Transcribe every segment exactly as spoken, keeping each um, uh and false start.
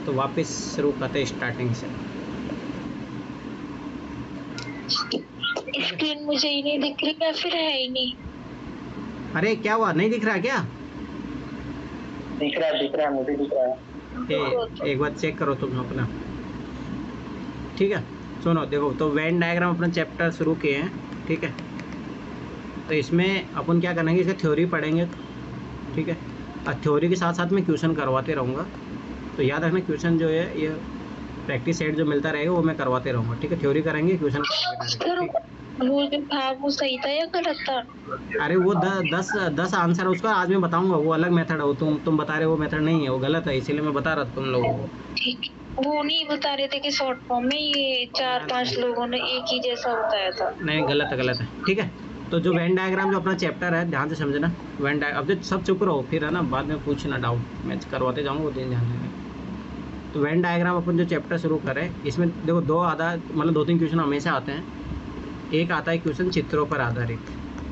तो वापस शुरू करते स्टार्टिंग से। स्क्रीन मुझे ही नहीं दिख रही या फिर है ही नहीं? अरे क्या हुआ, नहीं दिख रहा क्या? दिख रहा है दिख रहा है मुझे दिख रहा है। ए, एक बार चेक करो तुम अपना, ठीक है। सुनो देखो, तो वेन डायग्राम अपना चैप्टर शुरू किए हैं, ठीक है। तो इसमें अपन क्या करेंगे, इसका थ्योरी पढ़ेंगे, ठीक है। और थ्योरी के साथ साथ मैं क्वेश्चन करवाते रहूँगा। तो याद रखना क्वेश्चन जो है ये प्रैक्टिस सेट जो मिलता रहेगा वो मैं करवाते रहूँगा, ठीक है। थ्योरी करेंगे, क्वेश्चन करेंगे। वो जो था वो सही था या गलत था? अरे वो द, दस दस आंसर है उसका, आज मैं बताऊंगा। वो अलग मेथड है, वो तुम तुम बता रहे हो वो मेथड नहीं है, वो गलत है, इसीलिए मैं बता रहा था तुम लोगों को। ठीक, वो नहीं बता रहे थे कि शॉर्ट फॉर्म में ये चार पांच लोगों ने एक ही जैसा बताया था। नहीं, गलत है गलत है, ठीक है। तो जो वेन डायग्राम जो अपना चैप्टर है, ध्यान से समझना। वेन डायग्राम, अब जो सब चुप रहो फिर, है ना, बाद में पूछना डाउट, मैं करवाते जाऊँगा वो दिन ध्यान देंगे। तो वेन डायग्राम अपन जो चैप्टर शुरू करें, इसमें देखो दो आधा मतलब दो तीन क्वेश्चन हमेशा आते हैं। एक आता है क्वेश्चन चित्रों पर आधारित,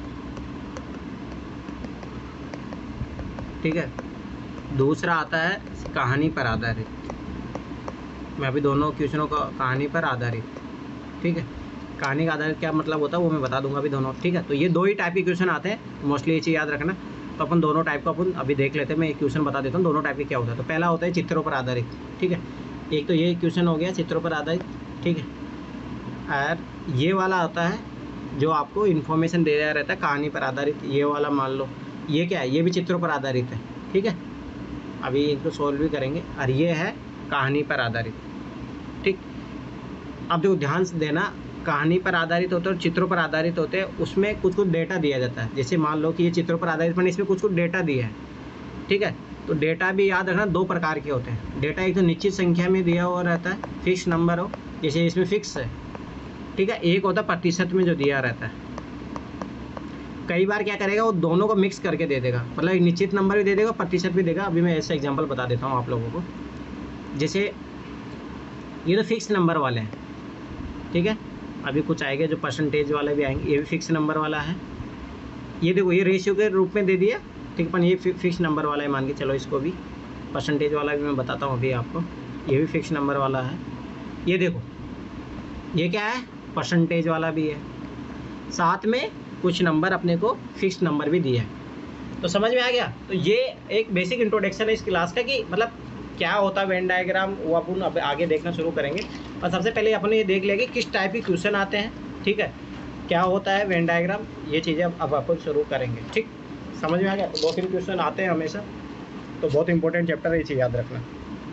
ठीक है। दूसरा आता है कहानी पर आधारित। मैं अभी दोनों क्वेश्चनों का कहानी पर आधारित, ठीक है। कहानी का आधारित क्या मतलब होता है वो मैं बता दूंगा अभी दोनों, ठीक है। तो ये दो ही टाइप के क्वेश्चन आते हैं मोस्टली, ये चीज़ याद रखना। तो अपन दोनों टाइप का अपन अभी देख लेते हैं, मैं एक क्वेश्चन बता देता हूँ दोनों टाइप के क्या होता है। तो पहला होता है चित्रों पर आधारित, ठीक है। एक तो ये क्वेश्चन हो गया चित्रों पर आधारित, ठीक है। और ये वाला आता है जो आपको इन्फॉर्मेशन दे रहा रहता है कहानी पर आधारित, ये वाला मान लो ये क्या है, ये भी चित्रों पर आधारित है, ठीक है। अभी इनको सोल्व भी करेंगे। और ये है कहानी पर आधारित, ठीक। अब देखो ध्यान से देना, कहानी पर आधारित होते हैं और चित्रों पर आधारित होते हैं, उसमें कुछ कुछ डेटा दिया जाता है। जैसे मान लो कि ये चित्रों पर आधारित, मैंने इसमें कुछ कुछ डेटा दिया है, ठीक है। तो डेटा भी याद रखना दो प्रकार के होते हैं। डेटा एक तो निश्चित संख्या में दिया हुआ रहता है, फिक्स नंबर हो, जैसे इसमें फिक्स है, ठीक है। एक होता है प्रतिशत में जो दिया रहता है। कई बार क्या करेगा वो दोनों को मिक्स करके दे देगा, मतलब एक निश्चित नंबर भी दे देगा, प्रतिशत भी देगा। अभी मैं ऐसा एग्जांपल बता देता हूँ आप लोगों को। जैसे ये तो फिक्स नंबर वाले हैं, ठीक है। अभी कुछ आएंगे जो परसेंटेज वाले भी आएंगे, ये भी फिक्स नंबर वाला है। ये देखो ये रेशियो के रूप में दे दिया, ठीक है। पर ये फिक्स नंबर वाला है, मान के चलो इसको भी। परसेंटेज वाला भी मैं बताता हूँ अभी आपको, ये भी फिक्स नंबर वाला है। ये देखो ये क्या है, परसेंटेज वाला भी है, साथ में कुछ नंबर अपने को फिक्स नंबर भी दिया है। तो समझ में आ गया। तो ये एक बेसिक इंट्रोडक्शन है इस क्लास का कि मतलब क्या होता है वेन डायग्राम, वो अपन अब आगे देखना शुरू करेंगे। और सबसे पहले अपने ये देख लिया कि किस टाइप के क्वेश्चन आते हैं, ठीक है, क्या होता है वेन डायग्राम, ये चीज़ें अब अपन शुरू करेंगे, ठीक। समझ में आ गया। तो दो तीन क्वेश्चन आते हैं हमेशा, तो बहुत इंपॉर्टेंट चैप्टर है, ये चीज़ याद रखना।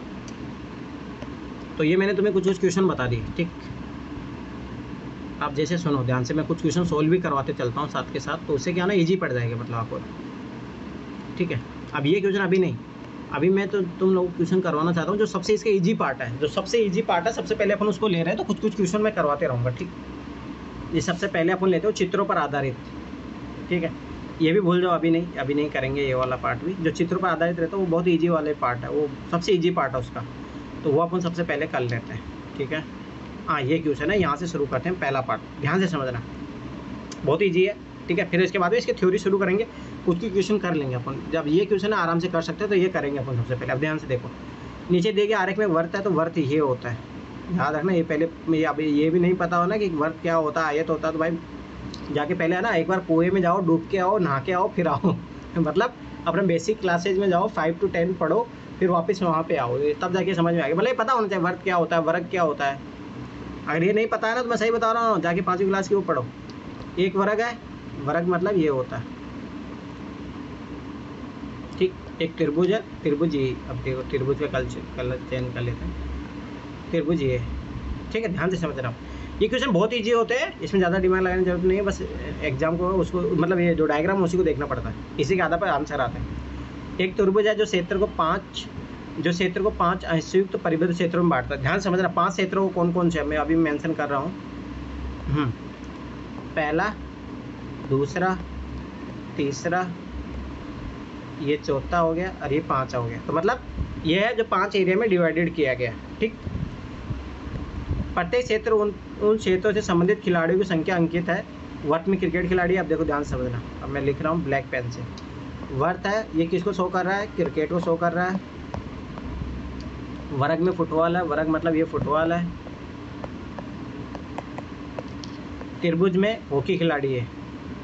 तो ये मैंने तुम्हें कुछ कुछ क्वेश्चन बता दिए, ठीक। आप जैसे सुनो ध्यान से, मैं कुछ क्वेश्चन सोल्व भी करवाते चलता हूँ साथ के साथ, तो उससे क्या ना ईजी पड़ जाएगा मतलब आपको, ठीक है। अब ये क्वेश्चन अभी नहीं, अभी मैं तो तुम लोग क्वेश्चन करवाना चाहता हूँ जो सबसे इसका इजी पार्ट है, जो सबसे इजी पार्ट है सबसे पहले अपन उसको ले रहे हैं। तो कुछ कुछ क्वेश्चन मैं करवाते रहूँगा, ठीक। ये सबसे पहले अपन लेते हो चित्रों पर आधारित, ठीक है। ये भी भूल जाओ, अभी नहीं, अभी नहीं करेंगे ये वाला पार्ट भी। जो चित्रों पर आधारित रहता है वो बहुत ईजी वाले पार्ट है, वो सबसे ईजी पार्ट है उसका, तो वो अपन सबसे पहले कर लेते हैं, ठीक है। हाँ ये क्वेश्चन है, यहाँ से शुरू करते हैं पहला पार्ट, ध्यान से समझना, बहुत ईजी है, ठीक है। फिर इसके बाद में इसकी थ्योरी शुरू करेंगे, कुछ की क्वेश्चन कर लेंगे अपन। जब ये क्वेश्चन आराम से कर सकते हैं तो ये करेंगे अपन सबसे पहले। अब ध्यान से देखो, नीचे देखिए आरेख में वर्त है, तो वर्त ये होता है, याद रखना। ये पहले अभी ये भी नहीं पता हो ना कि वर्त क्या होता है, आयत होता है, तो भाई जाके पहले है ना एक बार कुएं में जाओ, डूब के आओ, नहा के आओ, फिर आओ मतलब अपने बेसिक क्लासेज में जाओ, फाइव टू टेन पढ़ो, फिर वापस वहाँ पे आओ, तब जाके समझ में आएगा। भले पता होना चाहिए वर्त क्या होता है, वर्ग क्या होता है। अगर ये नहीं पता है ना तो मैं सही बता रहा हूँ, जाके पाँचवीं क्लास की वो पढ़ो। एक वर्ग है, वर्ग मतलब ये होता है, ठीक। एक त्रिभुज है, त्रिभुज ये, अब देखो त्रिभुज का कल कलर चेंज कर लेते हैं, त्रिभुज ये, ठीक है। ध्यान से समझ रहा हूँ, ये क्वेश्चन बहुत ईजी होते हैं, इसमें ज़्यादा दिमाग लगाने की जरूरत नहीं है, बस एग्जाम को उसको मतलब ये जो डायग्राम है उसी को देखना पड़ता है, इसी के आधार पर आंसर आते हैं। एक त्रिभुज है जो क्षेत्र को पाँच जो क्षेत्र को पाँच अंशयुक्त तो परिबद्ध क्षेत्रों में बांटता है। ध्यान समझना, पांच क्षेत्रों को कौन कौन से है मैं अभी मेंशन कर रहा हूँ। पहला, दूसरा, तीसरा, ये चौथा हो गया और ये पांचवा हो गया। तो मतलब ये है जो पांच एरिया में डिवाइडेड किया गया, ठीक। प्रत्येक क्षेत्र उन उन क्षेत्रों से संबंधित खिलाड़ियों की संख्या अंकित है। वर्त में क्रिकेट खिलाड़ी, अब देखो ध्यान समझना, अब मैं लिख रहा हूँ ब्लैक पेन से। वर्त है, ये किसको शो कर रहा है, क्रिकेट को शो कर रहा है, वर्ग में फुटबॉल है, वर्ग मतलब ये फुटबॉल है। त्रिभुज में हॉकी खिलाड़ी है।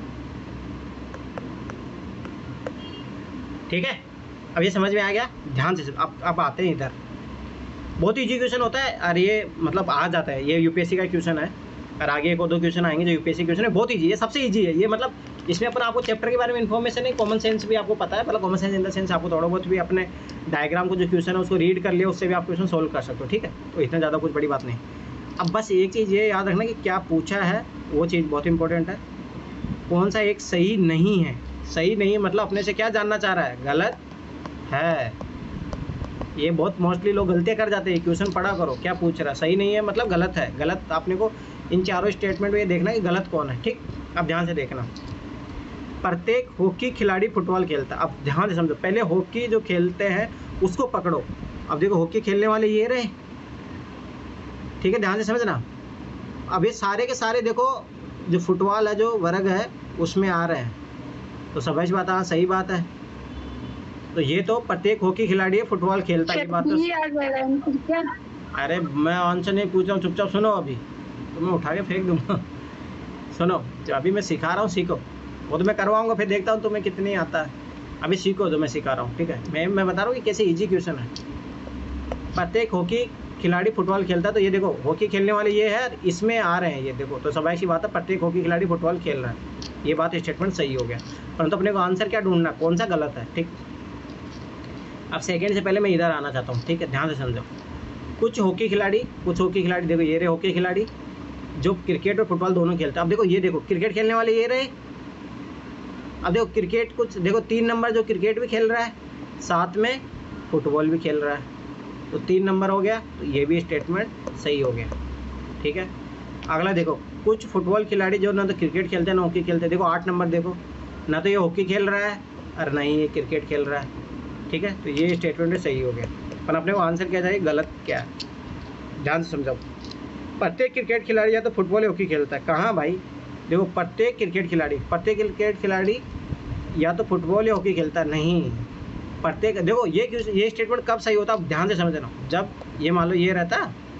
ठीक है, अब ये समझ में आ गया, ध्यान से। अब अब आते हैं इधर, बहुत इजी क्वेश्चन होता है और ये मतलब आ जाता है, ये यूपीएससी का क्वेश्चन है। और आगे एक और दो क्वेश्चन आएंगे जो यूपीएससी क्वेश्चन है, बहुत इजी है, सबसे इजी है ये। मतलब इसमें अपन आपको चैप्टर के बारे में इन्फॉर्मेशन है, कॉमन सेंस भी आपको पता है, मतलब common sense in the sense आपको थोड़ा बहुत भी अपने डायग्राम को जो क्वेश्चन है उसको रीड कर लिया, उससे भी आप क्वेश्चन सोल्व कर सकते हो। ठीक है, तो इतना ज़्यादा कुछ बड़ी बात नहीं। अब बस एक चीज़ ये याद रखना कि क्या पूछा है, वो चीज़ बहुत इंपॉर्टेंट है। कौन सा एक सही नहीं है, सही नहीं है मतलब अपने से क्या जानना चाह रहा है, गलत है। ये बहुत मोस्टली लोग गलतियाँ कर जाते हैं। क्वेश्चन पढ़ा करो, क्या पूछ रहा है, सही नहीं है मतलब गलत है। गलत आपने को इन चारों स्टेटमेंट में ये देखना कि गलत कौन है। ठीक, अब ध्यान से देखना। प्रत्येक हॉकी खिलाड़ी फुटबॉल खेलता है। अब ध्यान से समझो, पहले हॉकी जो खेलते हैं उसको पकड़ो। अब देखो हॉकी खेलने वाले ये रहे, ठीक है, ध्यान से समझना। अब ये सारे के सारे देखो जो फुटबॉल है, जो वर्ग है उसमें आ रहे हैं, तो समझ बात, हाँ सही बात है। तो ये तो प्रत्येक हॉकी खिलाड़ी है फुटबॉल खेलता है, ये बात तो। ये आ जाएगा आंसर क्या? अरे मैं आंसर नहीं पूछ रहा हूँ, चुपचाप सुनो। अभी तो मैं उठा के फेंक दूंगा। सुनो, जो अभी मैं सिखा रहा हूँ सीखो, वो तो मैं करवाऊंगा, फिर देखता हूँ तुम्हें कितनी आता है। अभी सीखो जो मैं सिखा रहा हूँ, ठीक है। मैं मैं बता रहा हूँ कि कैसे इजी क्वेश्चन है। प्रत्येक हॉकी खिलाड़ी फुटबॉल खेलता है, तो ये देखो हॉकी खेलने वाले ये है, इसमें आ रहे हैं ये देखो, तो स्वाभाविक सी बात है प्रत्येक हॉकी खिलाड़ी फुटबॉल खेल रहा है। ये बात स्टेटमेंट सही हो गया, परंतु अपने को आंसर क्या ढूंढना, कौन सा गलत है। ठीक, अब सेकेंड से पहले मैं इधर आना चाहता हूँ, ठीक है, ध्यान से समझो। कुछ हॉकी खिलाड़ी कुछ हॉकी खिलाड़ी देखो ये रहे हॉकी खिलाड़ी जो क्रिकेट और फुटबॉल दोनों खेलते हैं। अब देखो ये देखो क्रिकेट खेलने वाले ये रहे। अब देखो क्रिकेट कुछ देखो तीन नंबर जो क्रिकेट भी खेल रहा है, साथ में फुटबॉल भी खेल रहा है, तो तीन नंबर हो गया, तो ये भी स्टेटमेंट सही हो गया। ठीक है, अगला देखो कुछ फुटबॉल खिलाड़ी जो ना तो क्रिकेट खेलते हैं ना हॉकी खेलते हैं। देखो आठ नंबर देखो, ना तो ये हॉकी खेल रहा है और ना ही ये क्रिकेट खेल रहा है। ठीक है, तो ये स्टेटमेंट सही हो गया, पर अपने को आंसर क्या चाहिए, गलत क्या है। ध्यान से समझाओ। प्रत्येक क्रिकेट खिलाड़ी या तो फुटबॉल या हॉकी खेलता है, कहाँ भाई, देखो प्रत्येक क्रिकेट खिलाड़ी प्रत्येक क्रिकेट खिलाड़ी या तो फुटबॉल या हॉकी खेलता है, नहीं प्रत्येक। देखो ये ये स्टेटमेंट कब सही होता है, ध्यान से समझना। जब ये मान लो ये रहता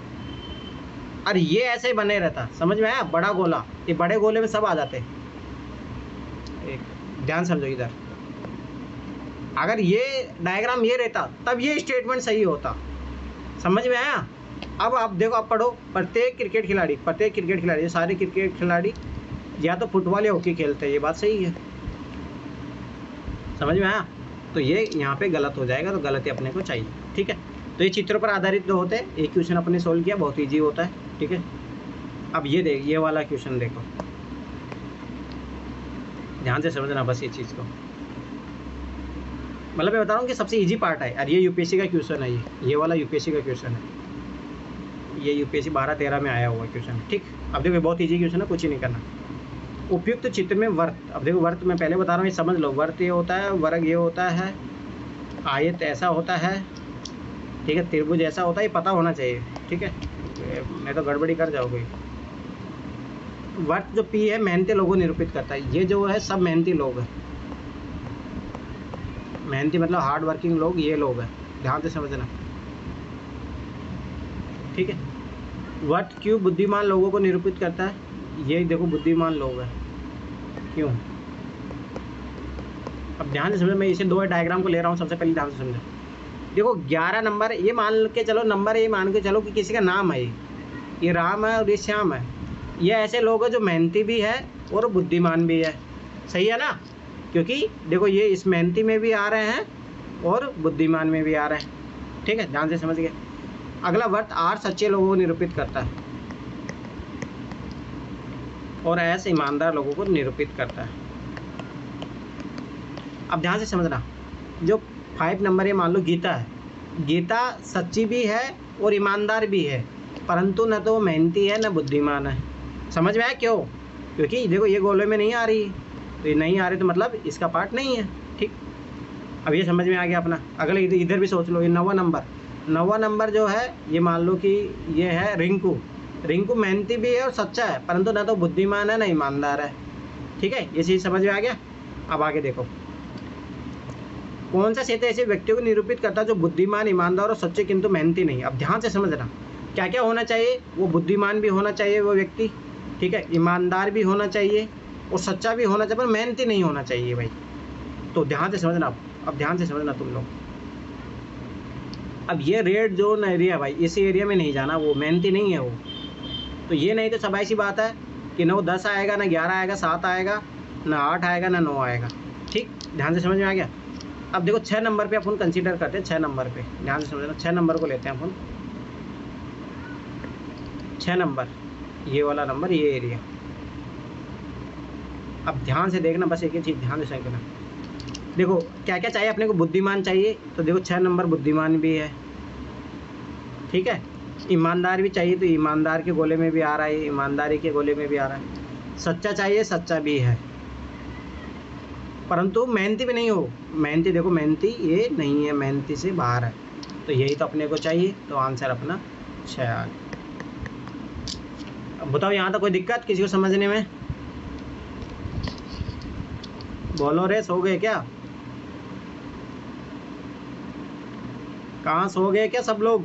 और ये ऐसे बने रहता, समझ में आया, बड़ा गोला, ये बड़े गोले में सब आ जाते। एक ध्यान समझो इधर, अगर ये डायग्राम ये रहता तब ये स्टेटमेंट सही होता, समझ में आया। अब आप देखो, आप पढ़ो, प्रत्येक क्रिकेट खिलाड़ी प्रत्येक क्रिकेट खिलाड़ी सारे क्रिकेट खिलाड़ी या तो फुटबॉल या हॉकी खेलते हैं, ये बात सही है, समझ में आया। तो ये यहाँ पे गलत हो जाएगा, तो गलती अपने को चाहिए। ठीक है, तो ये चित्रों पर आधारित जो होते हैं, एक क्वेश्चन अपने सोल्व किया, बहुत ईजी होता है। ठीक है, अब ये देख ये वाला क्वेश्चन देखो, ध्यान से समझना बस ये चीज़ को। मतलब मैं बता रहा हूँ कि सबसे इजी पार्ट है, और ये यूपीएससी का क्वेश्चन है, ये ये वाला यूपीएससी का क्वेश्चन है, ये यूपीएससी बारह तेरह में आया हुआ क्वेश्चन। ठीक, अब देखो बहुत इजी क्वेश्चन है, कुछ ही नहीं करना। उपयुक्त चित्र में वर्त, अब देखो वर्त मैं पहले बता रहा हूँ, ये समझ लो। वर्त ये होता है, वर्ग ये होता है, आयत ऐसा होता है, ठीक है, त्रिभुज ऐसा होता है, ये पता होना चाहिए। ठीक है, मैं तो गड़बड़ी कर जाओगे। वर्त जो पी है मेहनती लोगों निरूपित करता है, ये जो है सब मेहनती लोग हैं, मेहनती मतलब हार्ड वर्किंग लोग, ये लोग हैं, ध्यान से समझना। ठीक है, वर्त क्यों बुद्धिमान लोगों को निरूपित करता है, ये देखो बुद्धिमान लोग हैं, क्यों। अब ध्यान से समझो, मैं इसे दो डायग्राम को ले रहा हूँ, सबसे पहले ध्यान से समझो। देखो ग्यारह नंबर, ये मान के चलो नंबर, ये मान के चलो कि किसी का नाम है, ये राम है और ये श्याम है। ये ऐसे लोग हैं जो मेहनती भी है और बुद्धिमान भी है, सही है ना, क्योंकि देखो ये इस मेहनती में भी आ रहे हैं और बुद्धिमान में भी आ रहे हैं। ठीक है, ध्यान से समझ गए। अगला वर्त आर सच्चे लोगों को निरूपित करता है और एस ईमानदार लोगों को निरूपित करता है। अब ध्यान से समझना, जो फाइव नंबर ये मान लो गीता है, गीता सच्ची भी है और ईमानदार भी है, परंतु न तो मेहनती है न बुद्धिमान है। समझ में आया क्यों, क्योंकि देखो ये गोले में नहीं आ रही, तो ये नहीं आ रही तो मतलब इसका पार्ट नहीं है। ठीक, अब ये समझ में आ गया अपना। अगले इधर इधर भी सोच लो, ये नवा नंबर नवा नंबर जो है, ये मान लो कि ये है रिंकू। रिंकू मेहनती भी है और सच्चा है, परंतु ना तो बुद्धिमान है ना ईमानदार है। ठीक है, ये चीज़ समझ में आ गया। अब आगे देखो, कौन सा क्षेत्र ऐसे व्यक्तियों को निरूपित करता है जो बुद्धिमान, ईमानदार और सच्चे किंतु मेहनती नहीं। अब ध्यान से समझना क्या क्या होना चाहिए। वो बुद्धिमान भी होना चाहिए वो व्यक्ति, ठीक है, ईमानदार भी होना चाहिए और सच्चा भी होना चाहिए, पर मेहनती नहीं होना चाहिए भाई। तो ध्यान से समझना। अब अब ध्यान से समझना तुम लोग। अब ये रेड जोन एरिया भाई, इस एरिया में नहीं जाना, वो मेहनती नहीं है वो। तो ये नहीं तो सब ऐसी बात है कि ना वो दस आएगा, ना ग्यारह आएगा, सात आएगा, ना आठ आएगा, ना नौ आएगा। ठीक, ध्यान से समझ में आ गया। अब देखो छः नंबर पे अपन कंसीडर करते हैं, छः नंबर पे ध्यान से समझना। छः नंबर को लेते हैं अपन, छः नंबर, ये वाला नंबर, ये एरिया। अब ध्यान से देखना, बस एक ही चीज़ ध्यान से समझना। देखो क्या क्या चाहिए अपने को, बुद्धिमान चाहिए, तो देखो छः नंबर बुद्धिमान भी है, ठीक है। ईमानदार भी चाहिए, तो ईमानदार के गोले में भी आ रहा है, ईमानदारी के गोले में भी आ रहा है। सच्चा चाहिए, सच्चा भी है, परंतु मेहनती भी नहीं हो। मेहनती देखो, मेहनती ये नहीं है, मेहनती से बाहर है। तो यही तो अपने को चाहिए, तो आंसर अपना छः आ गया। अब बताओ यहाँ तक कोई दिक्कत किसी को समझने में? बोलो रे, सो गए क्या? कहाँ सो गए क्या सब लोग?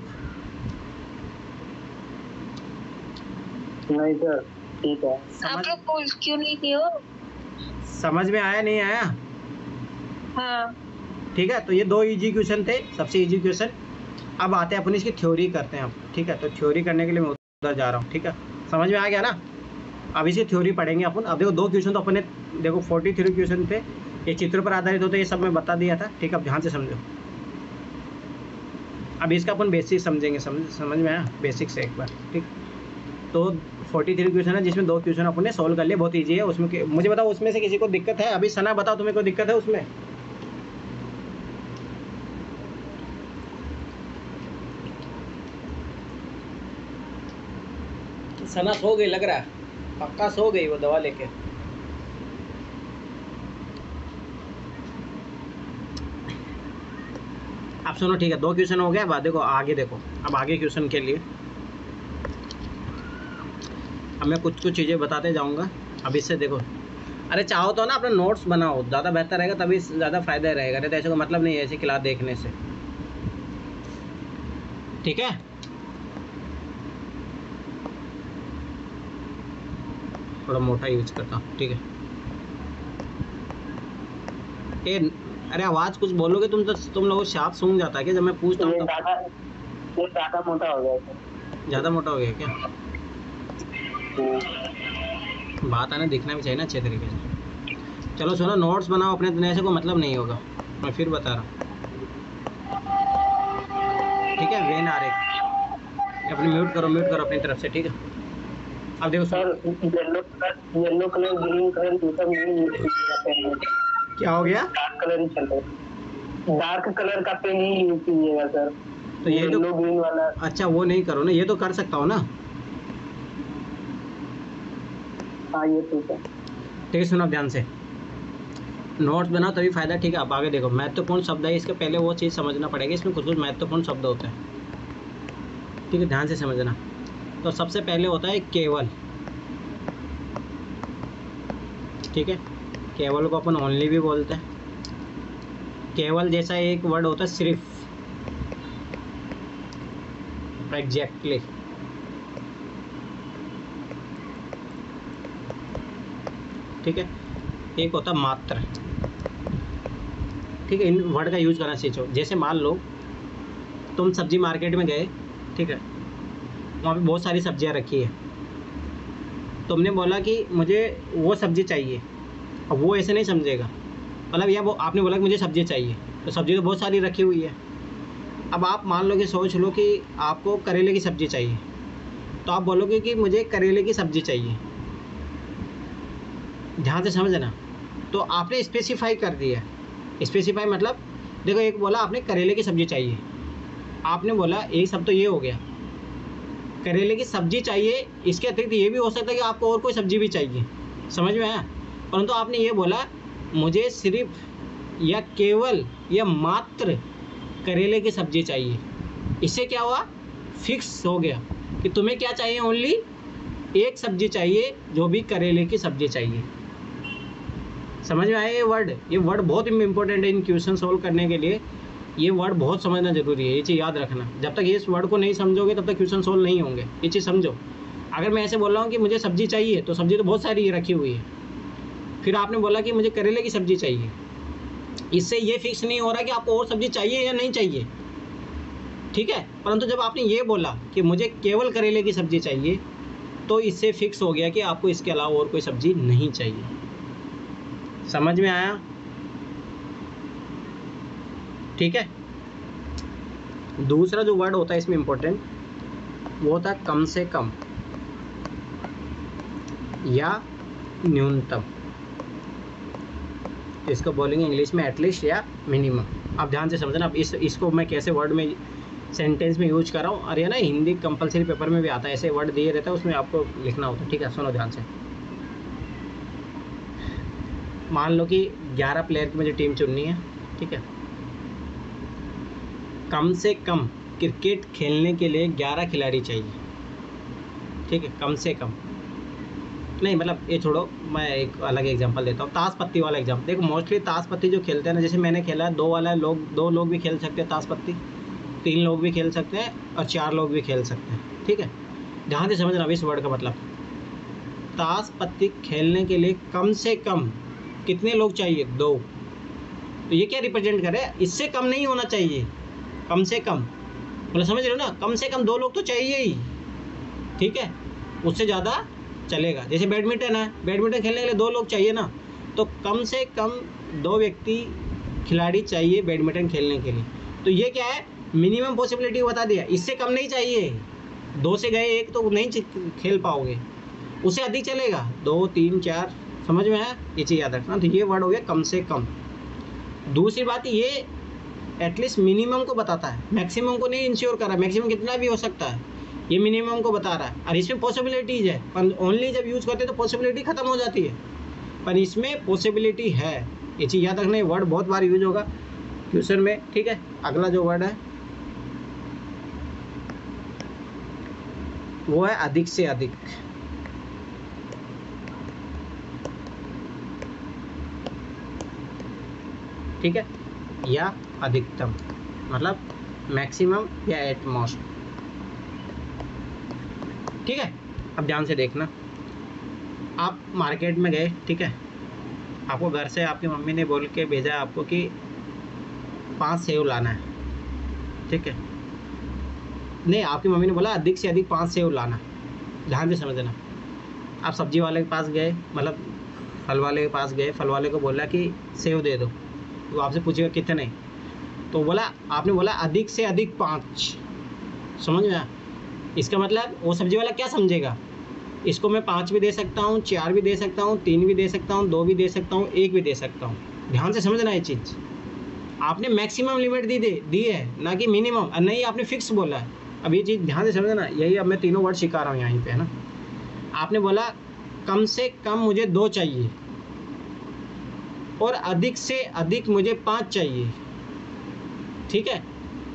नहीं सर, ठीक है। आप समझ लोग बोल क्यों नहीं दिए हो? समझ में आया नहीं आया? हाँ ठीक है, तो ये दो इजी क्वेश्चन थे, सबसे इजी क्वेश्चन। अब आते हैं अपन इसकी थ्योरी करते हैं अब, ठीक है। तो थ्योरी करने के लिए मैं उधर जा रहा हूँ, ठीक है। समझ में आ गया ना? अब इसकी थ्योरी पढ़ेंगे अपन। अब देखो दो क्वेश्चन तो अपने देखो फोर्टी थ्री क्वेश्चन थे, ये चित्र पर आधारित होते, ये सब मैं बता दिया था, ठीक है। अब ध्यान से समझो। अब इसका अपन बेसिक समझेंगे, समझ समझ में आया? बेसिक से एक बार, ठीक। तो फोर्टी थ्री क्वेश्चन है जिसमें दो क्वेश्चन अपन ने सोल्व कर लिए, बहुत ईजी है। उसमें कि- मुझे बताओ उसमें से किसी को दिक्कत है? अभी सना बताओ, तुम्हें कोई दिक्कत है उसमें? सना सो गई लग रहा है, पक्का सो गई वो दवा लेके। अब सुनो, ठीक है, दो क्वेश्चन हो गया। अब देखो आगे, देखो अब आगे क्वेश्चन के लिए अब मैं कुछ कुछ चीज़ें बताते जाऊंगा। अब इससे देखो, अरे चाहो तो ना अपना नोट्स बनाओ, ज़्यादा बेहतर रहेगा, तभी ज़्यादा फायदा रहेगा। नहीं तो ऐसे को मतलब नहीं है ऐसे क्लास देखने से, ठीक है। थोड़ा मोटा यूज करता हूँ, ठीक है। ए, अरे आवाज़ कुछ बोलोगे तुम तो तुम लोगों को शाप सूंघ जाता है क्या जब मैं पूछता हूँ ये तब? ज्यादा ये ज्यादा मोटा हो गया सर। ज़्यादा मोटा हो गया क्या? बात है ना, दिखना भी चाहिए ना अच्छे तरीके से। चलो सुनो, नोट्स बनाओ अपने, दुनिया से कोई मतलब नहीं होगा, मैं फिर बता रहा हूँ, ठीक है। वेन आ रही, अपनी म्यूट करो, म्यूट करो अपनी तरफ से, ठीक है। अब देखो sir, yellow colour yellow colour green colour ये सब नहीं यूज कीजिएगा। क्या हो गया? डार्क कलर ही चल रहा है। डार्क कलर का पेन ही यूज कीजिएगा सर। तो ये जो येलो ग्रीन वाला। अच्छा वो नहीं करो ना, ये तो कर सकता हूँ ना, हाँ ये ठीक है। ठीक है। सुनो अब ध्यान से, नोट्स बनाओ तभी फायदा, ठीक है। अब आगे देखो, महत्वपूर्ण शब्द है, इसके पहले वो चीज़ समझना पड़ेगा, इसमें कुछ कुछ महत्वपूर्ण शब्द होते हैं, ठीक है, ध्यान से समझना। तो सबसे पहले होता है केवल, ठीक है। केवल को अपन ओनली भी बोलते हैं। केवल जैसा एक वर्ड होता है सिर्फ, एग्जैक्टली, ठीक है। एक होता है मात्र, ठीक है। इन वर्ड का यूज करना सीखो। जैसे मान लो तुम सब्जी मार्केट में गए, ठीक है, वहाँ पे बहुत सारी सब्जियाँ रखी है, तुमने बोला कि मुझे वो सब्जी चाहिए। अब वो ऐसे नहीं समझेगा, मतलब यह वो आपने बोला कि मुझे सब्जी चाहिए, तो सब्जी तो बहुत सारी रखी हुई है। अब आप मान लो कि सोच लो कि आपको करेले की सब्ज़ी चाहिए, तो आप बोलोगे कि मुझे करेले की सब्ज़ी चाहिए, ध्यान से समझना। तो आपने स्पेसिफाई कर दिया। स्पेसिफाई मतलब देखो, एक बोला आपने करेले की सब्ज़ी चाहिए, आपने बोला एक सब तो ये हो गया, करेले की सब्ज़ी चाहिए, इसके अतिरिक्त ये भी हो सकता है कि आपको और कोई सब्ज़ी भी चाहिए, समझ में आया। परंतु आपने ये बोला मुझे सिर्फ या केवल या मात्र करेले की सब्ज़ी चाहिए, इससे क्या हुआ, फिक्स हो गया कि तुम्हें क्या चाहिए, ओनली एक सब्ज़ी चाहिए, जो भी करेले की सब्ज़ी चाहिए, समझ में आया ये वर्ड? ये वर्ड बहुत इंपॉर्टेंट है इन क्वेश्चन सोल्व करने के लिए। ये वर्ड बहुत समझना जरूरी है, ये चीज़ याद रखना। जब तक ये इस वर्ड को नहीं समझोगे तब तक क्वेश्चन सोल्व नहीं होंगे, ये चीज़ समझो। अगर मैं ऐसे बोल रहा हूँ कि मुझे सब्जी चाहिए, तो सब्जी तो बहुत सारी रखी हुई है। फिर आपने बोला कि मुझे करेले की सब्जी चाहिए, इससे ये फिक्स नहीं हो रहा कि आपको और सब्जी चाहिए या नहीं चाहिए, ठीक है। परंतु जब आपने ये बोला कि मुझे केवल करेले की सब्जी चाहिए, तो इससे फिक्स हो गया कि आपको इसके अलावा और कोई सब्जी नहीं चाहिए। समझ में आया? ठीक है। दूसरा जो वर्ड होता है इसमें इम्पोर्टेंट, वो होता है कम से कम या न्यूनतम। इसको बोलेंगे इंग्लिश में एटलीस्ट या मिनिमम। आप ध्यान से समझना। अब इस इसको मैं कैसे वर्ड में सेंटेंस में यूज कर रहा हूँ। और ये ना हिंदी कंपलसरी पेपर में भी आता है, ऐसे वर्ड दिए रहता है, उसमें आपको लिखना होता है, ठीक है। सुनो ध्यान से। मान लो कि ग्यारह प्लेयर की मुझे टीम चुननी है, ठीक है। कम से कम क्रिकेट खेलने के लिए ग्यारह खिलाड़ी चाहिए, ठीक है। कम से कम नहीं, मतलब ये छोड़ो, मैं एक अलग एग्जांपल देता हूँ। ताश पत्ती वाला एग्जांपल देखो। मोस्टली ताश पत्ती जो खेलते हैं ना, जैसे मैंने खेला है, दो वाला लोग दो लोग भी खेल सकते हैं ताश पत्ती, तीन लोग भी खेल सकते हैं और चार लोग भी खेल सकते हैं, ठीक है। ध्यान से समझना इस वर्ड का मतलब। ताश पत्ती खेलने के लिए कम से कम कितने लोग चाहिए? दो। तो ये क्या रिप्रेजेंट करे? इससे कम नहीं होना चाहिए, कम से कम, मतलब समझ रहे हो ना? कम से कम दो लोग तो चाहिए ही, ठीक है। उससे ज़्यादा चलेगा। जैसे बैडमिंटन है, बैडमिंटन खेलने के लिए दो लोग चाहिए ना, तो कम से कम दो व्यक्ति खिलाड़ी चाहिए बैडमिंटन खेलने के लिए। तो ये क्या है? मिनिमम पॉसिबिलिटी बता दिया, इससे कम नहीं चाहिए। दो से गए एक तो नहीं खेल पाओगे, उससे अधिक चलेगा, दो तीन चार। समझ में आया? ये चीज़ याद रखना। तो ये वर्ड हो गया कम से कम। दूसरी बात, ये एटलीस्ट मिनिमम को बताता है, मैक्सिमम को नहीं इंश्योर कर रहा है। मैक्सिमम कितना भी हो सकता है, ये मिनिमम को बता रहा है। और इसमें पॉसिबिलिटीज़ है, पर ओनली जब यूज़ करते हैं तो पॉसिबिलिटी ख़त्म हो जाती है, पर इसमें पॉसिबिलिटी है। ये चीज़ याद रखना। ये वर्ड बहुत बार यूज होगा क्वेश्चन में, ठीक है। अगला जो वर्ड है वो है अधिक से अधिक, ठीक है, या अधिकतम, मतलब मैक्सिमम या एट मोस्ट, ठीक है। अब ध्यान से देखना। आप मार्केट में गए, ठीक है। आपको घर से आपकी मम्मी ने बोल के भेजा आपको कि पांच सेव लाना है, ठीक है। नहीं, आपकी मम्मी ने बोला अधिक से अधिक पांच सेव लाना। ध्यान से समझना। आप सब्जी वाले के पास गए, मतलब फल वाले के पास गए, फल वाले को बोला कि सेव दे दो, तो आपसे पूछेगा कितने, तो बोला, आपने बोला अधिक से अधिक पाँच। समझ में आया? इसका मतलब वो सब्जी वाला क्या समझेगा, इसको मैं पाँच भी दे सकता हूँ, चार भी दे सकता हूँ, तीन भी दे सकता हूँ, दो भी दे सकता हूँ, एक भी दे सकता हूँ। ध्यान से समझना ये चीज़। आपने मैक्सिमम लिमिट दी दे दी है, ना कि मिनिमम, और नहीं आपने फिक्स बोला है। अब ये चीज़ ध्यान से समझना। यही अब मैं तीनों वर्ड सिखा रहा हूँ यहीं पे, है ना। आपने बोला कम से कम मुझे दो चाहिए और अधिक से अधिक मुझे पाँच चाहिए, ठीक है।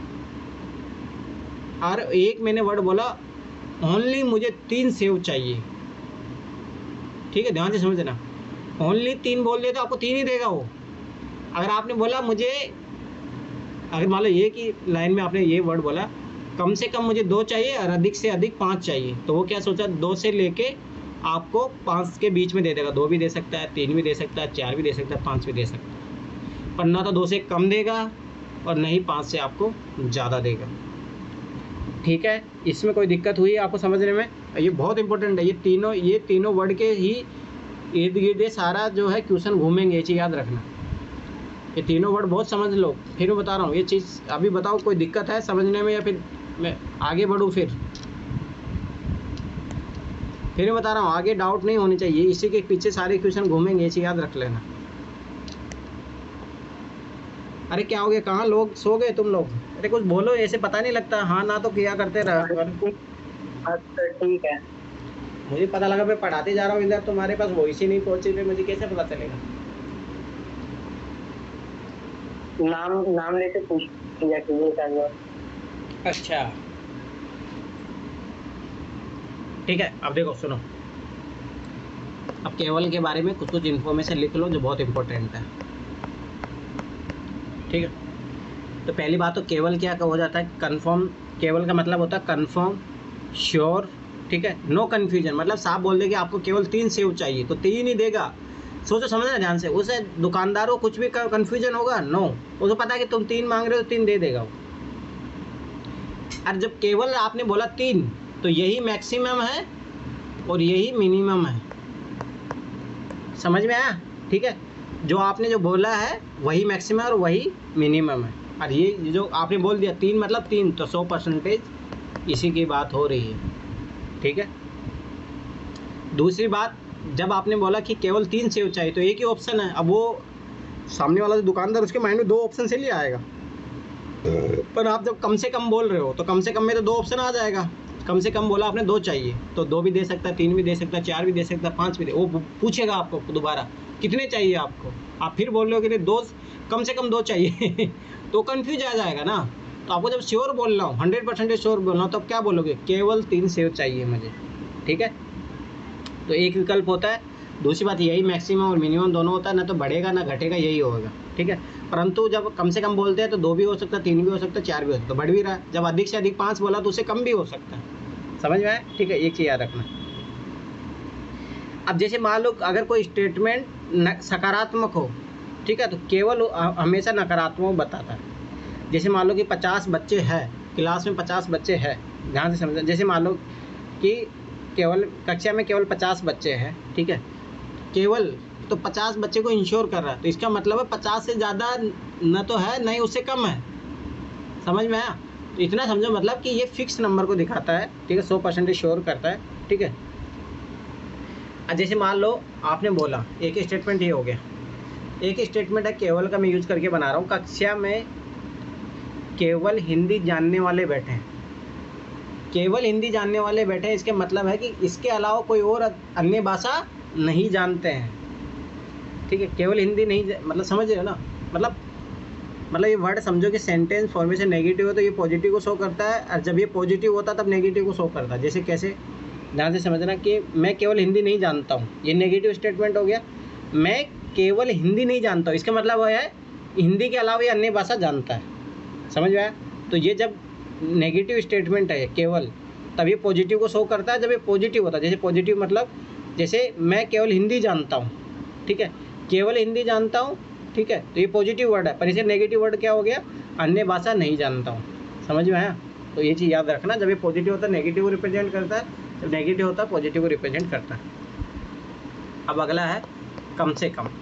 और एक मैंने वर्ड बोला ओनली मुझे तीन सेव चाहिए, ठीक है। ध्यान से समझना। ओनली तीन बोल दिया तो आपको तीन ही देगा वो। अगर आपने बोला मुझे, अगर मान लो ये कि लाइन में आपने ये वर्ड बोला कम से कम मुझे दो चाहिए और अधिक से अधिक पाँच चाहिए, तो वो क्या सोचा, दो से लेके आपको पाँच के बीच में दे देगा। दो भी दे सकता है, तीन भी दे सकता है, चार भी दे सकता है, पाँच भी दे सकता है, पर ना तो दो से कम देगा और नहीं पाँच से आपको ज़्यादा देगा, ठीक है। इसमें कोई दिक्कत हुई आपको समझने में? ये बहुत इंपॉर्टेंट है। ये तीनों ये तीनों वर्ड के ही इर्द गिर्द सारा जो है क्वेश्चन घूमेंगे, ये चीज़ याद रखना। ये तीनों वर्ड बहुत समझ लो। फिर मैं बता रहा हूँ ये चीज़। अभी बताओ कोई दिक्कत है समझने में, या फिर मैं आगे बढ़ूँ? फिर फिर मैं बता रहा हूँ, आगे डाउट नहीं होनी चाहिए, इसी के पीछे सारे क्वेश्चन घूमेंगे, ये चीज़ याद रख लेना। अरे क्या हो गया, कहाँ लोग सो गए तुम लोग? अरे कुछ बोलो, ऐसे पता नहीं लगता, हाँ ना तो किया करते रह। अच्छा ठीक है। मुझे पता लगा मैं पढ़ाते जा रहा हूँ इधर, तुम्हारे पास वॉइस ही नहीं पहुंची, फिर मुझे कैसे पता चलेगा? नाम नाम लेके पूछ लिया कि ये क्या हुआ। अच्छा ठीक है। अब देखो सुनो, अब केवल के बारे में कुछ कुछ इन्फॉर्मेशन लिख लो जो बहुत इंपॉर्टेंट है, ठीक है। तो पहली बात तो केवल क्या हो जाता है, कंफर्म। केवल का मतलब होता है कंफर्म, श्योर, ठीक है, नो कन्फ्यूजन। मतलब साफ बोल दे कि आपको केवल तीन सेव चाहिए तो तीन ही देगा। सोचो समझना ध्यान से, उसे दुकानदार को कुछ भी कन्फ्यूजन होगा, नो, उसे पता है कि तुम तीन मांग रहे हो तो तीन दे देगा वो। और जब केवल आपने बोला तीन तो यही मैक्सिमम है और यही मिनिमम है, समझ में आया, ठीक है। जो आपने जो बोला है वही मैक्सिमम और वही मिनिमम है। और ये जो आपने बोल दिया तीन मतलब तीन, तो सौ परसेंटेज इसी की बात हो रही है, ठीक है। दूसरी बात, जब आपने बोला कि केवल तीन सेव चाहिए तो एक ही ऑप्शन है। अब वो सामने वाला जो दुकानदार उसके माइंड में दो ऑप्शन से लिए आएगा, पर आप जब कम से कम बोल रहे हो तो कम से कम में तो दो ऑप्शन आ जाएगा। कम से कम बोला आपने दो चाहिए तो दो भी दे सकता है, तीन भी दे सकता है, चार भी दे सकता है, पाँच भी दे। वो पूछेगा आपको दोबारा कितने चाहिए आपको, आप फिर बोल रहे हो कि नहीं दो, कम से कम दो चाहिए तो कंफ्यूज आ जाएगा ना। तो आपको जब श्योर बोल रहा हूँ, हंड्रेड परसेंटेज श्योर बोल रहा हूँ, तब क्या बोलोगे, केवल तीन सेव चाहिए मुझे, ठीक है। तो एक विकल्प होता है। दूसरी बात यही मैक्सिमम और मिनिमम दोनों होता है, ना तो बढ़ेगा ना घटेगा, यही होगा, ठीक है। परंतु जब कम से कम बोलते हैं तो दो भी हो सकता है, तीन भी हो सकता है, चार भी हो सकता है, तो बढ़ भी रहा है। जब अधिक से अधिक पाँच बोला तो उससे कम भी हो सकता है, समझ में आया, ठीक है। एक चीज़ याद रखना। अब जैसे मान लो अगर कोई स्टेटमेंट सकारात्मक हो, ठीक है, तो केवल हमेशा नकारात्मक बताता है। जैसे मान लो कि पचास बच्चे हैं, क्लास में पचास बच्चे हैं, ध्यान से समझना। जैसे मान लो कि केवल कक्षा में केवल पचास बच्चे हैं, ठीक है, केवल तो पचास बच्चे को इंश्योर कर रहा है, तो इसका मतलब है पचास से ज़्यादा न तो है नहीं उससे कम है, समझ में आया। तो इतना समझो मतलब कि ये फिक्स नंबर को दिखाता है, ठीक है, सौ परसेंटेज श्योर करता है, ठीक है। जैसे मान लो आपने बोला, एक स्टेटमेंट ये हो गया, एक स्टेटमेंट है केवल का मैं यूज करके बना रहा हूँ। कक्षा में केवल हिंदी जानने वाले बैठे हैं, केवल हिंदी जानने वाले बैठे हैं, इसके मतलब है कि इसके अलावा कोई और अन्य भाषा नहीं जानते हैं, ठीक है। केवल हिंदी नहीं, मतलब समझ रहे हो ना, मतलब मतलब ये वर्ड समझो कि सेंटेंस फॉर्मेशन नेगेटिव हो तो ये पॉजिटिव को शो करता है, और जब ये पॉजिटिव होता है तब नेगेटिव को शो करता है। जैसे कैसे, ध्यान से समझना कि मैं केवल हिंदी नहीं जानता हूँ, ये नेगेटिव स्टेटमेंट हो गया। मैं केवल हिंदी नहीं जानता हूँ, इसका मतलब वो है हिंदी के अलावा ये अन्य भाषा जानता है, समझ में आया। तो ये जब नेगेटिव स्टेटमेंट है केवल, तब ये पॉजिटिव को शो करता है जब ये पॉजिटिव होता है। जैसे पॉजिटिव मतलब जैसे मैं केवल हिंदी जानता हूँ, ठीक है, केवल हिंदी जानता हूँ, ठीक है, तो ये पॉजिटिव वर्ड है। पर इसे नेगेटिव वर्ड क्या हो गया, अन्य भाषा नहीं जानता हूँ, समझ में आया। तो ये चीज़ याद रखना, जब ये पॉजिटिव होता है नेगेटिव को रिप्रेजेंट करता है, जब नेगेटिव होता है पॉजिटिव को रिप्रेजेंट करता है। अब अगला है कम से कम।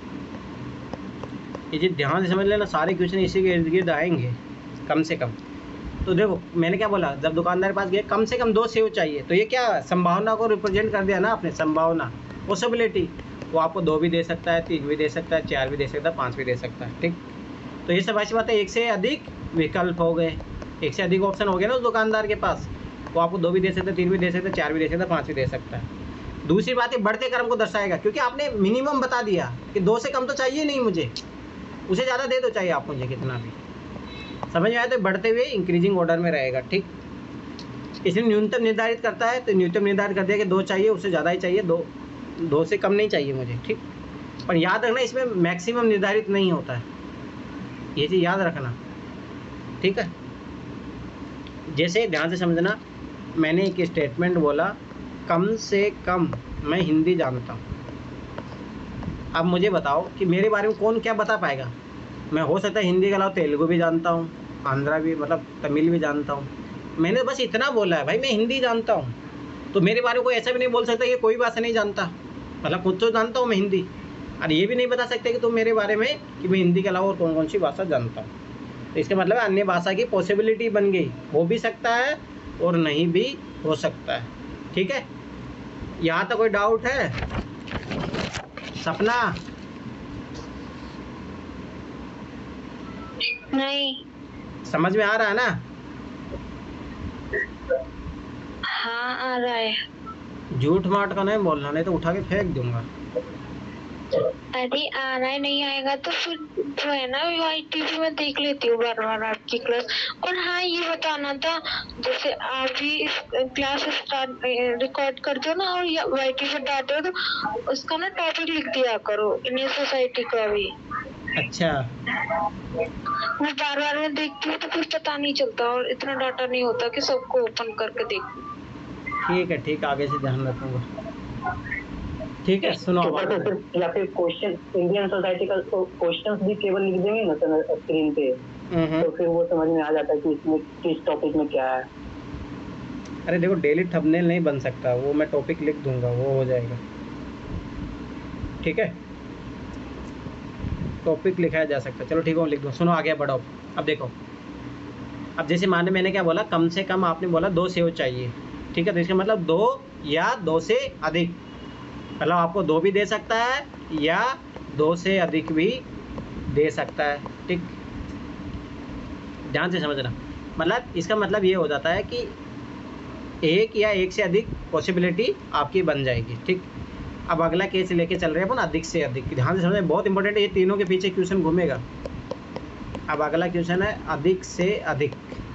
ये चीज़ ध्यान से समझ लेना, सारे क्वेश्चन इसी के इर्द गिर्द आएंगे। कम से कम, तो देखो मैंने क्या बोला, जब दुकानदार के पास गए कम से कम दो सेव चाहिए, तो ये क्या संभावना को रिप्रेजेंट कर दिया ना आपने, संभावना, पॉसिबिलिटी। वो आपको दो भी दे सकता है, तीन भी दे सकता है, चार भी दे सकता है, पाँच भी दे सकता है, ठीक। तो ये सब ऐसी बात है, एक से अधिक विकल्प हो गए, एक से अधिक ऑप्शन हो गए ना उस दुकानदार के पास, वो आपको दो भी दे सकता है, तीन भी दे सकता है, चार भी दे सकता है, पाँच भी दे सकता है। दूसरी बात है बढ़ते क्रम को दर्शाएगा, क्योंकि आपने मिनिमम बता दिया कि दो से कम तो चाहिए नहीं मुझे, उसे ज़्यादा दे दो चाहिए आप मुझे कितना भी, समझ में आया। तो बढ़ते हुए इंक्रीजिंग ऑर्डर में रहेगा, ठीक। इसलिए न्यूनतम निर्धारित करता है, तो न्यूनतम निर्धारित कर दिया कि दो चाहिए, उससे ज़्यादा ही चाहिए, दो दो से कम नहीं चाहिए मुझे, ठीक। पर याद रखना इसमें मैक्सिमम निर्धारित नहीं होता है, ये चीज़ याद रखना, ठीक है। जैसे ध्यान से समझना, मैंने एक स्टेटमेंट बोला, कम से कम मैं हिंदी जानता हूँ। अब मुझे बताओ कि मेरे बारे में कौन क्या बता पाएगा। मैं हो सकता है हिंदी के अलावा तेलुगु भी जानता हूँ, आंध्रा भी, मतलब तमिल भी जानता हूँ। मैंने बस इतना बोला है भाई मैं हिंदी जानता हूँ, तो मेरे बारे में कोई ऐसा भी नहीं बोल सकता कि कोई भाषा नहीं जानता। मतलब खुद तो जानता हूँ मैं हिंदी, और ये भी नहीं बता सकते कि तुम मेरे बारे में कि मैं हिंदी के अलावा और कौन कौन सी भाषा जानता हूँ। तो इसका मतलब अन्य भाषा की पॉसिबिलिटी बन गई, हो भी सकता है और नहीं भी हो सकता है, ठीक है। यहाँ तक कोई डाउट है सपना? नहीं, समझ में आ रहा है ना? हाँ आ रहा है। झूठ माट का नहीं बोलना, नहीं तो उठा के फेंक दूंगा। अरे आ रहा है, नहीं आएगा तो फिर जो है ना टीवी में देख लेती हूँ बार बार। की क्लास। और हाँ ये बताना था, जैसे आप भी इस क्लास स्टार्ट रिकॉर्ड करते हो ना और वाईटी पे डालते हो तो उसका ना टॉपिक लिख दिया करो, इंडियन सोसाइटी का भी। अच्छा मैं बार बार में देखती हूँ तो कुछ पता नहीं चलता और इतना डाटा नहीं होता कि सबको ओपन करके देखूं। ठीक है ठीक है, आगे से ध्यान रखूंगा। ठीक है सुनो अब पेपर आगे पे से। सिर्फ या फिर क्वेश्चन इंडियन सोसाइटी का क्वेश्चंस भी केवल लिख देंगे ना सर स्क्रीन पे, हम्म तो फिर वो समझ में आ जाता है कि इसमें किस टॉपिक में क्या है। अरे देखो डेली थंबनेल नहीं बन सकता, वो मैं टॉपिक लिख दूंगा, वो हो जाएगा। ठीक है टॉपिक लिखाया जा सकता है, चलो ठीक है वो लिख दो। सुनो आगे बढ़ो। अब देखो, अब जैसे मान मैंने क्या बोला, कम से कम आपने बोला दो सेव चाहिए। ठीक है, तो इसका मतलब दो या दो से अधिक, मतलब आपको दो भी दे सकता है या दो से अधिक भी दे सकता है। ठीक, ध्यान से समझना। मतलब इसका मतलब ये हो जाता है कि एक या एक से अधिक पॉसिबिलिटी आपकी बन जाएगी। ठीक, अब अगला केस लेके चल रहे हैं अपन अधिक से अधिक। ध्यान से समझना, बहुत इंपॉर्टेंट है, ये तीनों के पीछे क्वेश्चन घूमेगा। अब अगला क्वेश्चन है अधिक से अधिक,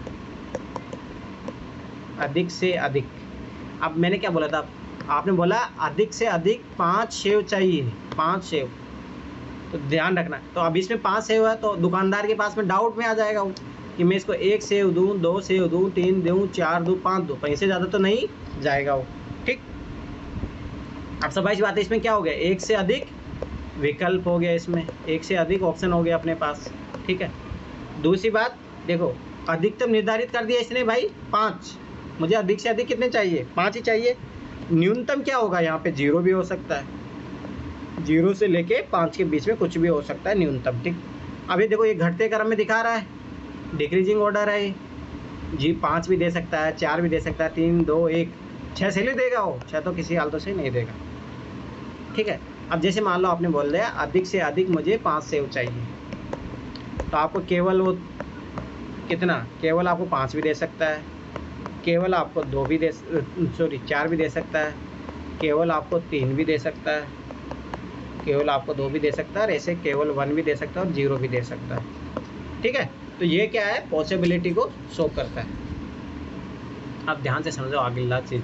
अधिक से अधिक। अब मैंने क्या बोला था, आपने बोला अधिक से अधिक पाँच सेव चाहिए, पाँच सेव। तो ध्यान रखना, तो अब इसमें पाँच सेव है तो दुकानदार के पास में डाउट में आ जाएगा वो कि मैं इसको एक सेव दूँ, दो सेव दूँ, तीन दूँ, चार दूँ, पाँच दूँ, पैसे ज़्यादा तो नहीं जाएगा वो। ठीक, अब सबाइश बात है, इसमें क्या हो गया, एक से अधिक विकल्प हो गया, इसमें एक से अधिक ऑप्शन हो गया अपने पास। ठीक है, दूसरी बात देखो, अधिकतम निर्धारित कर दिया इसने भाई पाँच, मुझे अधिक से अधिक कितने चाहिए, पाँच ही चाहिए। न्यूनतम क्या होगा, यहाँ पे जीरो भी हो सकता है, जीरो से लेके पाँच के बीच में कुछ भी हो सकता है न्यूनतम। ठीक, अब ये देखो ये घटते क्रम में दिखा रहा है, डिक्रीजिंग ऑर्डर है ये जी, पाँच भी दे सकता है, चार भी दे सकता है, तीन दो एक, छः से ले देगा वो, छः तो किसी हालतों से नहीं देगा। ठीक है, अब जैसे मान लो आपने बोल दिया अधिक से अधिक मुझे पाँच सेव चाहिए, तो आपको केवल वो कितना, केवल आपको पाँच भी दे सकता है, केवल आपको दो भी दे, सॉरी चार भी दे सकता है, केवल आपको तीन भी दे सकता है, केवल आपको दो भी दे सकता है, और ऐसे केवल वन भी दे सकता है और जीरो भी दे सकता है। ठीक है, तो ये क्या है, पॉसिबिलिटी को शो करता है। अब ध्यान से समझो अगला चीज़।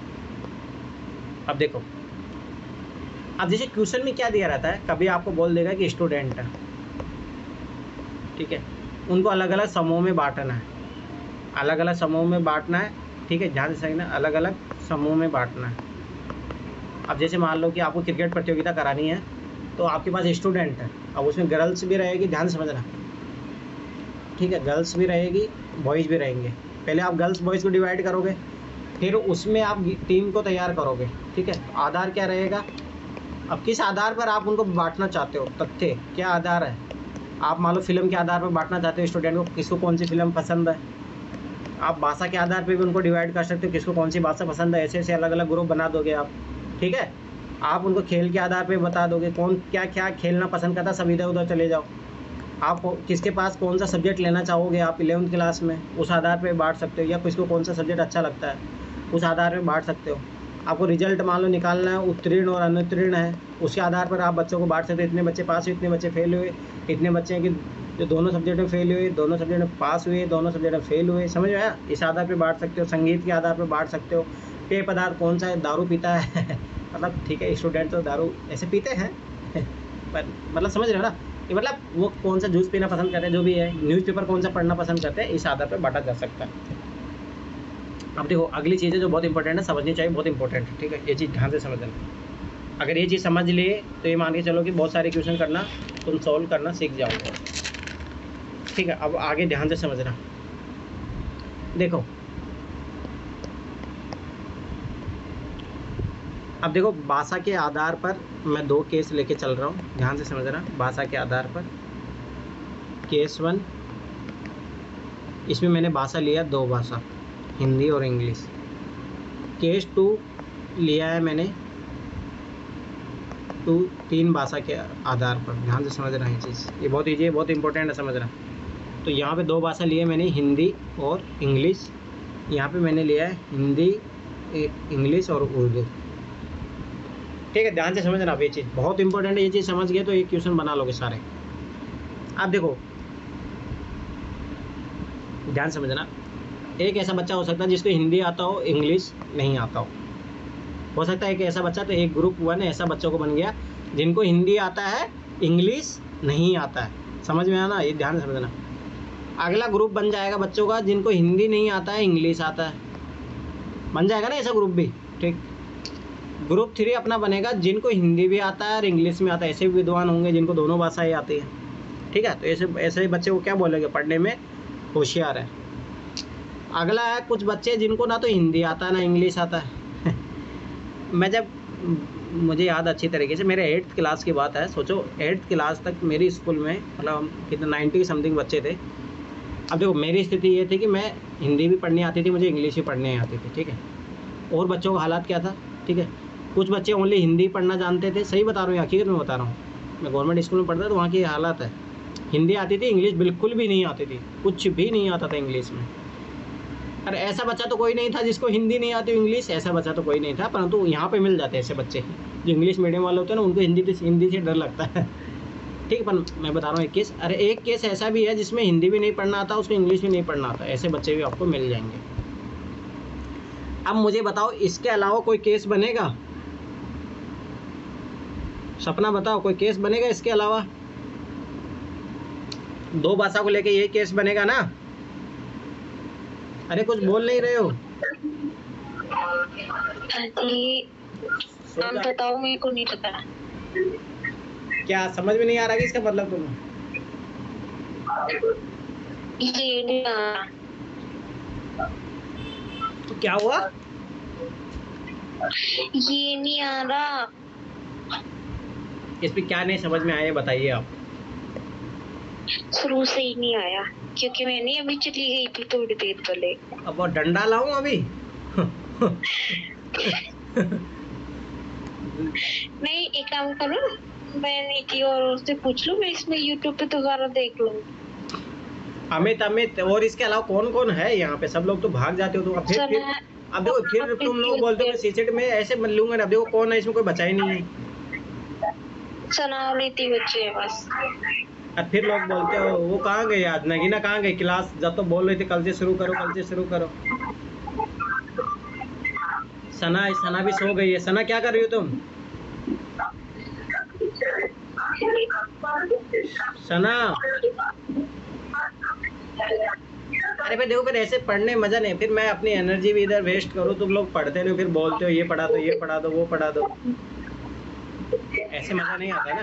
अब देखो, अब जैसे क्वेश्चन में क्या दिया रहता है, कभी आपको बोल देगा कि स्टूडेंट है, ठीक है, उनको अलग अलग समूह में बांटना है, अलग अलग समूह में बांटना है। ठीक है, ध्यान से समझना, अलग अलग समूह में बांटना है। अब जैसे मान लो कि आपको क्रिकेट प्रतियोगिता करानी है, तो आपके पास स्टूडेंट है, अब उसमें गर्ल्स भी रहेगी, ध्यान से समझना। ठीक है, गर्ल्स भी रहेगी, बॉयज़ भी रहेंगे। पहले आप गर्ल्स बॉयज़ को डिवाइड करोगे, फिर उसमें आप टीम को तैयार करोगे। ठीक है, आधार क्या रहेगा, अब किस आधार पर आप उनको बांटना चाहते हो, तथ्य क्या आधार है। आप मान लो फिल्म के आधार पर बांटना चाहते हो स्टूडेंट को, किसको कौन सी फिल्म पसंद है। आप भाषा के आधार पर भी उनको डिवाइड कर सकते हो, किसको कौन सी भाषा पसंद है, ऐसे ऐसे अलग अलग ग्रुप बना दोगे आप। ठीक है, आप उनको खेल के आधार पे बता दोगे, कौन क्या क्या खेलना पसंद करता, सब इधर उधर चले जाओ। आप किसके पास कौन सा सब्जेक्ट लेना चाहोगे आप इलेवंथ क्लास में, उस आधार पे बांट सकते हो, या किसको कौन सा सब्जेक्ट अच्छा लगता है उस आधार पे बांट सकते हो। आपको रिजल्ट मान लो निकालना है, उत्तीर्ण और अनुत्तीर्ण है, उसके आधार पर आप बच्चों को बांट सकते हो, इतने बच्चे पास हुए, इतने बच्चे फेल हुए, इतने बच्चे हैं कि जो दोनों सब्जेक्ट में फेल हुए, दोनों सब्जेक्ट में पास हुए, दोनों सब्जेक्ट में फेल हुए, समझ में आया। इस आधार पर बांट सकते हो, संगीत के आधार पर बांट सकते हो, पेय पदार्थ कौन सा है, दारू पीता है मतलब ठीक है, स्टूडेंट तो दारू ऐसे पीते हैं पर मतलब समझ रहे हो ना, कि मतलब वो कौन सा जूस पीना पसंद करते हैं, जो भी है, न्यूज़पेपर कौन सा पढ़ना पसंद करते हैं, इस आधार पर बांटा जा सकता है। अब देखो अगली चीज़ है जो बहुत इंपॉर्टेंट है, समझनी चाहिए, बहुत इंपॉर्टेंट है। ठीक है, ये चीज़ ध्यान से समझना। अगर ये चीज़ समझ लिए तो ये मान के चलो कि बहुत सारे क्वेश्चन करना तुम सॉल्व करना सीख जाओगे। ठीक है, अब आगे ध्यान से समझना। देखो अब देखो, भाषा के आधार पर मैं दो केस लेके चल रहा हूँ, ध्यान से समझना। भाषा के आधार पर केस वन, इसमें मैंने भाषा लिया दो भाषा, हिंदी और इंग्लिश। केस टू लिया है मैंने टू तीन भाषा के आधार पर, ध्यान से समझना ये चीज़, ये बहुत ईजी है, बहुत इंपॉर्टेंट है समझना। तो यहाँ पे दो भाषा लिए मैंने, हिंदी और इंग्लिश। यहाँ पे मैंने लिया है हिंदी, इंग्लिश और उर्दू। ठीक है, ध्यान से समझना आप, ये चीज़ बहुत इंपॉर्टेंट है, ये चीज़ समझ गए तो ये क्वेश्चन बना लोगे सारे। आप देखो ध्यान समझना, एक ऐसा बच्चा हो सकता है जिसको हिंदी आता हो, इंग्लिश नहीं आता हो हो सकता है एक ऐसा बच्चा। तो एक ग्रुप वन ऐसा बच्चों को बन गया जिनको हिंदी आता है, इंग्लिश नहीं आता है। समझ में आना, ये ध्यान समझना। अगला ग्रुप बन जाएगा बच्चों का जिनको हिंदी नहीं आता है, इंग्लिश आता है। बन जाएगा ना ऐसा ग्रुप भी, ठीक। ग्रुप थ्री अपना बनेगा जिनको हिंदी भी आता है और इंग्लिश में आता है। ऐसे भी विद्वान होंगे जिनको दोनों भाषाएं आती हैं, ठीक है। तो ऐसे ऐसे बच्चे को क्या बोलेंगे, पढ़ने में होशियार है। अगला है कुछ बच्चे जिनको ना तो हिंदी आता है ना इंग्लिश आता है। मैं जब, मुझे याद अच्छी तरीके से, मेरे एट्थ क्लास की बात है। सोचो एट्थ क्लास तक मेरी स्कूल में मतलब हम कितने नाइन्टी समथिंग बच्चे थे। अब देखो मेरी स्थिति ये थी कि मैं हिंदी भी पढ़नी आती थी, मुझे इंग्लिश भी पढ़नी आती थी, ठीक है। और बच्चों का हालात क्या था, ठीक है। कुछ बच्चे ओनली हिंदी पढ़ना जानते थे, सही बता रहा हूँ, हकीकत में बता रहा हूँ। मैं गवर्नमेंट स्कूल में पढ़ता था तो वहाँ की हालात है, हिंदी आती थी, इंग्लिश बिल्कुल भी नहीं आती थी, कुछ भी नहीं आता था इंग्लिश में। अरे ऐसा बच्चा तो कोई नहीं था जिसको हिंदी नहीं आती इंग्लिश, ऐसा बच्चा तो कोई नहीं था। परंतु यहाँ पे मिल जाते हैं ऐसे बच्चे जो इंग्लिश मीडियम वाले होते हैं ना, उनको हिंदी हिंदी से डर लगता है, ठीक है। पर मैं बता रहा हूँ एक केस, अरे एक केस ऐसा भी है जिसमें हिंदी भी नहीं पढ़ना आता, उसको इंग्लिश भी नहीं पढ़ना आता, ऐसे बच्चे भी आपको मिल जाएंगे। अब मुझे बताओ इसके अलावा कोई केस बनेगा? सपना बताओ, कोई केस बनेगा इसके अलावा? दो भाषा को लेके यही केस बनेगा ना? अरे कुछ बोल नहीं रहे हो। जी नाम बताओ, मेरे को नहीं पता। क्या समझ में नहीं आ रहा कि इसका मतलब तुम्हें? ये नहीं आ रहा। तो क्या हुआ? ये नहीं आ रहा। इसमें क्या नहीं समझ में आया बताइए आप। शुरू से ही नहीं आया क्योंकि मैंने अभी चली गई थी थोड़ी देर पहले। अब वो डंडा लाऊं अभी? नहीं, एक काम करो, मैं नीति और उससे पूछ लूं, मैं इसमें यूट्यूब पे दोबारा देख लूं। अमित अमित और इसके अलावा कौन कौन है यहाँ पे? सब लोग तो भाग जाते हो तो अब फिर फिर अब देखो फिर तुम लोग बोलते हो सीसेट में ऐसे मिल लूंगा। अब देखो कौन है इसमें, कोई बचा ही नहीं है। सना और नीति बच्चे हैं बस। अब फिर लोग बोलते हो वो कहाँ गए आज, नगीना कहाँ गई? क्लास जब तो बोल रहे थे कल से शुरू करो, कल से शुरू करो। सना सना भी सो गई है। सना क्या कर रही हो तुम? सना, अरे भाई देखो फिर ऐसे पढ़ने मजा नहीं, फिर मैं अपनी एनर्जी भी इधर वेस्ट करूँ, तुम लोग पढ़ते नहीं, फिर बोलते हो ये पढ़ा दो, ये पढ़ा दो, वो पढ़ा दो, ऐसे मजा नहीं आता ना।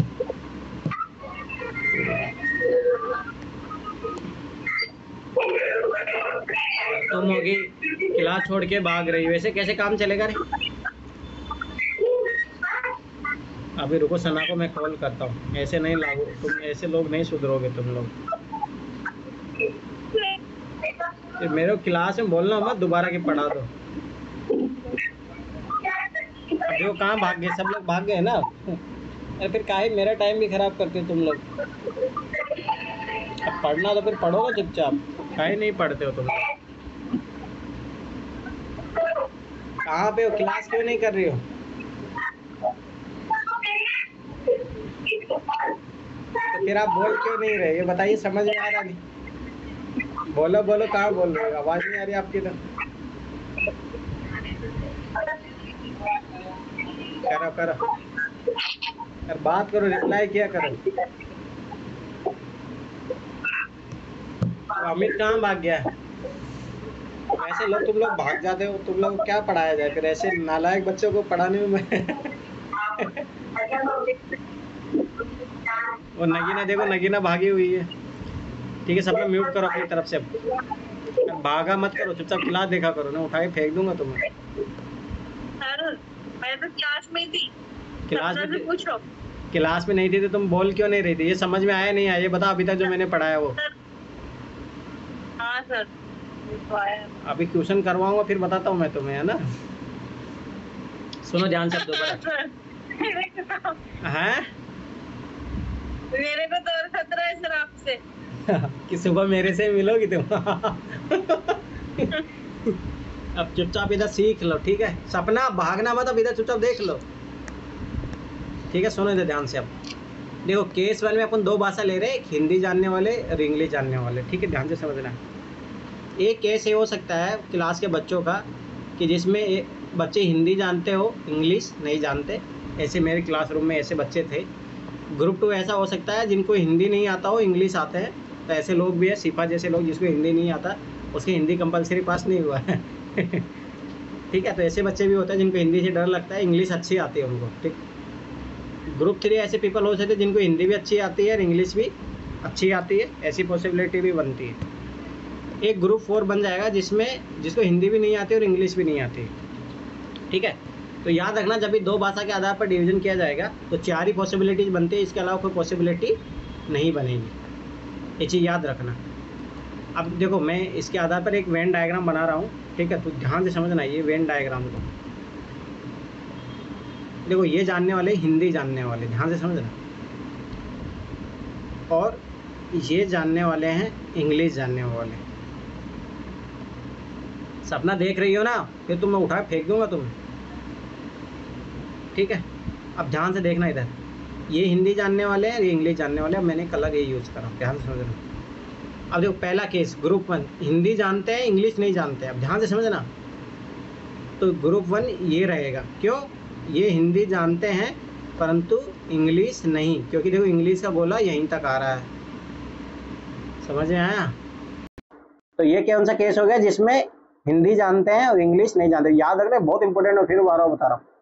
तुम होगी क्लास छोड़ के भाग रही हो, वैसे कैसे काम चलेगा रे? अभी रुको, सना को मैं कॉल करता हूँ। ऐसे नहीं लागू, तुम ऐसे लोग नहीं सुधरोगे तुम लोग। फिर मेरे क्लास में बोलना मत दोबारा के पढ़ा दो। अब देखो कहाँ भाग गए, सब लोग भाग गए ना। अरे फिर काहे मेरा टाइम भी खराब करते हो तुम लोग। अब पढ़ना तो फिर पढ़ो ना चुपचाप, काहे नहीं पढ़ते हो तुम लोग? कहाँ पे हो? क्लास क्यों नहीं कर रही हो? तो फिर आप बोल क्यों नहीं रहे, ये बताइए, समझ में आ रहा नहीं? बोलो बोलो, कहाँ बोल रहे हो? आवाज नहीं आ रही आपकी तो। करो करो यार, बात करो, रिप्लाई किया करो। तो अमित कहाँ भाग गया है? ऐसे लोग, तुम लोग भाग जाते हो, तुम लोग क्या पढ़ाया जाए फिर? ऐसे नालायक बच्चों को पढ़ाने में मैं और नगीना देखो, नगीना भागी हुई है। ठीक है, सब लोग म्यूट करो अपनी तरफ से। अब भागा मत करो, चुपचाप क्लास देखा करो ना, उठा के फेंक दूंगा तुम्हें। सर मैं तो क्लास में थी। क्लास में पूछो। क्लास में नहीं थी तो तुम बोल क्यों नहीं रही थी? ये समझ में आया नहीं आया, ये बता अभी तक जो मैंने पढ़ाया वो। हाँ सर, अभी ट्यूशन करवाऊंगा फिर बताता हूँ मैं तुम्हें, है ना? सुनो ध्यान से दोबारा। हैं? मेरे को तो और खतरा है सर आपसे। कि सुबह मेरे से मिलोगी तुम? अब चुपचाप इधर सीख लो, ठीक है? सपना भागना मत, अब इधर चुपचाप देख लो, ठीक है? सुनो इधर ध्यान से। अब देखो केस वन में अपन दो भाषा ले रहे हैं, एक हिंदी जानने वाले और इंग्लिश जानने वाले, ठीक है? ध्यान से समझना। एक केस ये हो सकता है क्लास के बच्चों का कि जिसमें ए- बच्चे हिंदी जानते हो, इंग्लिश नहीं जानते। ऐसे मेरे क्लासरूम में ऐसे बच्चे थे। ग्रुप टू ऐसा हो सकता है जिनको हिंदी नहीं आता हो, इंग्लिश आते हैं, तो ऐसे लोग भी है। सिफा जैसे लोग जिसको हिंदी नहीं आता, उसकी हिंदी कंपलसरी पास नहीं हुआ है ठीक है, तो ऐसे बच्चे भी होते हैं जिनको हिंदी से डर लगता है, इंग्लिश अच्छी आती है उनको। ठीक, ग्रुप थ्री ऐसे पीपल हो सकते हैं जिनको हिंदी भी अच्छी आती है और इंग्लिश भी अच्छी आती है, ऐसी पॉसिबिलिटी भी बनती है। एक ग्रुप फोर बन जाएगा जिसमें जिसको हिंदी भी नहीं आती और इंग्लिश भी नहीं आती। ठीक है, तो याद रखना जब भी दो भाषा के आधार पर डिवीजन किया जाएगा तो चार ही पॉसिबिलिटीज बनती है, इसके अलावा कोई पॉसिबिलिटी नहीं बनेगी, ये चीज़ याद रखना। अब देखो मैं इसके आधार पर एक वेन डायग्राम बना रहा हूँ। ठीक है, तो ध्यान से समझना ये वेन डायग्राम को। देखो ये जानने वाले हिंदी जानने वाले, ध्यान से समझना, और ये जानने वाले हैं इंग्लिश जानने वाले। सपना देख रही हो ना, फिर तुम मैं उठा फेंक दूंगा तुम्हें। ठीक है, अब ध्यान से देखना इधर, ये हिंदी जानने वाले हैं, ये इंग्लिश जानने वाले हैं। अब मैंने कलर ये यूज़ करा, ध्यान से समझना। अब देखो पहला केस ग्रुप वन, हिंदी जानते हैं इंग्लिश नहीं जानते। अब ध्यान से समझना, तो ग्रुप वन ये रहेगा। क्यों? ये हिंदी जानते हैं परंतु इंग्लिश नहीं, क्योंकि देखो इंग्लिश का बोला यहीं तक आ रहा है, समझ में आया? तो ये कौन सा केस हो गया जिसमें हिंदी जानते हैं और इंग्लिश नहीं जानते। याद रखना, बहुत इंपॉर्टेंट है, फिर बार बता रहा हूँ,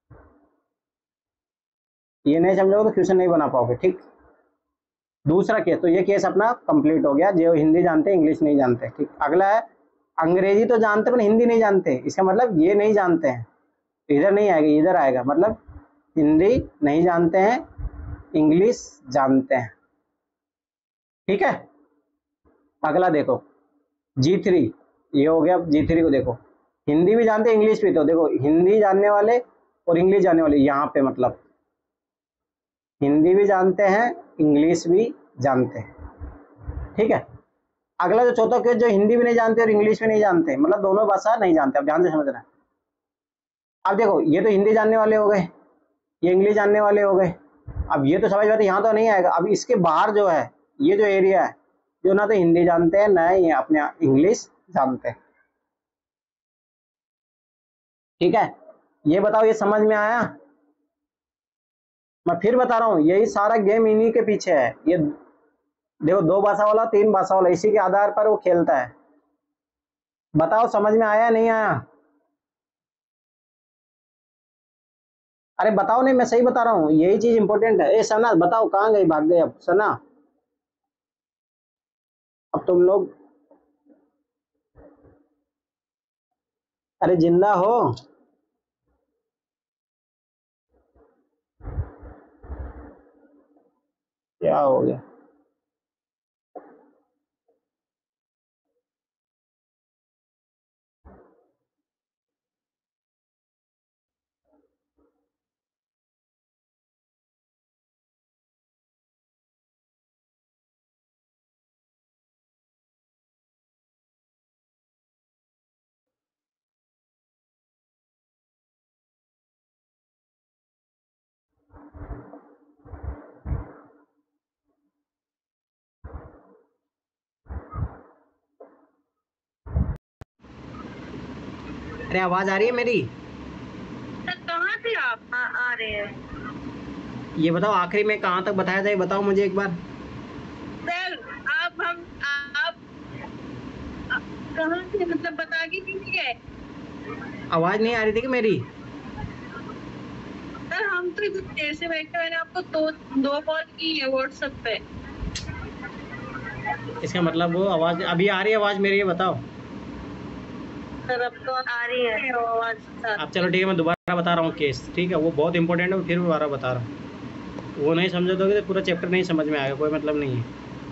ये नहीं समझोगे तो क्वेश्चन नहीं बना पाओगे। ठीक, दूसरा केस, तो ये केस अपना कंप्लीट हो गया, जो हिंदी जानते हैं इंग्लिश नहीं जानते। ठीक, अगला है अंग्रेजी तो जानते पर हिंदी नहीं जानते। इसका मतलब ये नहीं जानते हैं, इधर नहीं आएगा, इधर आएगा, मतलब हिंदी नहीं जानते हैं, इंग्लिश जानते हैं। ठीक है, अगला देखो जी थ्री, ये हो गया जी थ्री को। देखो हिंदी भी जानते हैं इंग्लिश भी, तो देखो हिंदी जानने वाले और इंग्लिश जानने वाले, यहाँ पे मतलब हिंदी भी जानते हैं इंग्लिश भी जानते हैं। ठीक है, अगला जो चौथा केस, जो हिंदी भी नहीं जानते और इंग्लिश भी नहीं जानते, मतलब दोनों भाषा नहीं जानते। अब ध्यान से समझना है। अब देखो ये तो हिंदी जानने वाले हो गए, ये इंग्लिश जानने वाले हो गए। अब ये तो समझ बात, यहाँ तो नहीं आएगा। अब इसके बाहर जो है, ये जो एरिया है, जो ना तो हिंदी जानते हैं ना ये अपने इंग्लिश जानते हैं। ठीक है, ये बताओ ये समझ में आया? मैं फिर बता रहा हूँ, यही सारा गेम इन्हीं के पीछे है। ये देखो दो भाषा वाला, तीन भाषा वाला, इसी के आधार पर वो खेलता है। बताओ समझ में आया नहीं आया? अरे बताओ, नहीं मैं सही बता रहा हूँ, यही चीज इंपॉर्टेंट है। ए सना बताओ, कहाँ गई, भाग गए अब सना? अब तुम लोग, अरे जिंदा हो? क्या हो गया? अरे आवाज आ रही है मेरी? कहाँ थे आप? आ, आ रहे हैं। ये बताओ आखिरी में कहाँ तक बताया था, ये बताओ मुझे एक बार। सर आप हम आप कहाँ थे, मतलब बता के नहीं गए? आवाज नहीं आ रही थी कि मेरी? सर हम तो इधर देर से बैठे, मैंने आपको दो दो कॉल की है व्हाट्सएप पे। इसका मतलब वो आवाज अभी आ रही है, आवाज मेरी, ये बताओ। सर अब तो आ रही है आवाज सर। अब चलो ठीक है, मैं दोबारा बता रहा हूँ केस। ठीक है, वो बहुत इंपॉर्टेंट है, फिर दोबारा बता रहा हूँ। वो नहीं समझो तो पूरा चैप्टर नहीं समझ में आएगा, कोई मतलब नहीं है।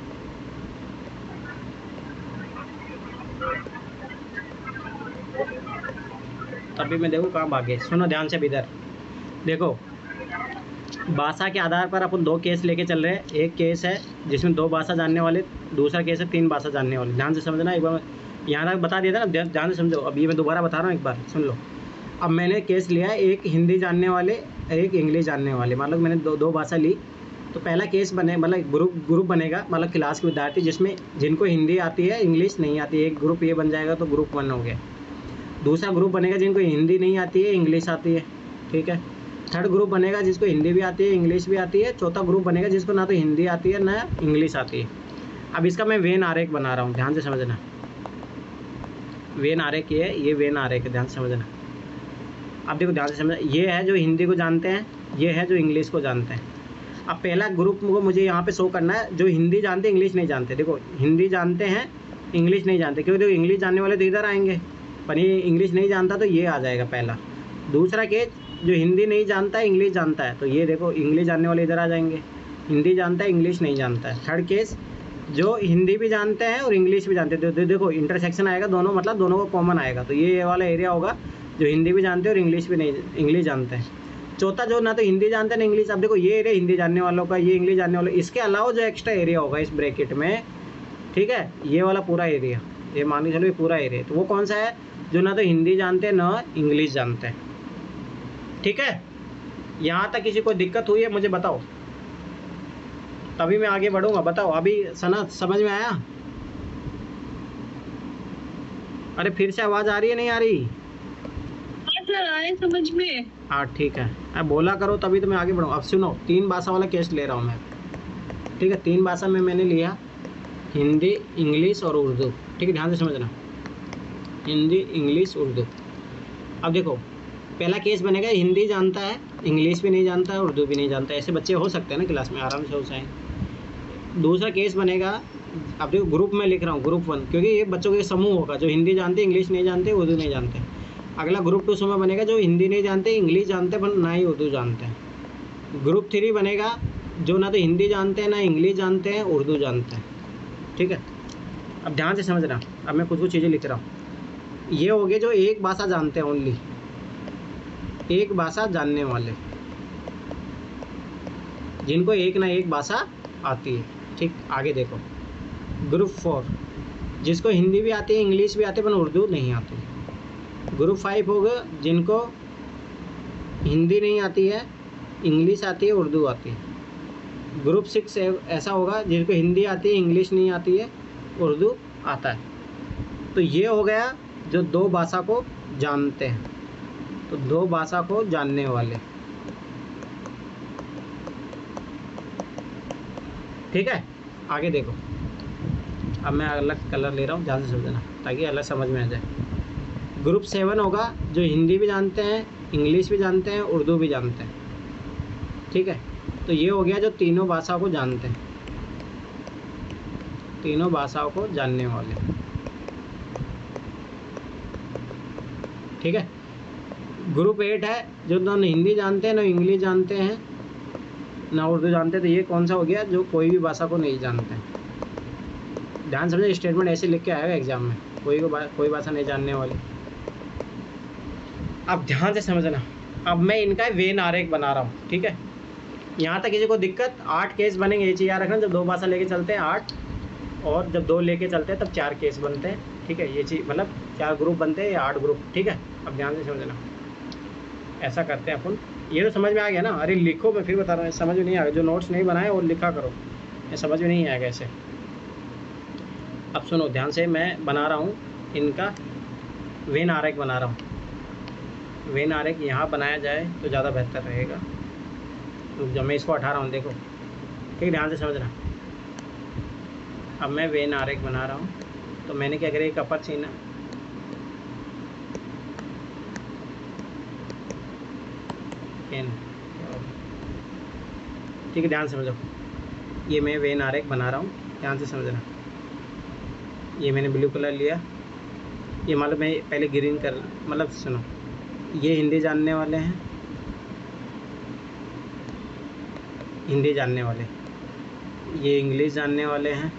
तभी मैं देखो कहाँ भागे। सुनो ध्यान से इधर देखो, भाषा के आधार पर अपन दो केस लेके चल रहे हैं। एक केस है जिसमें दो भाषा जानने वाले, दूसरा केस है तीन भाषा जानने वाले। ध्यान से समझना, एक बार यहाँ तक बता दिया था ना, ध्यान से समझो। अब ये मैं दोबारा बता रहा हूँ, एक बार सुन लो। अब मैंने केस लिया एक हिंदी जानने वाले, एक इंग्लिश जानने वाले, मतलब मैंने दो दो भाषा ली। तो पहला केस बने मतलब ग्रुप ग्रुप बनेगा, मतलब क्लास के विद्यार्थी जिसमें जिनको हिंदी आती है इंग्लिश नहीं आती है, एक ग्रुप ये बन जाएगा तो ग्रुप वन हो गया। दूसरा ग्रुप बनेगा जिनको हिंदी नहीं आती है इंग्लिश आती है, ठीक है। थर्ड ग्रुप बनेगा जिसको हिंदी भी आती है इंग्लिश भी आती है। चौथा ग्रुप बनेगा जिसको ना तो हिंदी आती है ना इंग्लिश आती है। अब इसका मैं वेन आरेख बना रहा हूँ, ध्यान से समझना। वेन आरेख ये है, ये वेन आरेख है, ध्यान से समझना। अब देखो ध्यान से समझना, ये है जो हिंदी को जानते हैं, ये है जो इंग्लिश को जानते हैं। अब पहला ग्रुप को मुझे यहाँ पे शो करना है जो हिंदी जानते इंग्लिश नहीं जानते। देखो हिंदी जानते हैं इंग्लिश नहीं जानते, क्योंकि देखो इंग्लिश जानने वाले तो इधर आएंगे, पर ये इंग्लिश नहीं जानता तो ये आ जाएगा पहला। दूसरा केस जो हिंदी नहीं जानता है इंग्लिश जानता है, तो ये देखो इंग्लिश जानने वाले इधर आ जाएंगे, हिंदी जानता है इंग्लिश नहीं जानता है। थर्ड केस जो हिंदी भी जानते हैं और इंग्लिश भी जानते हैं, तो देखो इंटरसेक्शन आएगा दोनों, मतलब दोनों को कॉमन आएगा, तो ये वाला एरिया होगा जो हिंदी भी जानते हैं और इंग्लिश भी नहीं इंग्लिश जानते हैं। चौथा जो ना तो हिंदी जानते हैं ना इंग्लिश, अब देखो ये एरिया हिंदी जानने वालों का, ये इंग्लिश जानने वालों, इसके अलावा जो एक्स्ट्रा एरिया होगा इस ब्रैकेट में, ठीक है, ये वाला पूरा एरिया, ये मान के चलो ये पूरा एरिया, तो वो कौन सा है जो ना तो हिंदी जानते हैं ना इंग्लिश जानते हैं, ठीक है। यहाँ तक किसी को दिक्कत हुई है मुझे बताओ, तभी मैं आगे बढ़ूंगा। बताओ अभी सना समझ में आया? अरे फिर से आवाज़ आ रही है नहीं आ रही? आए समझ में। हाँ ठीक है, अब बोला करो तभी तो मैं आगे बढ़ूँ। अब सुनो, तीन भाषा वाला केस ले रहा हूँ मैं, ठीक है। तीन भाषा में मैंने लिया हिंदी इंग्लिश और उर्दू, ठीक है, ध्यान से समझना, हिंदी इंग्लिश उर्दू। अब देखो पहला केस बनेगा हिंदी जानता है इंग्लिश भी नहीं जानता है उर्दू भी नहीं जानता है, ऐसे बच्चे हो सकते हैं ना क्लास में, आराम से हो जाएंगे। दूसरा केस बनेगा, अब देखो ग्रुप में लिख रहा हूँ ग्रुप वन, क्योंकि ये बच्चों के समूह होगा जो हिंदी जानते इंग्लिश नहीं जानते उर्दू नहीं जानते। अगला ग्रुप टू समय बनेगा जो हिंदी नहीं जानते इंग्लिश जानते पर ना ही उर्दू जानते हैं। ग्रुप थ्री बनेगा जो ना तो हिंदी जानते हैं ना इंग्लिश जानते हैं उर्दू जानते हैं, ठीक है। अब ध्यान से समझना, अब मैं कुछ कुछ चीज़ें लिख रहा हूँ। ये हो गए जो एक भाषा जानते हैं, ओनली एक भाषा जानने वाले, जिनको एक ना एक भाषा आती है, ठीक। आगे देखो ग्रुप फोर, जिसको हिंदी भी आती है इंग्लिश भी आती है पर उर्दू नहीं आती। ग्रुप फाइव होगा जिनको हिंदी नहीं आती है इंग्लिश आती है उर्दू आती है। ग्रुप सिक्स ऐसा होगा जिनको हिंदी आती है इंग्लिश नहीं आती है उर्दू आता है। तो ये हो गया जो दो भाषा को जानते हैं, तो दो भाषा को जानने वाले, ठीक है। आगे देखो, अब मैं अलग कलर ले रहा हूँ, ध्यान से समझना ताकि अलग समझ में आ जाए। ग्रुप सेवन होगा जो हिंदी भी जानते हैं इंग्लिश भी जानते हैं उर्दू भी जानते हैं, ठीक है। तो ये हो गया जो तीनों भाषाओं को जानते हैं, तीनों भाषाओं को जानने वाले, ठीक है। ग्रुप एट है जो ना हिंदी जानते हैं ना इंग्लिश जानते हैं ना उर्दू जानते हैं, तो ये कौन सा हो गया जो कोई भी भाषा को नहीं जानते हैं। ध्यान समझे, स्टेटमेंट ऐसे लिख के आएगा एग्जाम में, कोई को कोई भाषा नहीं जानने वाली। अब ध्यान से समझना, अब मैं इनका वेन आरेख बना रहा हूँ, ठीक है। यहाँ तक किसी को दिक्कत? आठ केस बनेंगे, ये चीज़ याद रखना, जब दो भाषा लेके चलते हैं आठ, और जब दो लेके चलते हैं तब चार केस बनते हैं, ठीक है। ये चीज़ मतलब चार ग्रुप बनते हैं या आठ ग्रुप, ठीक है। अब ध्यान से समझना, ऐसा करते हैं अपन। ये तो समझ में आ गया ना? अरे लिखो, मैं फिर बता रहा हूँ, समझ में नहीं आएगा, जो नोट्स नहीं बनाए वो लिखा करो, ये समझ में नहीं आएगा ऐसे। अब सुनो ध्यान से, मैं बना रहा हूँ इनका वेन आरेख बना रहा हूँ। वेन आरेख यहाँ बनाया जाए तो ज़्यादा बेहतर रहेगा। जब मैं इसको हटा रहा हूँ देखो, ठीक, ध्यान से समझना। अब मैं वेन आरेख बना रहा हूँ, तो मैंने क्या करा, एक अपर छीना, एन, ठीक है, ध्यान से समझो। ये मैं वेन आरेख बना रहा हूँ, ध्यान से समझना। ये मैंने ब्लू कलर लिया, ये मतलब मैं पहले ग्रीन कर, मतलब सुनो, ये हिंदी जानने वाले हैं, हिंदी जानने वाले, ये इंग्लिश जानने वाले हैं,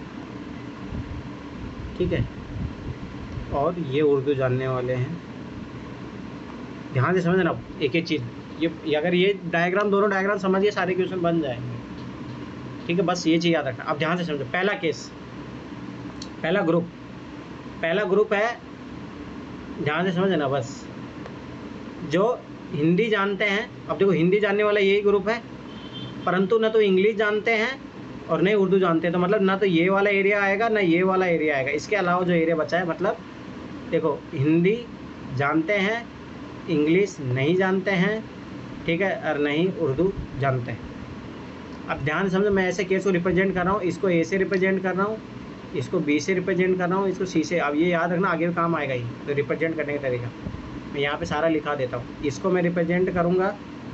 ठीक है, और ये उर्दू जानने वाले हैं। ध्यान से समझना एक एक चीज़, ये अगर ये डायग्राम, दोनों डायग्राम समझिए, सारे क्वेश्चन बन जाएंगे, ठीक है। बस ये चीज़ याद रखना। अब ध्यान से समझो, पहला केस, पहला ग्रुप, पहला ग्रुप है, ध्यान से समझना बस, जो हिंदी जानते हैं। अब देखो हिंदी जानने वाला यही ग्रुप है, परंतु ना तो इंग्लिश जानते हैं और नहीं उर्दू जानते हैं, तो मतलब ना तो ये वाला एरिया आएगा ना ये वाला एरिया आएगा। इसके अलावा जो एरिया बचा है, मतलब देखो हिंदी जानते हैं, इंग्लिश नहीं जानते हैं, ठीक है, और नहीं उर्दू जानते हैं। अब ध्यान से समझो, मैं ऐसे केस को रिप्रेजेंट कर रहा हूँ, इसको ए से रिप्रेजेंट कर रहा हूँ, इसको बी से रिप्रेजेंट कर रहा हूँ, इसको सी से। अब ये याद रखना, आगे काम आएगा ही, तो रिप्रेजेंट करने का तरीका मैं यहाँ पे सारा लिखा देता हूँ। इसको मैं रिप्रेजेंट करूँगा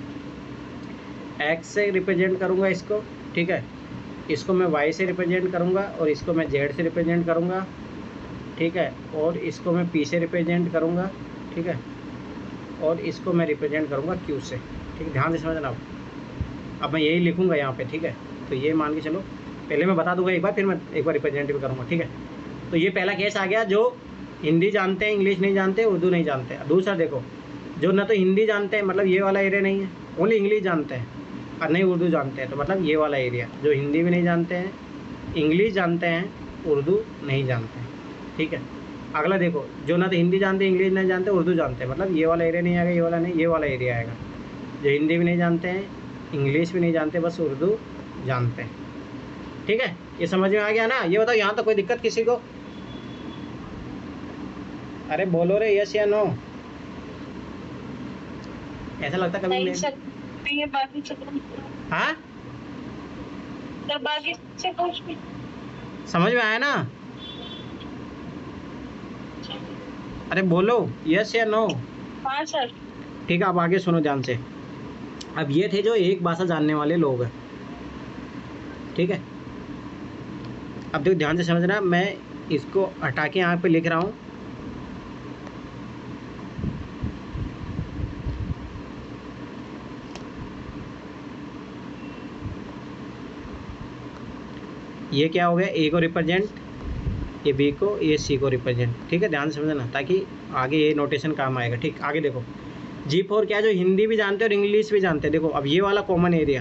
एक्स से रिप्रेजेंट करूँगा इसको, ठीक है, इसको मैं वाई से रिप्रेजेंट करूँगा और इसको मैं जेड से रिप्रेजेंट करूँगा, ठीक है, और इसको मैं पी से रिप्रेजेंट करूँगा, ठीक है, और इसको मैं रिप्रेजेंट करूँगा क्यू से, ठीक है। ध्यान से समझना। अब अब मैं यही लिखूँगा यहाँ पे, ठीक है। तो ये मान के चलो, पहले मैं बता दूँगा एक बार, फिर मैं एक बार रिप्रेजेंट भी करूँगा, ठीक है। तो ये पहला केस आ गया, जो हिंदी जानते हैं, इंग्लिश नहीं जानते, उर्दू नहीं जानते। दूसरा देखो, जो ना तो हिंदी जानते हैं, मतलब ये वाला एरिया नहीं है, ओनली इंग्लिश जानते हैं, और नहीं उर्दू जानते हैं, तो मतलब ये वाला एरिया। जो हिंदी भी नहीं जानते हैं, इंग्लिश जानते हैं, उर्दू नहीं जानते हैं, ठीक है। अगला देखो, जो ना तो हिंदी जानते, इंग्लिश नहीं जानते, उर्दू जानते हैं, मतलब ये वाला एरिया नहीं आएगा, ये वाला नहीं, ये वाला एरिया आएगा। जो हिंदी भी नहीं जानते हैं, इंग्लिश भी नहीं जानते, बस उर्दू जानते हैं, ठीक है। ये समझ में आ गया ना? ये बताओ, यहाँ तो कोई दिक्कत किसी को? अरे बोलो रे, यस या नो। ऐसा लगता कभी नहीं मैं सर, ये बाकी से हाँ तो बाकी से कुछ भी समझ में आया ना? अरे बोलो यस या नो। हाँ सर। ठीक है, अब आगे सुनो ध्यान से। अब ये थे जो एक भाषा जानने वाले लोग हैं, ठीक है। अब देखो ध्यान से समझना, मैं इसको हटा के यहाँ पे लिख रहा हूँ। ये क्या हो गया, ए को रिप्रेजेंट, ये बी को, ये सी को रिप्रेजेंट, ठीक है। ध्यान से समझना ताकि आगे ये नोटेशन काम आएगा, ठीक। आगे देखो, जी फोर क्या है, जो हिंदी भी जानते हैं और इंग्लिश भी जानते हैं। देखो अब ये वाला कॉमन एरिया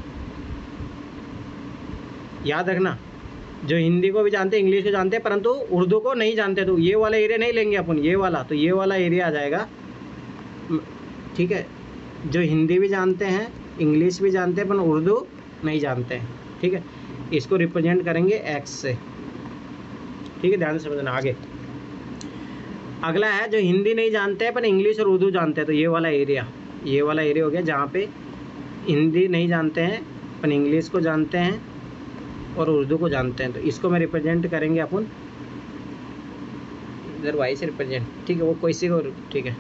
याद रखना, जो हिंदी को भी जानते हैं, इंग्लिश को जानते हैं, परंतु उर्दू को नहीं जानते, तो ये वाला एरिया नहीं लेंगे अपन, ये वाला, तो ये वाला एरिया आ जाएगा, ठीक है। जो हिंदी भी जानते हैं, इंग्लिश भी जानते हैं, पर उर्दू नहीं जानते हैं, ठीक है। इसको रिप्रेजेंट करेंगे एक्स से, ठीक है। ध्यान से समझना। आगे अगला है, जो हिंदी नहीं जानते हैं पर इंग्लिश और उर्दू जानते हैं, तो ये वाला एरिया, ये वाला एरिया हो गया जहाँ पे हिंदी नहीं जानते हैं पर इंग्लिश को जानते हैं और उर्दू को जानते हैं, तो इसको मैं रिप्रेजेंट करेंगे अपन इधर वाई से रिप्रेजेंट, ठीक है। वो कोई सी को, ठीक है,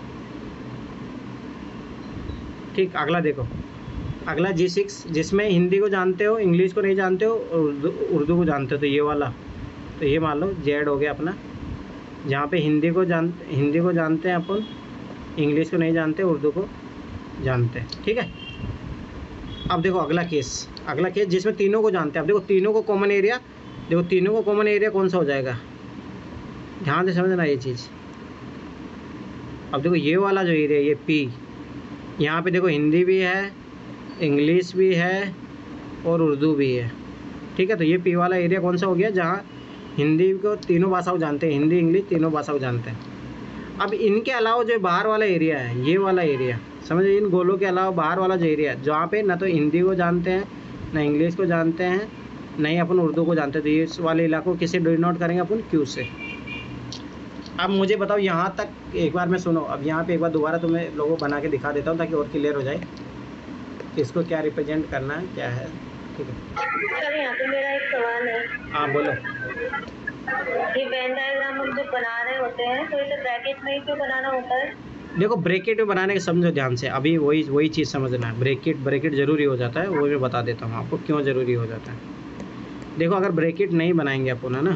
ठीक। अगला देखो, अगला जी सिक्स, जिसमें हिंदी को जानते हो, इंग्लिश को नहीं जानते हो और उर्दू उर्दू को जानते हो, तो ये वाला, तो ये मान लो जेड हो गया अपना, जहाँ पे हिंदी को जान हिंदी को जानते हैं अपन, इंग्लिश को नहीं जानते, उर्दू को जानते हैं, ठीक है। अब देखो अगला केस, अगला केस जिसमें तीनों को जानते हैं। अब देखो तीनों को कॉमन एरिया, देखो तीनों को कॉमन एरिया कौन सा हो जाएगा, ध्यान से समझना ये चीज़। अब देखो ये वाला जो एरिया, ये पी, यहाँ पे देखो हिंदी भी है, इंग्लिश भी है और उर्दू भी है, ठीक है। तो ये पी वाला एरिया कौन सा हो गया, जहाँ हिंदी को तीनों भाषाओं जानते हैं, हिंदी इंग्लिश तीनों भाषाओं जानते हैं। अब इनके अलावा जो बाहर वाला एरिया है, ये वाला एरिया समझिए, इन गोलों के अलावा बाहर वाला जो एरिया है, जहाँ पे ना तो हिंदी को जानते हैं, ना इंग्लिश को जानते हैं, ना ही अपन उर्दू को जानते हैं, तो ये इस वाले इलाकों किसे डिनोट करेंगे अपन, क्यू से। अब मुझे बताओ यहाँ तक एक बार मैं सुनो, अब यहाँ पे एक बार दोबारा तुम्हें लोगों को बना के दिखा देता हूँ ताकि और क्लियर हो जाए कि इसको क्या रिप्रेजेंट करना है, क्या है, ठीक है। सर यहाँ पे मेरा एक सवाल है। हाँ बोलो। ये वेन डायग्राम हम जो बना रहे होते हैं, तो इसे ब्रैकेट में ही क्यों बनाना होता है? देखो ब्रैकेट में बनाने के समझो ध्यान से, अभी वही वही चीज़ समझना है। ब्रैकेट ब्रैकेट ज़रूरी हो जाता है, वो मैं बता देता हूँ आपको क्यों ज़रूरी हो जाता है। देखो अगर ब्रैकेट नहीं बनाएंगे अपन, है ना,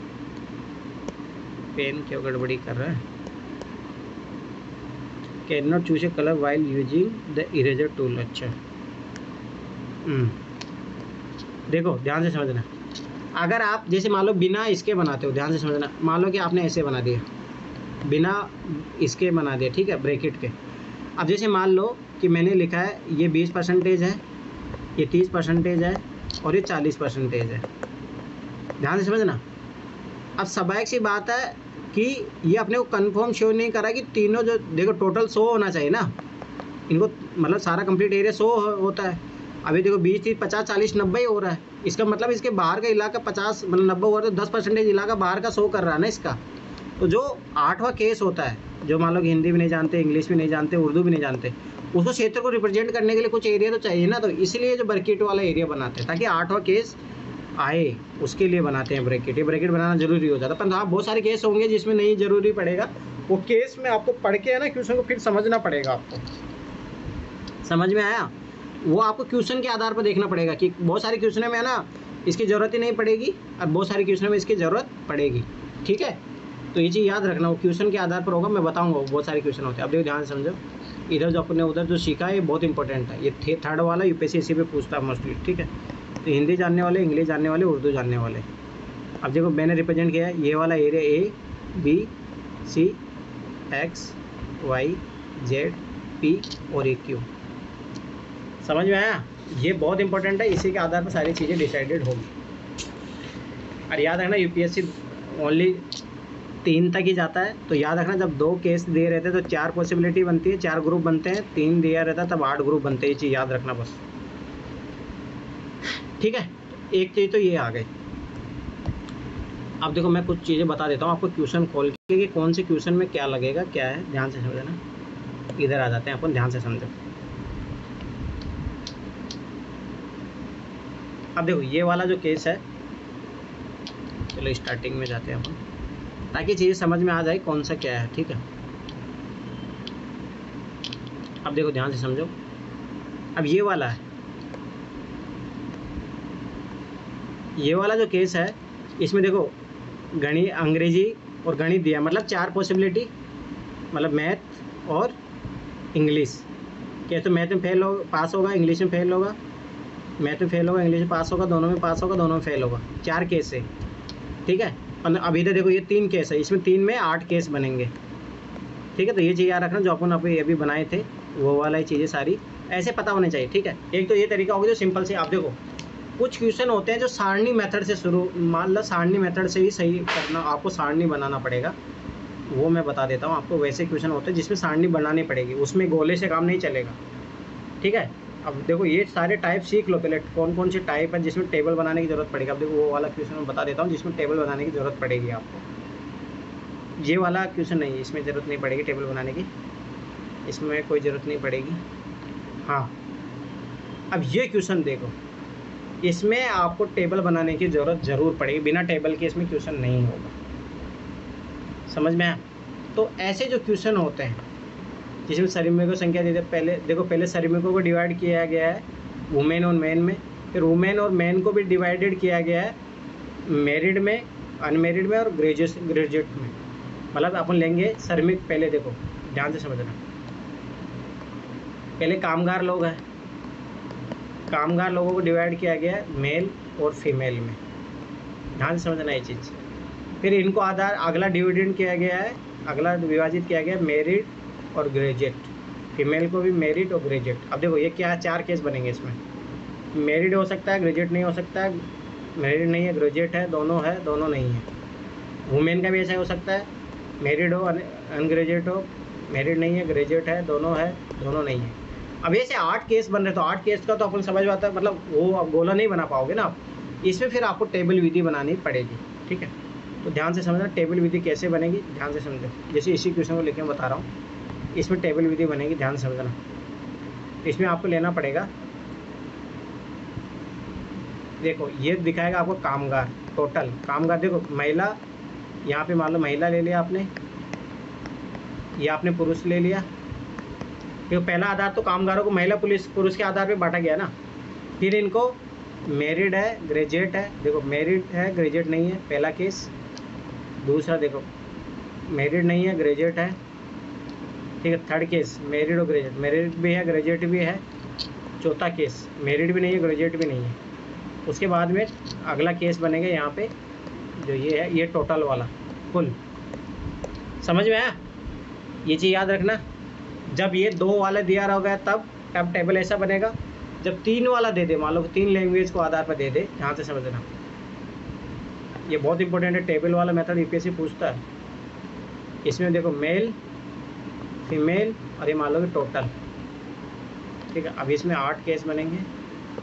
पेन क्यों गड़बड़ी कर रहा है, can not choose a colour while using the eraser tool. अच्छा हम्म देखो ध्यान से समझना, अगर आप जैसे मान लो बिना इसके बनाते हो, ध्यान से समझना, मान लो कि आपने ऐसे बना दिया, बिना इसके बना दिया, ठीक है, ब्रैकेट के। अब जैसे मान लो कि मैंने लिखा है ये बीस परसेंटेज है, ये तीस परसेंटेज है और ये चालीस परसेंटेज है, ध्यान से समझना। अब स्वाभाविक सी बात है कि ये अपने को कंफर्म शो नहीं करा कि तीनों जो देखो टोटल सौ होना चाहिए ना, इनको मतलब सारा कंप्लीट एरिया सौ होता है, अभी देखो बीस तीस पचास चालीस नब्बे ही हो रहा है, इसका मतलब इसके बाहर का इलाका पचास मतलब नब्बे हो रहा है, तो दस परसेंटेज इलाका बाहर का शो कर रहा है ना इसका। तो जो आठवां केस होता है, जो मान लो कि हिंदी भी नहीं जानते, इंग्लिश भी नहीं जानते, उर्दू भी नहीं जानते, उसको क्षेत्र को रिप्रेजेंट करने के लिए कुछ एरिया तो चाहिए ना, तो इसलिए जो ब्रैकेट वाला एरिया बनाते हैं ताकि आठवां केस आए, उसके लिए बनाते हैं ब्रैकेट। ये ब्रैकेट बनाना जरूरी हो जाता है। पर हाँ बहुत सारे केस होंगे जिसमें नहीं जरूरी पड़ेगा, वो केस में आपको पढ़ के है ना क्वेश्चन को फिर समझना पड़ेगा। आपको समझ में आया? वो आपको क्वेश्चन के आधार पर देखना पड़ेगा कि बहुत सारे क्वेश्चन में है ना इसकी ज़रूरत ही नहीं पड़ेगी और बहुत सारे क्वेश्चन में इसकी ज़रूरत पड़ेगी। ठीक है, तो ये चीज़ याद रखना, वो क्वेश्चन के आधार पर होगा। मैं बताऊंगा बहुत सारे क्वेश्चन होते हैं। अब देखो ध्यान से समझो, इधर जो अपने उधर जो सीखा है ये बहुत इंपॉर्टेंट है। ये थर्ड वाला यूपीएससी इसी पे पूछता है मोस्टली। ठीक है, तो हिंदी जानने वाले, इंग्लिश जानने वाले, उर्दू जानने वाले। अब देखो मैंने रिप्रेजेंट किया है ये वाला area A B C X Y Z P और ए क्यू। समझ में आया? ये बहुत इंपॉर्टेंट है, इसी के आधार पर सारी चीज़ें डिसाइडेड होगी। और याद रखना यूपीएससी ओनली तीन तक ही जाता है, तो याद रखना जब दो केस दिए रहते हैं तो चार पॉसिबिलिटी बनती है, चार ग्रुप बनते हैं, तीन दिया रहता है तब आठ ग्रुप बनते हैं। ये चीज़ याद रखना बस। ठीक है, एक चीज़ तो ये आ गई। अब देखो मैं कुछ चीज़ें बता देता हूँ आपको क्वेश्चन खोल के कि कौन से क्वेश्चन में क्या लगेगा क्या है, ध्यान से समझना। इधर आ जाते हैं अपन, ध्यान से समझो। अब देखो ये वाला जो केस है, चलो स्टार्टिंग में जाते हैं अपन ताकि चीज़ें समझ में आ जाए कौन सा क्या है। ठीक है, अब देखो ध्यान से समझो। अब ये वाला है, ये वाला जो केस है इसमें देखो गणित, अंग्रेजी और गणित दिया, मतलब चार पॉसिबिलिटी, मतलब मैथ और इंग्लिश। क्या तो मैथ में फेल हो पास होगा, इंग्लिश में फेल होगा, मैथ में फेल होगा, इंग्लिश में पास होगा, दोनों में पास होगा, दोनों में फेल होगा। चार केस है। ठीक है, अब इधर देखो ये तीन केस है, इसमें तीन में आठ केस बनेंगे। ठीक है, तो ये चीज़ याद रखना जो अपन अभी अभी बनाए थे वो वाला ही चीज़ें सारी ऐसे पता होने चाहिए। ठीक है, एक तो ये तरीका होगा जो सिंपल से। आप देखो कुछ क्वेश्चन होते हैं जो सारणी मेथड से शुरू, मान लो सारणी मेथड से ही सही करना, आपको सारणी बनाना पड़ेगा, वो मैं बता देता हूँ आपको। वैसे क्वेश्चन होते हैं जिसमें सारणी बनानी पड़ेगी, उसमें गोले से काम नहीं चलेगा। ठीक है, अब देखो ये सारे टाइप सीख लो पहले, कौन कौन से टाइप है जिसमें टेबल बनाने की ज़रूरत पड़ेगी। अब देखो वो वाला क्वेश्चन मैं बता देता हूँ जिसमें टेबल बनाने की ज़रूरत पड़ेगी आपको। ये वाला क्वेश्चन नहीं, इसमें ज़रूरत नहीं पड़ेगी टेबल बनाने की, इसमें कोई ज़रूरत नहीं पड़ेगी। हाँ, अब ये क्वेश्चन देखो, इसमें आपको टेबल बनाने की ज़रूरत ज़रूर पड़ेगी, बिना टेबल के इसमें क्वेश्चन नहीं होगा। समझ में आया? तो ऐसे जो क्वेश्चन होते हैं जिसमें श्रमिकों संख्या दे दे, पहले देखो पहले श्रमिकों को डिवाइड किया गया है वुमेन और मैन में, फिर वुमेन और मैन को भी डिवाइडेड किया गया है मैरिड में, अनमेरिड में और ग्रेजुएट ग्रेजुएट में। मतलब अपन लेंगे श्रमिक, पहले देखो ध्यान से समझना, पहले कामगार लोग हैं, कामगार लोगों को डिवाइड किया गया है मेल और फीमेल में, ध्यान से समझना ये चीज़। फिर इनको आधार अगला डिविडेंड किया गया है, अगला विभाजित किया गया मेरिड और ग्रेजुएट, फीमेल को भी मेरिड और ग्रेजुएट। अब देखो ये क्या है, चार केस बनेंगे इसमें, मेरिड हो सकता है, ग्रेजुएट नहीं हो सकता है, मेरिड नहीं है, ग्रेजुएट है, दोनों है, दोनों नहीं है। वुमेन का भी ऐसा हो सकता है, मेरिड हो, अनग्रेजुएट हो, मेरिड नहीं है, ग्रेजुएट है, दोनों है, दोनों नहीं है। अब ऐसे आठ केस बन रहे, तो आठ केस का तो अपन समझ आता है, मतलब वो आप गोला नहीं बना पाओगे ना आप, इसमें फिर आपको टेबल विधि बनानी पड़ेगी। ठीक है, तो ध्यान से समझना टेबल विधि कैसे बनेगी, ध्यान से समझो। जैसे इसी क्वेश्चन को लेकर मैं बता रहा हूँ, इसमें टेबल विधि बनेगी, ध्यान से समझना। इसमें आपको लेना पड़ेगा, देखो ये दिखाएगा आपको कामगार, टोटल कामगार। देखो महिला, यहाँ पे मान लो महिला ले लिया आपने, ये आपने पुरुष ले लिया। देखो पहला आधार तो कामगारों को महिला पुलिस पुरुष के आधार पे बांटा गया ना। फिर इनको मैरिड है, ग्रेजुएट है, देखो मैरिड है, ग्रेजुएट नहीं है, पहला केस। दूसरा देखो मैरिड नहीं है, ग्रेजुएट है। ठीक है, थर्ड केस मैरिड और ग्रेजुएट, मैरिड भी है, ग्रेजुएट भी है। चौथा केस मैरिड भी नहीं है, ग्रेजुएट भी नहीं है। उसके बाद में अगला केस बनेगा यहाँ पे जो ये है, ये टोटल वाला कुल। समझ में आया? ये चीज़ याद रखना, जब ये दो वाला दिया रहेगा तब तब टेबल ऐसा बनेगा। जब तीन वाला दे दे, मान लो तीन लैंग्वेज को आधार पर दे दे, ध्यान से समझना, ये बहुत इंपॉर्टेंट है। टेबल वाला मेथड यूपीएससी पूछता है। इसमें देखो मेल, फीमेल और ये मान लो कि टोटल। ठीक है, अब इसमें आठ केस बनेंगे,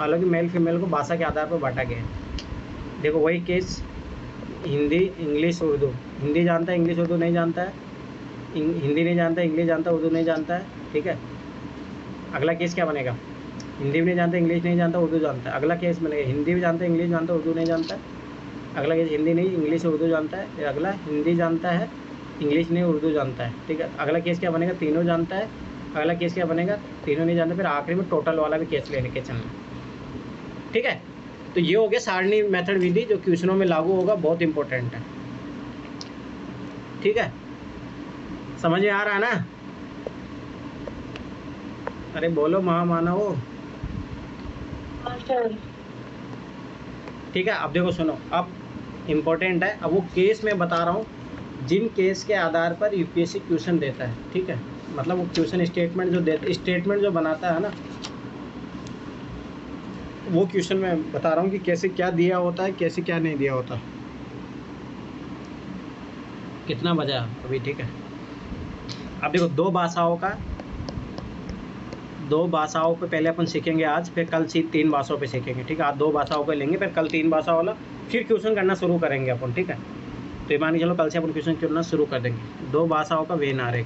हालांकि मेल फीमेल को भाषा के आधार पर बांटा गया है। देखो वही केस हिंदी इंग्लिश उर्दू, हिंदी जानता है इंग्लिश उर्दू नहीं जानता है, हिंदी नहीं जानता इंग्लिश जानता उर्दू नहीं जानता है, ठीक है। अगला केस क्या बनेगा, हिंदी भी नहीं जानता इंग्लिश नहीं जानता उर्दू जानता है। अगला केस बनेगा हिंदी भी जानता है इंग्लिश जानता उर्दू नहीं जानता है। अगला केस हिंदी नहीं इंग्लिश उर्दू जानता है। फिर अगला हिंदी जानता है इंग्लिश नहीं उर्दू जानता है, ठीक है। अगला केस क्या बनेगा, तीनों जानता है। अगला केस क्या बनेगा, तीनों नहीं जानता। फिर आखिरी में टोटल वाला भी केस लेने के चलना, ठीक है। तो ये हो गया सारणी मेथड विधि जो क्वेश्चनों में लागू होगा, बहुत इंपॉर्टेंट है, ठीक है। समझ में आ रहा है ना? अरे बोलो महामानव, ठीक है। अब देखो सुनो, अब इम्पोर्टेंट है। अब वो केस मैं बता रहा हूँ जिन केस के आधार पर यूपीएससी क्वेश्चन देता है, ठीक है। मतलब वो क्वेश्चन स्टेटमेंट जो देता स्टेटमेंट जो बनाता है ना, वो क्वेश्चन मैं बता रहा हूँ कि कैसे क्या दिया होता है, कैसे क्या नहीं दिया होता। कितना बजा अभी, ठीक है। अब देखो दो भाषाओं का दो भाषाओं पे पहले अपन सीखेंगे आज, फिर कल सी तीन भाषाओं पे सीखेंगे, ठीक है। आज दो भाषाओं पे लेंगे, फिर कल तीन भाषा वाला, फिर क्वेश्चन करना शुरू करेंगे अपन, ठीक है। तो ये मान के चलो कल से अपन क्वेश्चन करना शुरू कर देंगे। दो भाषाओं का वेन आरेख,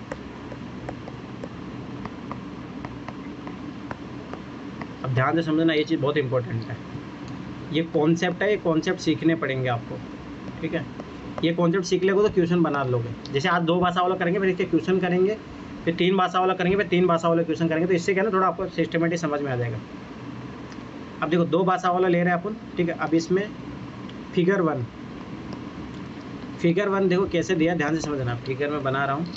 अब ध्यान से समझना, ये चीज़ बहुत इंपॉर्टेंट है। ये कॉन्सेप्ट है, ये कॉन्सेप्ट सीखने पड़ेंगे आपको, ठीक है। ये कॉन्सेप्ट सीख लोगे तो क्वेश्चन बना लोगे। जैसे आज दो भाषा वाला करेंगे, फिर इसके क्वेश्चन करेंगे, फिर तीन भाषा वाला करेंगे, फिर तीन भाषा वाला क्वेश्चन करेंगे। तो इससे क्या ना थोड़ा आपको सिस्टमेटिक समझ में आ जाएगा। अब देखो दो भाषा वाला ले रहे हैं अपन, ठीक है। अब इसमें फिगर वन फिगर वन देखो कैसे दिया, ध्यान से समझना। फिगर में बना रहा हूँ,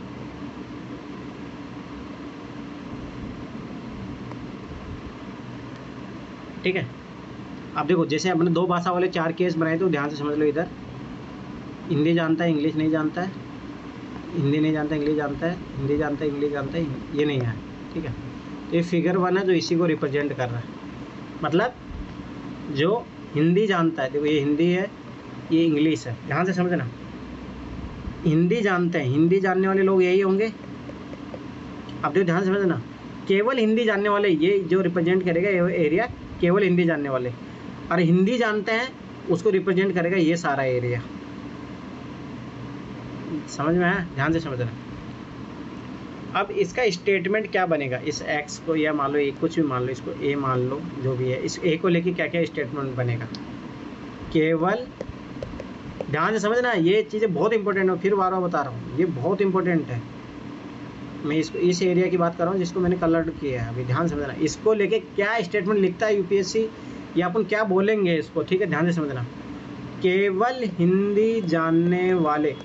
ठीक है। अब देखो जैसे हमने दो भाषा वाले चार केस बनाए तो ध्यान से समझ लो। इधर हिंदी जानता है इंग्लिश नहीं जानता है, हिंदी नहीं जानता इंग्लिश जानता है, हिंदी जानता है इंग्लिश जानता है, ये नहीं है, ठीक है। तो ये फिगर वन है जो इसी को रिप्रेजेंट कर रहा है। मतलब जो हिंदी जानता है, देखो ये हिंदी है, ये इंग्लिश है, ध्यान से समझना। हिंदी जानते हैं, हिंदी जानने वाले लोग यही होंगे। अब देखो ध्यान से समझना, केवल हिंदी जानने वाले, ये जो रिप्रेजेंट करेगा ये एरिया केवल हिंदी जानने वाले, और हिंदी जानते हैं उसको रिप्रेजेंट करेगा ये सारा एरिया। समझ में आया? ध्यान से समझना। अब इसका स्टेटमेंट क्या बनेगा, इस एक्स को या मान लो ए, कुछ भी मान लो, इसको ए मान लो, जो भी है, इस ए को लेके क्या क्या स्टेटमेंट बनेगा। केवल ध्यान से समझना, ये चीज़ें बहुत इंपॉर्टेंट है, फिर बार बार बता रहा हूँ, ये बहुत इंपॉर्टेंट है। मैं इसको इस एरिया की बात कर रहा हूँ जिसको मैंने कलर्ड किया है अभी। ध्यान से समझना, इसको लेके क्या स्टेटमेंट लिखता है यूपीएससी, या अपन क्या बोलेंगे इसको, ठीक है। ध्यान से समझना, केवल हिंदी जानने वाले,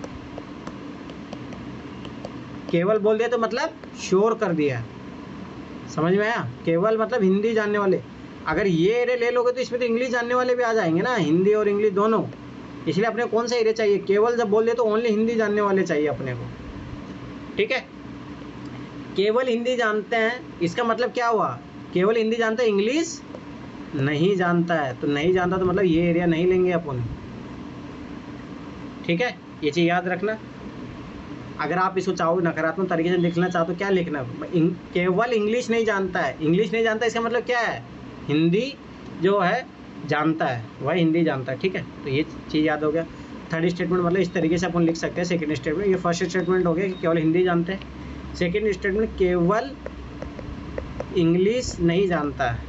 केवल बोल दिया तो मतलब श्योर कर दिया, समझ में आया। केवल मतलब हिंदी जानने वाले। अगर ये एरिया ले लोगे तो इसमें तो इंग्लिश जानने वाले भी आ जाएंगे ना, हिंदी और इंग्लिश दोनों। इसलिए अपने कौन सा एरिया चाहिए, केवल जब बोल दिया तो ओनली हिंदी जानने वाले चाहिए अपने को, ठीक है। केवल हिंदी जानते हैं, इसका मतलब क्या हुआ, केवल हिंदी जानता है इंग्लिश नहीं जानता है। तो नहीं जानता तो मतलब ये एरिया नहीं लेंगे अपन, ठीक है। ये चीज़ याद रखना। अगर आप इसको चाहो नकारात्मक तरीके से लिखना चाहो तो क्या लिखना, केवल इंग्लिश नहीं जानता है। इंग्लिश नहीं जानता इसका मतलब क्या है, हिंदी जो है जानता है, वह हिंदी जानता है, ठीक है। तो ये चीज़ याद हो गया। थर्ड स्टेटमेंट मतलब इस तरीके से अपन लिख सकते हैं। सेकंड स्टेटमेंट, ये फर्स्ट स्टेटमेंट हो गया कि केवल हिंदी जानते हैं। सेकंड स्टेटमेंट केवल इंग्लिश नहीं जानता है,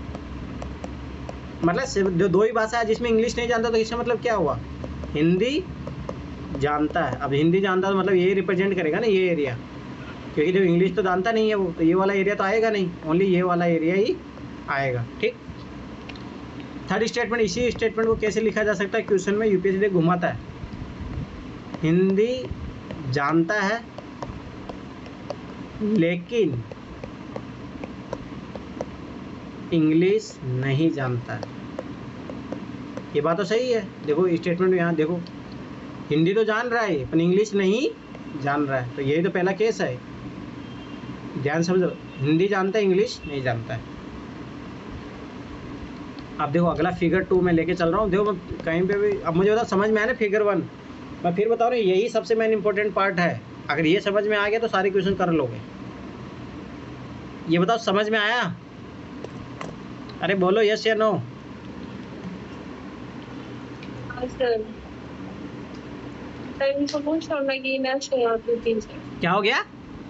मतलब जो दो ही भाषा है जिसमें इंग्लिश नहीं जानता, तो इसका मतलब क्या हुआ, हिंदी जानता है। अब हिंदी जानता है तो मतलब ये रिप्रेजेंट करेगा ना ये एरिया, क्योंकि जो इंग्लिश तो जानता नहीं है वो, तो ये वाला एरिया तो आएगा नहीं, ओनली ये वाला एरिया ही आएगा, ठीक। थर्ड स्टेटमेंट, इसी स्टेटमेंट को कैसे लिखा जा सकता है क्वेश्चन में, यूपीएससी घुमाता है। हिंदी जानता है लेकिन इंग्लिश नहीं जानता है। ये बात तो सही है। देखो स्टेटमेंट यहाँ देखो, हिंदी तो जान रहा है पर इंग्लिश नहीं जान रहा है, तो यही तो पहला केस है। ध्यान समझो, हिंदी जानता है इंग्लिश नहीं जानता है। अब देखो अगला फिगर टू में लेके चल रहा हूँ। देखो मैं कहीं पे भी, अब मुझे बता समझ में आया ना फिगर वन, मैं फिर बता रहा हूँ यही सबसे मेन इंपॉर्टेंट पार्ट है। अगर ये समझ में आ गया तो सारे क्वेश्चन कर लोगे। ये बताओ समझ में आया? अरे बोलो यस या नो। हाँ सर। सर इनको पूछो नगीना से और दीदी से। क्या हो गया?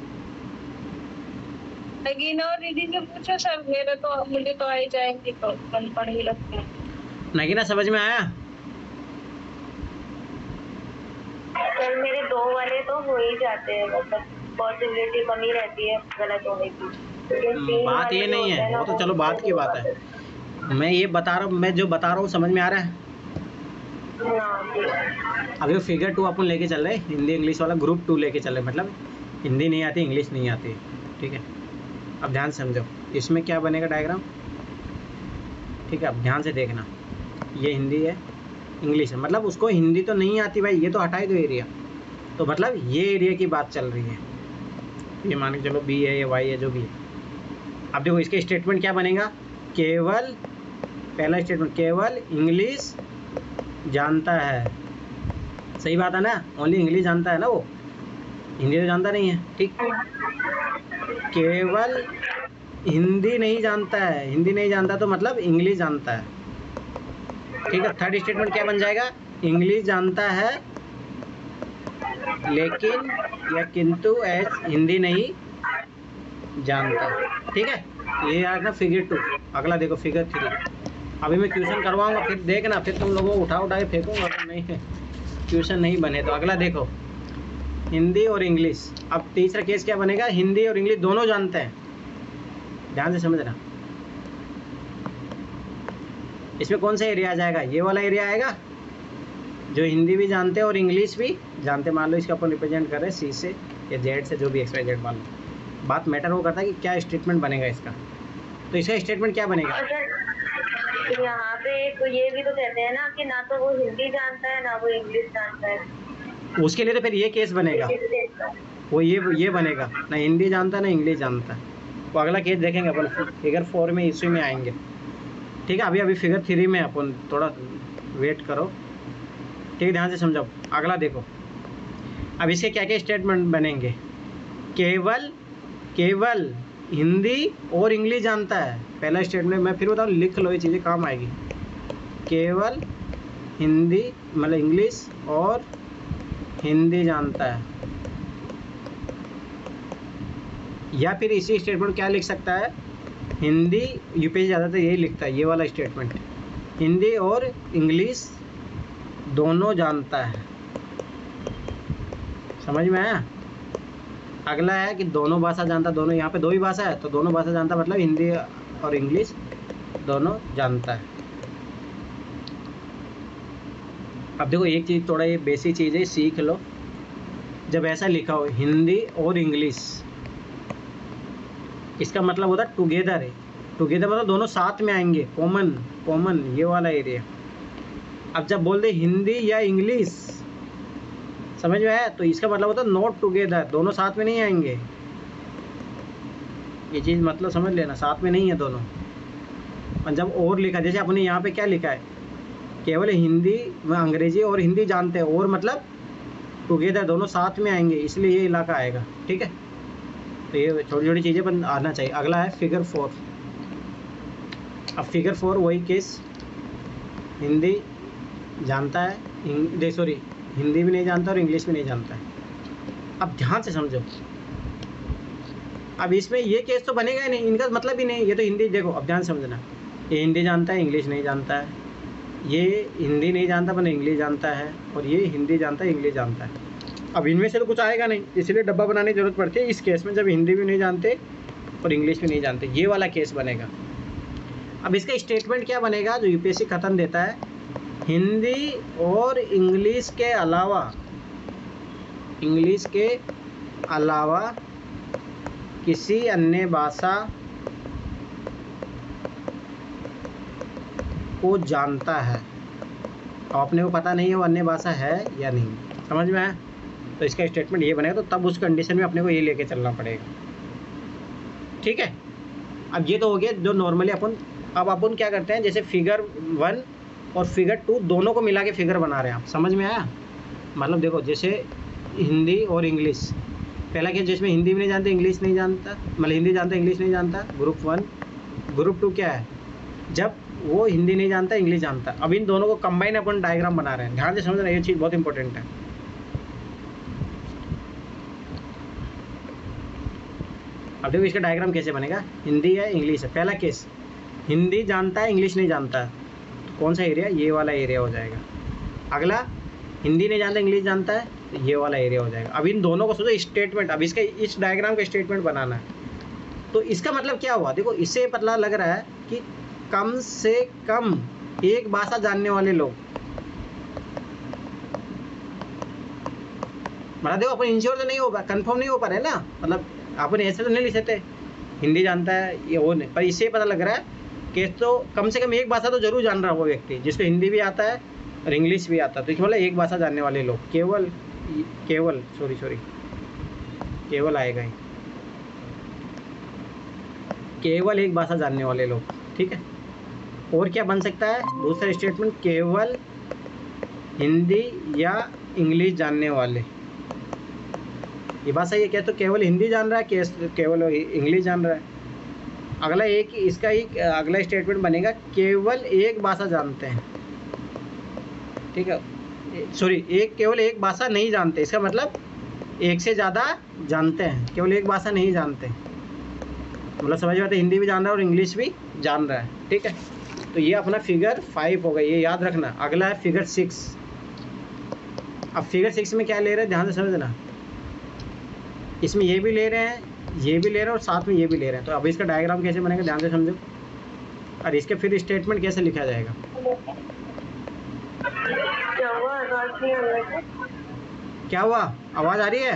नगीना और दीदी से पूछो सर, मेरे तो मुझे तो आ ही जाएंगे तो मन पड़ ही लगता है। नगीना समझ में आया? सर मेरे दो वाले तो हो ही जाते हैं, मतलब पॉसिबिलिटी कम ही रहती है गलत होने की, लेकिन तीन बात वाले ये जो नहीं होते हैं है, ना, वो तो चलो बात की बात है। मैं ये बता रहा हूँ, मैं जो बता रहा हूँ समझ में आ रहा है? हाँ जी। अभी फिगर टू अपन लेके चल रहे हैं, हिंदी इंग्लिश वाला ग्रुप टू लेके चल रहे हैं, मतलब हिंदी नहीं आती, इंग्लिश नहीं आती, ठीक है। अब ध्यान से समझो, इसमें क्या बनेगा डायग्राम, ठीक है। अब ध्यान से देखना, ये हिंदी है, इंग्लिश है, मतलब उसको हिंदी तो नहीं आती भाई, ये तो हटाई दो एरिया, तो मतलब ये एरिया की बात चल रही है। ये मान के चलो बी है या वाई है, जो भी है। अब देखो इसके स्टेटमेंट क्या बनेगा, केवल पहला स्टेटमेंट, केवल इंग्लिश जानता है। सही बात है ना, ओनली इंग्लिश जानता है ना, वो हिंदी तो जानता नहीं है, ठीक। केवल हिंदी नहीं जानता है, हिंदी नहीं जानता तो मतलब इंग्लिश जानता है, ठीक है। थर्ड स्टेटमेंट क्या बन जाएगा, इंग्लिश जानता है लेकिन या किंतु एज हिंदी नहीं जानता, ठीक है। ये आ गया फिगर टू। अगला देखो फिगर थ्री। अभी मैं क्वेश्चन करवाऊंगा, फिर देखना, फिर तुम लोगों को उठा उठा के फेंकूंगा, अगर नहीं क्वेश्चन नहीं बने तो। अगला देखो, हिंदी और इंग्लिश। अब तीसरा केस क्या बनेगा, हिंदी और इंग्लिश दोनों जानते हैं, ध्यान से समझना। इसमें कौन सा एरिया आ जाएगा, ये वाला एरिया आएगा जो हिंदी भी जानते हैं और इंग्लिश भी जानते हैं। मान लो इसका अपन रिप्रेजेंट कर रहे हैं सी से या जेड से, जो भी एक्स वाई जेड मान लो। बात मैटर वो करता है कि क्या स्टेटमेंट बनेगा इसका। तो इसका स्टेटमेंट क्या बनेगा, और सर यहाँ पे तो ये भी तो कहते हैं ना कि ना तो वो हिंदी जानता है ना वो इंग्लिश जानता है। उसके लिए तो फिर ये केस बनेगा, वो ये ये बनेगा, ना हिंदी जानता है ना इंग्लिश जानता है। वो अगला केस देखेंगे अपन, फिगर फोर में इसी में आएंगे, ठीक है। अभी अभी फिगर थ्री में अपन थोड़ा वेट करो, ठीक है, ध्यान से समझो। अगला देखो, अब इसके क्या क्या स्टेटमेंट बनेंगे, केवल केवल हिंदी और इंग्लिश जानता है। पहला स्टेटमेंट मैं फिर बताऊँ, लिख लो, ये चीज़ें काम आएगी। केवल हिंदी मतलब इंग्लिश और हिंदी जानता है, या फिर इसी स्टेटमेंट क्या लिख सकता है, हिंदी, यूपीएससी ज़्यादातर यही लिखता है, ये वाला स्टेटमेंट, हिंदी और इंग्लिश दोनों जानता है। समझ में आया? अगला है कि दोनों भाषा जानता, दोनों, यहाँ पे दो ही भाषा है तो दोनों भाषा जानता, मतलब हिंदी और इंग्लिश दोनों जानता है। अब देखो एक चीज़, थोड़ा ये बेसिक चीज़ है, सीख लो। जब ऐसा लिखा हो हिंदी और इंग्लिश, इसका मतलब होता है टुगेदर है। टुगेदर मतलब दोनों साथ में आएंगे, कॉमन कॉमन ये वाला एरिया। अब जब बोल दे हिंदी या इंग्लिश, समझ में आया, तो इसका मतलब होता है नॉट टुगेदर, दोनों साथ में नहीं आएंगे। ये चीज़ मतलब समझ लेना, साथ में नहीं है दोनों। और जब और लिखा, जैसे अपने यहाँ पे क्या लिखा है, केवल हिंदी व अंग्रेजी और हिंदी जानते हैं, और मतलब टुगेदर दोनों साथ में आएंगे, इसलिए ये इलाका आएगा, ठीक है। तो ये छोटी छोटी चीज़ें बन आना चाहिए। अगला है फिगर फोर। अब फिगर फोर वही केस, हिंदी जानता है, सॉरी हिंदी भी नहीं जानता और इंग्लिश भी नहीं जानता है। अब ध्यान से समझो, अब इसमें ये केस तो बनेगा ही नहीं, इनका मतलब ही नहीं। ये तो हिंदी, देखो अब ध्यान समझना, ये हिंदी जानता है इंग्लिश नहीं जानता है, ये हिंदी नहीं जानता पर इंग्लिश जानता है, और ये हिंदी जानता है इंग्लिश जानता है। अब इनमें से तो कुछ आएगा नहीं, इसलिए डब्बा बनाने की जरूरत पड़ती है इस केस में, जब हिंदी भी नहीं जानते और इंग्लिश भी नहीं जानते, ये वाला केस बनेगा। अब इसका स्टेटमेंट क्या बनेगा जो यूपीएससी खत्म देता है, हिंदी और इंग्लिश के अलावा, इंग्लिश के अलावा किसी अन्य भाषा को जानता है। अब अपने को पता नहीं है वो अन्य भाषा है या नहीं, समझ में आया? तो इसका स्टेटमेंट ये बनेगा, तो तब उस कंडीशन में अपने को ये लेके चलना पड़ेगा, ठीक है। अब ये तो हो गया जो नॉर्मली अपन, अब अपन क्या करते हैं, जैसे फिगर वन और फिगर टू दोनों को मिला के फिगर बना रहे हैं आप, समझ में आया? मतलब देखो जैसे हिंदी और इंग्लिश, पहला केस जिसमें हिंदी भी नहीं जानते इंग्लिश नहीं जानता, मतलब हिंदी जानता इंग्लिश नहीं जानता, ग्रुप वन। ग्रुप टू क्या है, जब वो हिंदी नहीं जानता, इंग्लिश जानता। अब इन दोनों को कंबाइन अपन डायग्राम बना रहे हैं, ध्यान से समझना, ये चीज़ बहुत इंपॉर्टेंट है। अब देखो इसका डायग्राम कैसे बनेगा, हिंदी है इंग्लिश है। पहला केस, हिंदी जानता है इंग्लिश नहीं जानता, तो कौन सा एरिया, ये वाला एरिया हो जाएगा। अगला, हिंदी नहीं जानता इंग्लिश जानता है, तो ये वाला एरिया हो जाएगा। अब इन दोनों को सोचो स्टेटमेंट, अब इसका इस डायग्राम का स्टेटमेंट बनाना है। तो इसका मतलब क्या हुआ, देखो इससे पता लग रहा है कि कम से कम एक भाषा जानने वाले लोग, मतलब देखो अपन इंश्योर तो नहीं हो पा, कंफर्म नहीं हो पा रहे ना, मतलब अपन ऐसे तो नहीं लिख सकते हिंदी जानता है ये वो नहीं, पर इससे पता लग रहा है कि तो कम से कम एक भाषा तो जरूर जान रहा है वो व्यक्ति, जिसको हिंदी भी आता है और इंग्लिश भी आता है। तो इसमें मतलब एक भाषा जानने वाले लोग, केवल केवल सॉरी सॉरी केवल आएगा ही, केवल एक भाषा जानने वाले लोग, ठीक है। और क्या बन सकता है दूसरा स्टेटमेंट, केवल हिंदी या इंग्लिश जानने वाले, ये बात सही है क्या, तो केवल हिंदी जान रहा है, केवल इंग्लिश जान रहा है। अगला एक इसका ही अगला स्टेटमेंट बनेगा, केवल एक भाषा जानते हैं, ठीक है, सॉरी एक केवल एक भाषा नहीं जानते, इसका मतलब एक से ज़्यादा जानते हैं, केवल एक भाषा नहीं जानते, मतलब समझ में आता है, हिंदी भी जान रहा है और इंग्लिश भी जान रहा है, ठीक है। तो ये अपना फिगर फाइव होगा, ये याद रखना। अगला है फिगर सिक्स। अब फिगर सिक्स में क्या ले रहे हैं, ध्यान से समझना, इसमें ये भी ले रहे हैं, ये भी ले रहे हैं और साथ में ये भी ले रहे हैं। तो अब इसका डायग्राम कैसे बनेगा, ध्यान से समझो, और इसके फिर स्टेटमेंट कैसे लिखा जाएगा। क्या हुआ, आवाज नहीं आ रही है? क्या हुआ, आवाज़ आ रही है,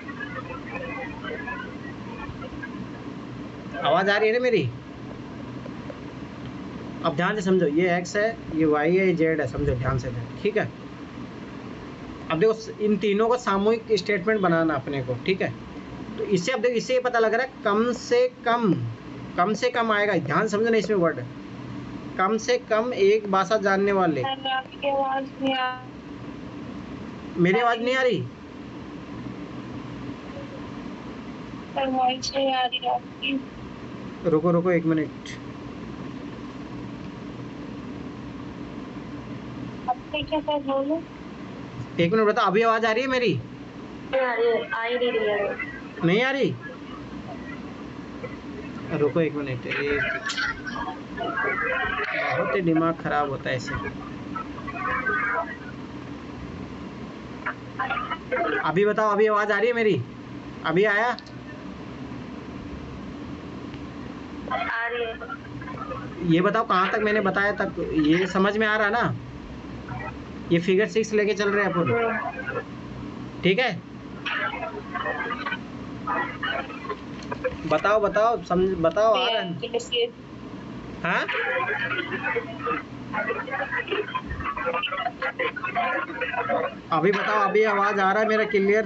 आवाज़ आ रही है ना मेरी। अब ध्यान से समझो, ये एक्स है, ये वाई है, ये जेड है, समझो ध्यान से, ठीक है। अब देखो इन तीनों का सामूहिक स्टेटमेंट बनाना अपने को, ठीक है। तो इससे अब देखो, इससे ये पता लग रहा है कम से कम, कम से कम आएगा, ध्यान समझना इसमें वर्ड, कम से कम एक भाषा जानने वाले। आपकी आवाज नहीं आ मेरी आवाज़ नहीं आ रही, आवाज नहीं आ रही आपकी। रुको रुको एक मिनट, आपने क्या कर बोलो, एक मिनट बताओ, अभी आवाज़ आ रही है मेरी, आ रही है, आ ही नहीं रही है। नहीं आ रही, रुको एक मिनट, एक बहुत ही दिमाग खराब होता है ऐसे। अभी बताओ, अभी आवाज़ आ रही है मेरी, अभी आया, आ रही है। ये बताओ कहाँ तक मैंने बताया तक, ये समझ में आ रहा ना, ये फिगर सिक्स लेके चल रहे हैं अपन, ठीक है। बताओ बताओ समझ, बताओ आ रहा है, हाँ अभी बताओ, अभी आवाज़ आ रहा है मेरा क्लियर,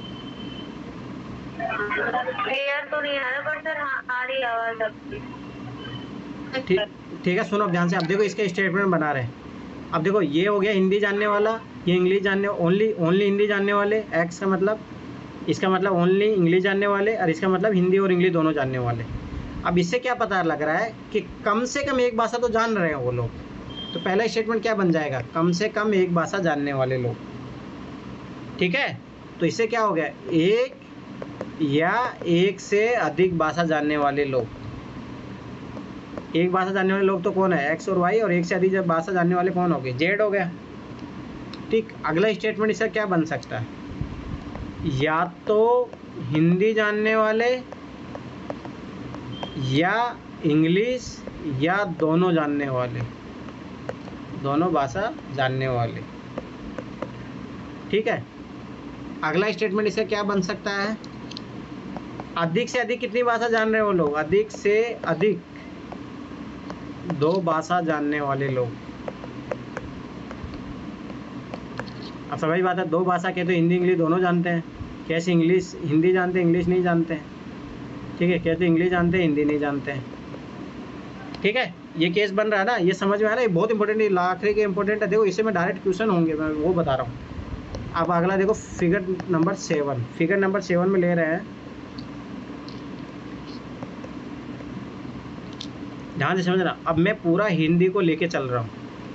क्लियर तो नहीं आ रहा, पर सर हाँ, आ रही है आवाज आपकी। ठीक ठीक है। सुनो ध्यान से, अब देखो इसका स्टेटमेंट बना रहे हैं। अब देखो ये हो गया हिंदी जानने वाला, ये इंग्लिश जानने, ओनली ओनली हिंदी जानने वाले, एक्स का मतलब, इसका मतलब ओनली इंग्लिश जानने वाले, और इसका मतलब हिंदी और इंग्लिश दोनों जानने वाले। अब इससे क्या पता लग रहा है कि कम से कम एक भाषा तो जान रहे हैं वो लोग। तो पहला स्टेटमेंट क्या बन जाएगा, कम से कम एक भाषा जानने वाले लोग, ठीक है। तो इससे क्या हो गया, एक या एक से अधिक भाषा जानने वाले लोग। एक भाषा जानने वाले लोग तो कौन है, एक्स और वाई, और एक से अधिक भाषा जानने वाले कौन हो गए, जेड हो गया, ठीक। अगला स्टेटमेंट इसका क्या बन सकता है, या तो हिंदी जानने वाले या इंग्लिश या दोनों जानने वाले, दोनों भाषा जानने वाले, ठीक है। अगला स्टेटमेंट इसका क्या बन सकता है, अधिक से अधिक कितनी भाषा जान रहे हैं वो लोग, अधिक से अधिक दो भाषा जानने वाले लोग। अब सभी बात है, दो भाषा के तो हिंदी इंग्लिश दोनों जानते हैं, कैसे इंग्लिश हिंदी जानते हैं इंग्लिश नहीं जानते हैं, ठीक है, कहते इंग्लिश जानते हैं हिंदी नहीं जानते हैं, ठीक है। ये केस बन रहा है ना, ये समझ में आ रहा है, ये बहुत इंपॉर्टेंट है, आखिरी के इंपॉर्टेंट है। देखो इससे मैं डायरेक्ट क्वेश्चन होंगे, मैं वो बता रहा हूँ। अब अगला देखो figure number seven, figure number seven में ले रहे हैं, ध्यान से समझना। अब मैं पूरा हिंदी को लेके चल रहा हूँ,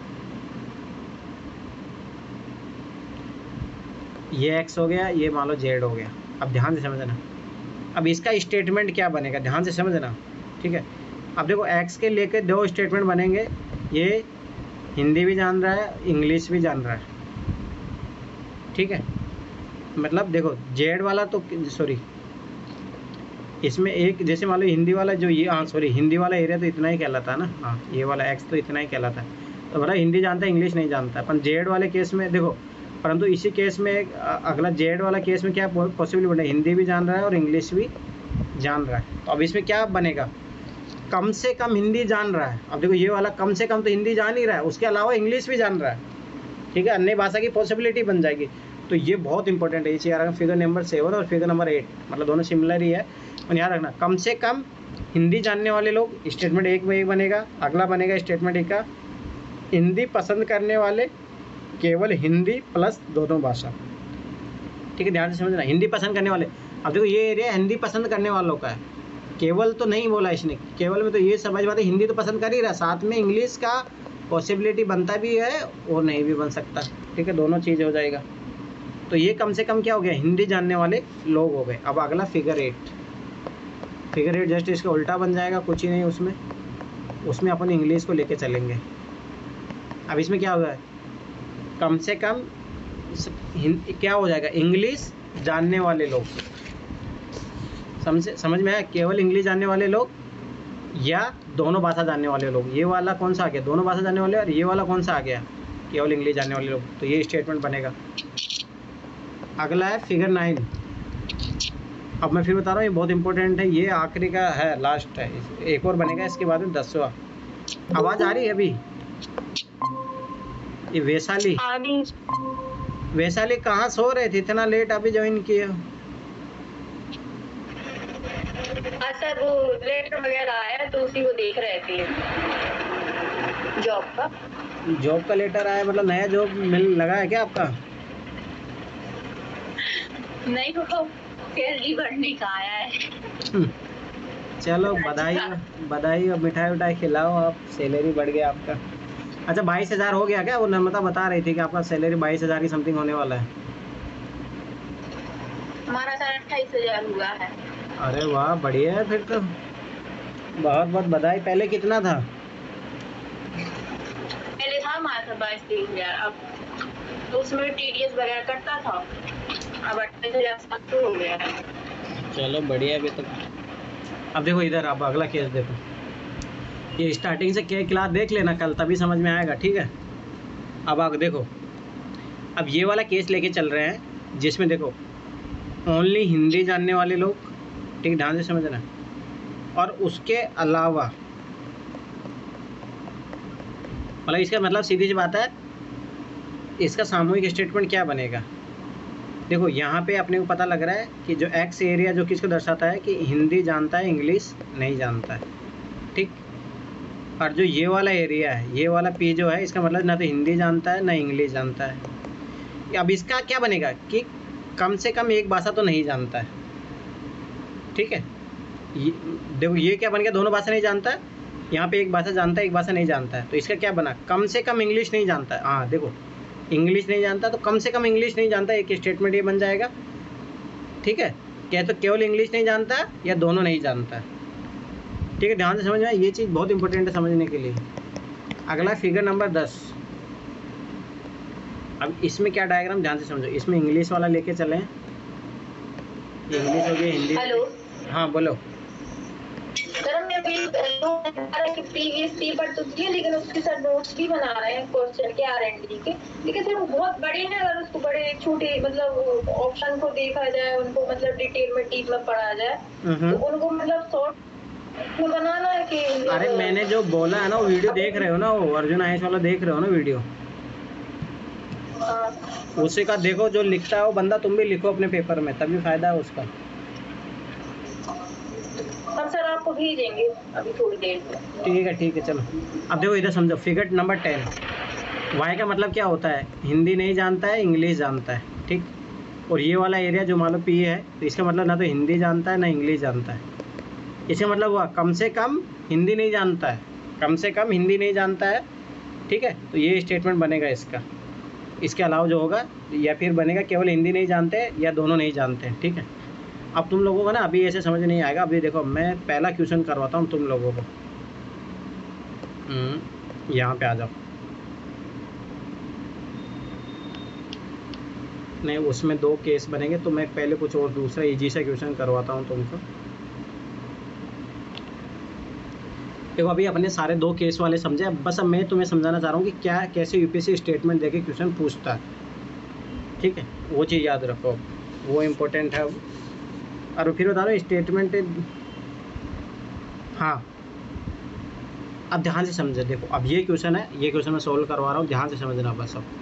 ये एक्स हो गया, ये मान लो जेड हो गया। अब ध्यान से समझना, अब इसका स्टेटमेंट क्या बनेगा, ध्यान से समझना, ठीक है। अब देखो एक्स के लेके दो स्टेटमेंट बनेंगे, ये हिंदी भी जान रहा है, इंग्लिश भी जान रहा है, ठीक है। मतलब देखो जेड वाला तो सॉरी, इसमें एक जैसे मान लो हिंदी वाला जो ये, हाँ सॉरी, हिंदी वाला एरिया तो इतना ही कहलाता है ना, हाँ ये वाला एक्स तो इतना ही कहलाता है, तो मतलब हिंदी जानता है इंग्लिश नहीं जानता है। पर जेड वाले केस में देखो, परंतु इसी केस में एक अगला जेड वाला केस में क्या पॉसिबल बने, हिंदी भी जान रहा है और इंग्लिश भी जान रहा है। तो अब इसमें क्या बनेगा, कम से कम हिंदी जान रहा है। अब देखो ये वाला कम से कम तो हिंदी जान ही रहा है, उसके अलावा इंग्लिश भी जान रहा है, ठीक है, अन्य भाषा की पॉसिबिलिटी बन जाएगी। तो ये बहुत इंपॉर्टेंट है, इसे याद रखना। फिगर नंबर सेवन और फिगर नंबर एट मतलब दोनों सिमिलर ही है, और याद रखना कम से कम हिंदी जानने वाले लोग, स्टेटमेंट एक में एक बनेगा। अगला बनेगा स्टेटमेंट एक का, हिंदी पसंद करने वाले केवल हिंदी प्लस दोनों भाषा, ठीक है, ध्यान से समझना, हिंदी पसंद करने वाले। अब देखो ये एरिया हिंदी पसंद करने वालों का है, केवल तो नहीं बोला इसने, केवल में तो ये समझ बात है, हिंदी तो पसंद कर ही रहा, साथ में इंग्लिश का पॉसिबिलिटी बनता भी है और नहीं भी बन सकता, ठीक है, दोनों चीज़ हो जाएगा। तो ये कम से कम क्या हो गया, हिंदी जानने वाले लोग हो गए। अब अगला figure eight, figure eight just इसका उल्टा बन जाएगा, कुछ ही नहीं उसमें, उसमें अपन इंग्लिश को लेके चलेंगे। अब इसमें क्या होगा, कम से कम क्या हो जाएगा, इंग्लिश जानने वाले लोग, समझ समझ में आया, केवल इंग्लिश जानने वाले लोग या दोनों भाषा जानने वाले लोग। ये वाला कौन सा आ गया, दोनों भाषा जानने वाले, और ये वाला कौन सा आ गया, केवल इंग्लिश जानने वाले लोग। तो ये स्टेटमेंट बनेगा। अगला है फिगर नाइन। अब मैं फिर बता रहा हूँ, ये बहुत इंपॉर्टेंट है, ये आखिरी का है, लास्ट है, एक और बनेगा इसके बाद में दसवां। आवाज़ आ रही है अभी, ये वैशाली, वैशाली कहाँ सो रहे थे इतना लेट, अभी ज्वाइन किए? अच्छा वो लेटर वगैरह आया तो उसी को देख रहे थे, जॉब का। जॉब का लेटर आया, मतलब नया जॉब मिल लगा है क्या आपका? नहीं वो सैलरी बढ़ने का आया है। चलो बधाई बधाई, और मिठाई उठाई खिलाओ, आप सैलरी बढ़ गया आपका। अच्छा बाईस हज़ार हो गया क्या? वो नम्रता बता रही थी कि आपका सैलरी बाईस हज़ार की समथिंग होने वाला है। हमारा साढ़े अट्ठाईस हजार हुआ है। अरे वाह बढ़िया है फिर तो, बहुत बहुत बधाई। पहले कितना था? पहले था हमारा था बाईस तेईस हजार, अब तो उसमें टीडीएस वगैरह कटता था, अब अट्ठाईस हजार सात सौ हो गया है। चलो बढ़िया है तो। अब देखो इधर, आप अगला केस देखो, ये स्टार्टिंग से क्या क्लास देख लेना कल, तभी समझ में आएगा, ठीक है। अब आप देखो, अब ये वाला केस लेके चल रहे हैं जिसमें देखो ओनली हिंदी जानने वाले लोग, ठीक, ध्यान से समझना, और उसके अलावा मतलब इसका मतलब सीधी सी बात है, इसका सामूहिक स्टेटमेंट क्या बनेगा। देखो यहाँ पे अपने को पता लग रहा है कि जो एक्स एरिया जो किसको दर्शाता है कि हिंदी जानता है इंग्लिश नहीं जानता है, ठीक। और जो ये वाला एरिया है, ये वाला पी जो है, इसका मतलब ना तो हिंदी जानता है ना इंग्लिश जानता है। अब इसका क्या बनेगा कि कम से कम एक भाषा तो नहीं जानता है, ठीक है। ये देखो ये क्या बन गया, दोनों भाषा नहीं जानता है, यहाँ पे एक भाषा जानता है एक भाषा नहीं जानता है, तो इसका क्या बना, कम से कम इंग्लिश नहीं जानता है। हाँ देखो इंग्लिश नहीं जानता तो कम से कम इंग्लिश नहीं जानता, एक स्टेटमेंट ये बन जाएगा, ठीक है। क्या तो केवल इंग्लिश नहीं जानता या दोनों नहीं जानता है, ठीक है, ध्यान से समझ में, ये चीज़ बहुत इंपॉर्टेंट है समझने के लिए। अगला फिगर नंबर दस। अब इसमें क्या डायग्राम, ध्यान से समझो, इसमें इंग्लिश वाला लेके चलें, इंग्लिश हो गई, हिंदी। हेलो, हाँ बोलो। सर हमने अभी प्रीवियस पेपर तो किए, लेकिन उसके साथ नोट्स भी बना रहे हैं क्वेश्चन के आर एंड डी के, लेकिन सर वो बहुत बड़े हैं, अगर उसको बड़े छोटे मतलब ऑप्शन को देखा जाए, उनको मतलब डिटेल में डीप में पढ़ा जाए तो उनको मतलब शॉर्ट में बनाना है कि। अरे मैंने जो बोला है ना, वो वीडियो देख रहे हो ना, वो अर्जुन आयुष वाला देख रहे हो ना वीडियो, उसी का देखो, जो लिखता है वो बंदा तुम भी लिखो अपने पेपर में, तभी फायदा है उसका। हम सर आपको भेजेंगे अभी थोड़ी देर में। ठीक है ठीक है चलो। अब देखो इधर समझो, फिगर नंबर टेन। वाई का मतलब क्या होता है, हिंदी नहीं जानता है इंग्लिश जानता है, ठीक। और ये वाला एरिया जो मान लो पी है, तो इसका मतलब ना तो हिंदी जानता है ना इंग्लिश जानता है। इसका मतलब हुआ कम से कम हिंदी नहीं जानता है, कम से कम हिंदी नहीं जानता है, ठीक है, तो ये स्टेटमेंट बनेगा इसका। इसके अलावा जो होगा या फिर बनेगा केवल हिंदी नहीं जानते या दोनों नहीं जानते हैं, ठीक है। अब तुम लोगों को ना अभी ऐसे समझ नहीं आएगा। अभी देखो मैं पहला क्वेश्चन करवाता हूँ तुम लोगों को। हम्म, यहाँ पे आ जाओ। नहीं, उसमें दो केस बनेंगे, तो मैं पहले कुछ और दूसरा इजी सा क्वेश्चन करवाता हूँ तुमको। देखो अभी अपने सारे दो केस वाले समझे, अब बस अब मैं तुम्हें समझाना चाह रहा हूँ कि क्या कैसे यूपीएससी स्टेटमेंट देके क्वेश्चन पूछता है, ठीक है, वो चीज़ याद रखो, वो इम्पोर्टेंट है। और फिर बता दो स्टेटमेंट, हाँ अब ध्यान से समझे। देखो अब ये क्वेश्चन है, ये क्वेश्चन मैं सोल्व करवा रहा हूँ, ध्यान से समझना बस। अब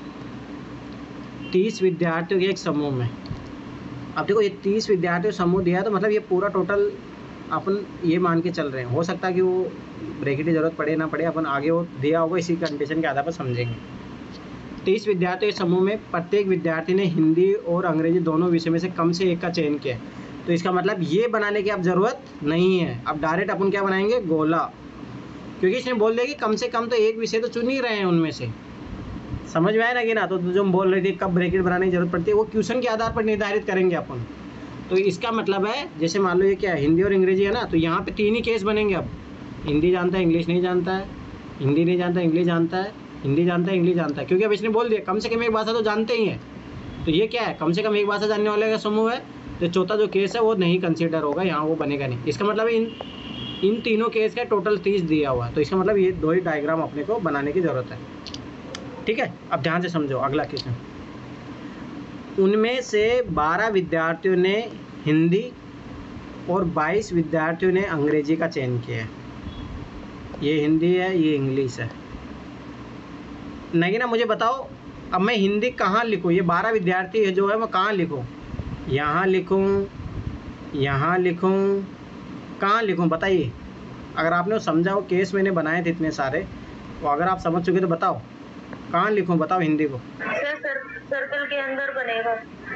तीस विद्यार्थियों के एक समूह में, अब देखो ये तीस विद्यार्थियों समूह दिया है, तो मतलब ये पूरा टोटल अपन ये मान के चल रहे हैं। हो सकता है कि वो ब्रेकेट की जरूरत पड़े ना पड़े, अपन आगे वो दिया होगा, इसी कंडीशन के आधार पर समझेंगे। तीस विद्यार्थियों के समूह में प्रत्येक विद्यार्थी ने हिंदी और अंग्रेजी दोनों विषय में से कम से एक का चयन किया। तो इसका मतलब ये बनाने की अब ज़रूरत नहीं है, अब डायरेक्ट अपन क्या बनाएंगे, गोला, क्योंकि इसने बोल दिया कि कम से कम तो एक विषय तो चुन ही रहे हैं उनमें से। समझ में आया ना कि ना? तो जो हम बोल रहे थे कब ब्रैकेट बनाने की जरूरत पड़ती है, वो क्वेश्चन के आधार पर निर्धारित करेंगे अपन। तो इसका मतलब है जैसे मान लो ये क्या है, हिंदी और अंग्रेजी है ना, तो यहाँ पे तीन ही केस बनेंगे। अब हिंदी जानता है, इंग्लिश नहीं जानता है, हिंदी नहीं जानता, इंग्लिश जानता है, हिंदी जानता है, इंग्लिश जानता है, क्योंकि अब इसने बोल दिया कम से कम एक भाषा तो जानते ही हैं। तो ये क्या है, कम से कम एक भाषा जानने वाले का समूह है। तो चौथा जो केस है वो नहीं कंसिडर होगा, यहाँ वो बनेगा नहीं। इसका मतलब इन इन तीनों केस का टोटल तीस दिया हुआ है। तो इसका मतलब ये दो ही डायग्राम अपने को बनाने की ज़रूरत है, ठीक है। अब ध्यान से समझो अगला क्वेश्चन। उनमें से बारह विद्यार्थियों ने हिंदी और बाईस विद्यार्थियों ने अंग्रेजी का चयन किया है। ये हिंदी है, ये इंग्लिश है। नहीं ना, मुझे बताओ अब मैं हिंदी कहाँ लिखूँ? ये बारह विद्यार्थी है जो है, मैं कहाँ लिखूँ? यहाँ लिखूँ, यहाँ लिखूँ, कहाँ लिखूँ बताइए। अगर आपने वो समझा हो, केस मैंने बनाए थे इतने सारे, तो अगर आप समझ चुके तो बताओ कहाँ लिखूँ, बताओ हिंदी को। सर सर सर्कल के अंदर बनेगा।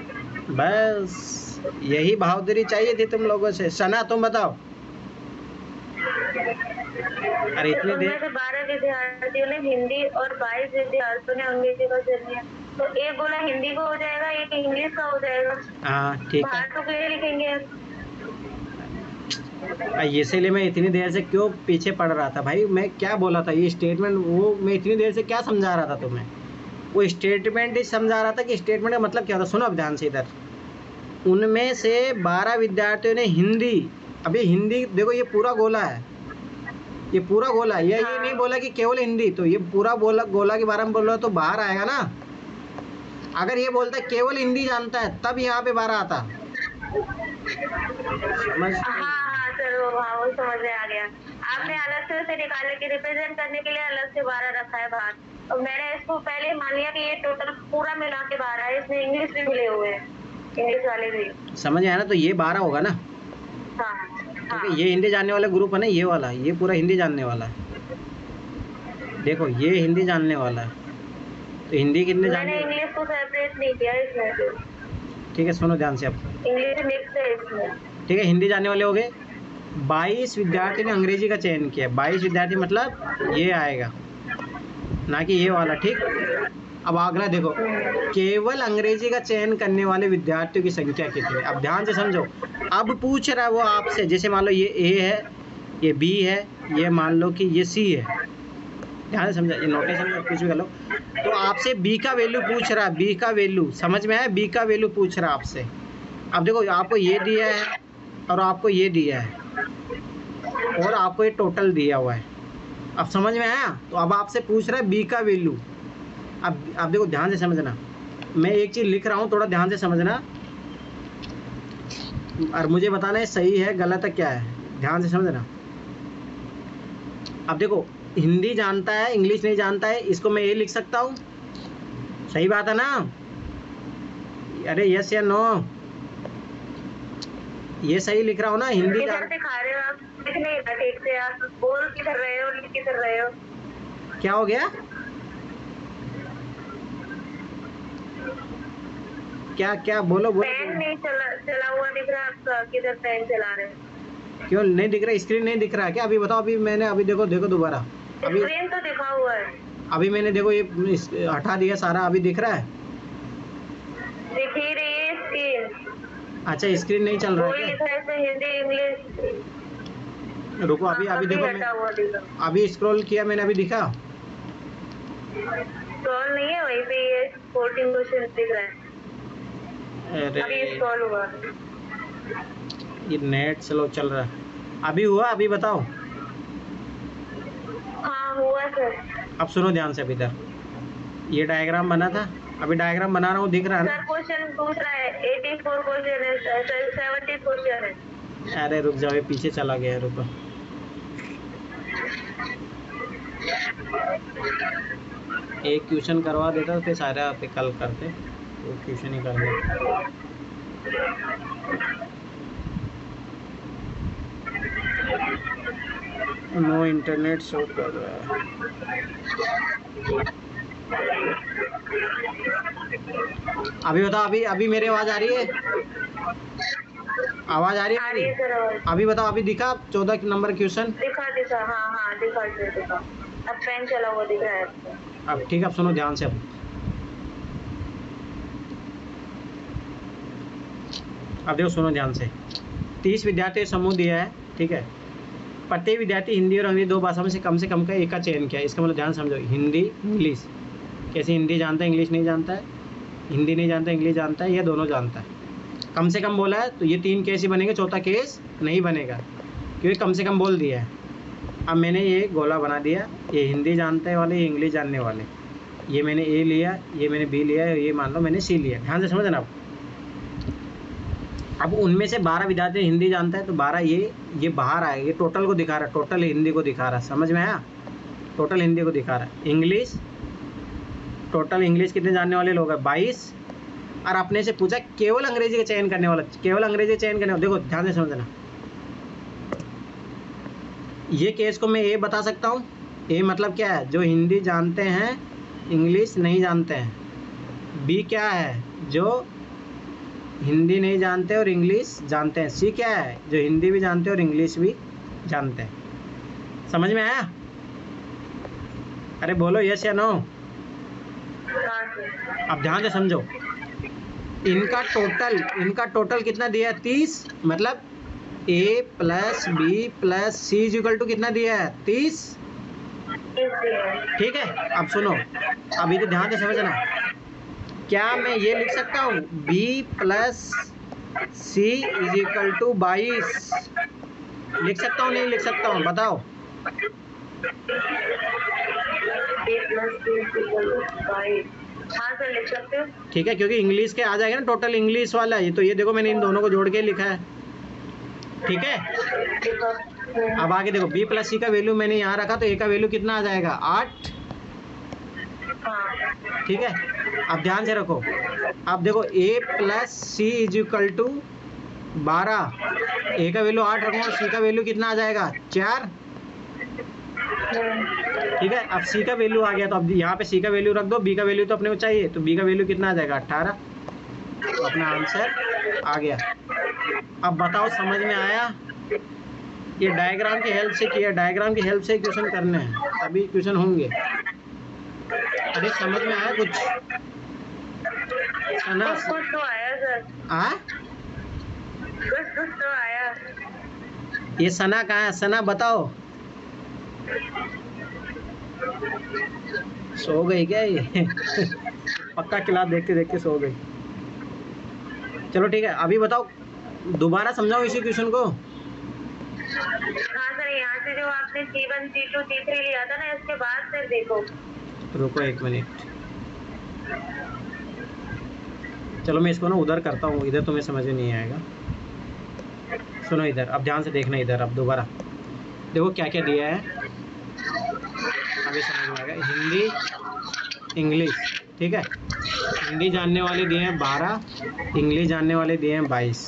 बस यही बहादुरी चाहिए थी तुम लोगों से। सना तुम बताओ। अरे इतनी उनमें देर, से बारह विद्यार्थियों ने हिंदी और बाईस विद्यार्थियों ने अंग्रेजी का चयन किया। तो एक गोला हिंदी का हो जाएगा, एक इंग्लिश का हो जाएगा। हाँ ठीक है। बाहर तो क्लियर लिखेंगे। इसीलिए मैं इतनी देर से क्यों पीछे पड़ रहा था भाई, मैं क्या बोला था ये स्टेटमेंट, वो मैं इतनी देर से क्या समझा रहा था तुम्हें, वो स्टेटमेंट ही समझा रहा था कि स्टेटमेंट का मतलब क्या होता। सुनो अब ध्यान से इधर। उनमें से बारह विद्यार्थियों ने हिंदी, अभी हिंदी देखो ये पूरा गोला है, ये पूरा गोला है। ये ये नहीं बोला कि केवल हिंदी, तो ये पूरा गोला गोला के बारे में बोल रहा तो बाहर आएगा ना। अगर ये बोलता है केवल हिंदी जानता है तब यहाँ पे बारह आता। समझ? हाँ हाँ सर, वो हाँ वो समझ में आ गया। आपने अलग से उसे निकाले कि रिप्रेजेंट करने के लिए अलग से बारह रखा है बाहर, और मैंने इसको पहले मान लिया कि ये टोटल पूरा मिला के बारह है। इसमें इंग्लिश भी मिले हुए हैं, इंग्लिश वाले भी। समझ आया ना? तो ये बारह होगा ना, हाँ हाँ क्योंकि ये हिंदी जानने वाला ग्रुप है ना, ये वाला, ये पूरा हिंदी जानने वाला है। देखो ये हिंदी जानने वाला है, तो हिंदी कितने मैंने जानने, इंग्लिश को सेपरेट नहीं किया इसमें से। ठीक है सुनो ध्यान से अब, इंग्लिश मिक्स है इसमें। ठीक है। हिंदी जानने वाले हो गए। बाईस विद्यार्थी ने अंग्रेजी का चयन किया। बाईस विद्यार्थी मतलब ये आएगा, ना कि ये वाला, ठीक। अब अगला देखो, केवल अंग्रेजी का चयन करने वाले विद्यार्थियों की संख्या कितनी है। अब ध्यान से समझो। अब पूछ रहा है वो आपसे, जैसे मान लो ये ए है, ये बी है, ये मान लो कि ये सी है। ध्यान से समझो, ये नोटेशन कुछ भी कर लो। तो आपसे बी का वैल्यू पूछ रहा है, बी का वैल्यू समझ में आया? बी का वैल्यू पूछ रहा है आपसे। अब देखो आपको ये दिया है और आपको ये दिया है और आपको ये टोटल दिया हुआ है। अब समझ में आया? तो अब आपसे पूछ रहा है बी का वैल्यू। अब अब देखो ध्यान से समझना, मैं एक चीज़ लिख रहा हूँ, थोड़ा ध्यान से समझना और मुझे बताना है सही है गलत है क्या है। ध्यान से समझना। अब देखो हिंदी जानता है, इंग्लिश नहीं जानता है, इसको मैं ये लिख सकता हूँ, सही बात है ना? अरे यस या नो, ये सही लिख रहा हूँ ना? हिंदी किधर जान... दिखा रहे हो आप? लिख नहीं रहा ठीक से, आप बोल किधर रहे हो, लिख किधर रहे हो? क्या हो गया? क्या क्या बोलो बोलो, पेन नहीं चला चला हुआ दिख रहा है आपका, किधर पेन चला रहे हो? क्यों नहीं दिख रहा? स्क्रीन नहीं दिख रहा है क्या? अभी बताओ। अभी मैंने अभी देखो देखो दोबारा अभी स्क्रीन तो दिखा हुआ है। अभी मैंने देखो ये इस- हटा दिया सारा। अभी दिख रहा है? दिख ही रही है स्क्रीन। अच्छा स्क्रीन नहीं चल रहा वही है लिखा है इसमें हिंदी इंग्लिश। क्या? रुको अभी अभी देखो हटा मैं हुआ दिखा। अभी स्क्रॉल किया मैंने, अभी दिखा? स्क्रॉल नहीं है, वहीं पे ये फोर्टीन क्वेश्चन दिख रहा है। अभी अरे स्क्रॉल हुआ। ये नेट स्लो चल रहा है। अभी हुआ? अभी बताओ। हाँ हुआ सर। अब सुनो ध्यान से। अभी इधर ये डायग्राम बना था, अभी डायग्राम बना रहा हूँ, दिख रहा है सर ना? क्वेश्चन पूछ रहा है चौरासी क्वेश्चन है सर, सत्तर क्वेश्चन है। अरे रुक जाओ, ये पीछे चला गया। रुको एक क्वेश्चन करवा देता फिर सारा पे कल करते। वो क्वेश्चन ही करना। नो इंटरनेट शो कर रहा है। अभी बताओ। अभी अभी मेरी आवाज आ रही है? आवाज आ रही आ है रही है मेरी? सर आवाज। अभी बताओ। अभी दिखा चौदह नंबर क्वेश्चन? दिखा दिखा हाँ हाँ दिखा सर दिखा। अब फैन चला हुआ दिख रहा है आपको। अब ठीक है, अब सुनो ध्यान से। अब अब देखो सुनो ध्यान से। तीस विद्यार्थी समूह दिया है, ठीक है। प्रत्येक विद्यार्थी हिंदी और अंग्रेजी दो भाषा में से कम से कम का एक का चयन किया है। इसका मतलब ध्यान समझो। हिंदी इंग्लिश, कैसे हिंदी जानता है इंग्लिश नहीं जानता है, हिंदी नहीं जानता इंग्लिश जानता है, ये दोनों जानता है। कम से कम बोला है तो ये तीन केस ही बनेंगे, चौथा केस नहीं बनेगा क्योंकि कम से कम बोल दिया है। अब मैंने ये गोला बना दिया, ये हिंदी जानने वाले, ये इंग्लिश जानने वाले, ये मैंने ए लिया, ये मैंने बी लिया, ये मान लो मैंने सी लिया। ध्यान से समझना। अब अब उनमें से बारह विद्यार्थी हिंदी जानता है तो बारह ये ये बाहर आए, ये टोटल को दिखा रहा है, टोटल हिंदी को दिखा रहा है। समझ में आया? टोटल हिंदी को दिखा रहा है। इंग्लिश, टोटल इंग्लिश कितने जानने वाले लोग हैं? बाईस। और अपने से पूछा केवल अंग्रेजी का चयन करने वाला, केवल अंग्रेजी का चयन करने वाला। देखो ध्यान से समझना। ये केस को मैं ए बता सकता हूँ। ए मतलब क्या है? जो हिंदी जानते हैं इंग्लिश नहीं जानते हैं। बी क्या है? जो हिंदी नहीं जानते और इंग्लिश जानते हैं। सी क्या है? जो हिंदी भी जानते हैं और इंग्लिश भी जानते हैं। समझ में आया? अरे बोलो यस या नो। अब ध्यान से समझो। इनका टोटल इनका टोटल कितना दिया है? तीस। मतलब A plus B plus C is equal to कितना दिया है? तीस। ठीक है। अब सुनो, अभी तो ध्यान से समझना। क्या मैं ये लिख सकता हूँ b plus C is equal to बाईस? लिख सकता हूँ नहीं लिख सकता हूँ? बताओ। हाँ सर लिख सकते हो। ठीक है, क्योंकि इंग्लिश के आ जाएगा ना टोटल इंग्लिश वाला। ये तो ये देखो मैंने इन दोनों को जोड़ के लिखा है। ठीक है। अब आगे देखो, b प्लस सी का वैल्यू मैंने यहाँ रखा तो a का वैल्यू कितना आ जाएगा? आठ। ठीक है। अब ध्यान से रखो। अब देखो a plus C is equal to बारह। a का वैल्यू आठ रखूँगा और c का वैल्यू कितना आ जाएगा? चार। ठीक है। अब c का वैल्यू आ गया तो अब यहाँ पे c का वैल्यू रख दो, b का वैल्यू तो अपने को चाहिए तो b का वैल्यू कितना आ जाएगा? अट्ठारह। तो अपना आंसर आ गया। अब बताओ समझ में आया? ये डायग्राम की हेल्प से किया, डायग्राम की हेल्प से क्वेश्चन करने हैं तभी क्वेश्चन होंगे। अरे समझ में आया कुछ? सना कुछ कुछ तो आया सर। आ? कुछ कुछ तो आया। ये सना कहाँ है? सना बताओ। सो गई क्या ये? पक्का क्लास देखते देखते सो गई। चलो ठीक है। अभी बताओ, दोबारा समझाओ इसी क्वेश्चन को। हाँ सर, यहाँ से जो आपने C one C two C three लिया था ना, इसके बाद फिर देखो। रुको एक मिनट। चलो मैं इसको ना उधर करता हूँ, इधर तुम्हें समझ में नहीं आएगा। सुनो इधर, अब ध्यान से देखना इधर। अब दोबारा देखो क्या क्या दिया है, अभी समझ में आएगा। हिंदी इंग्लिश, ठीक है। हिंदी जानने वाले दिए हैं बारह, इंग्लिश जानने वाले दिए हैं बाईस।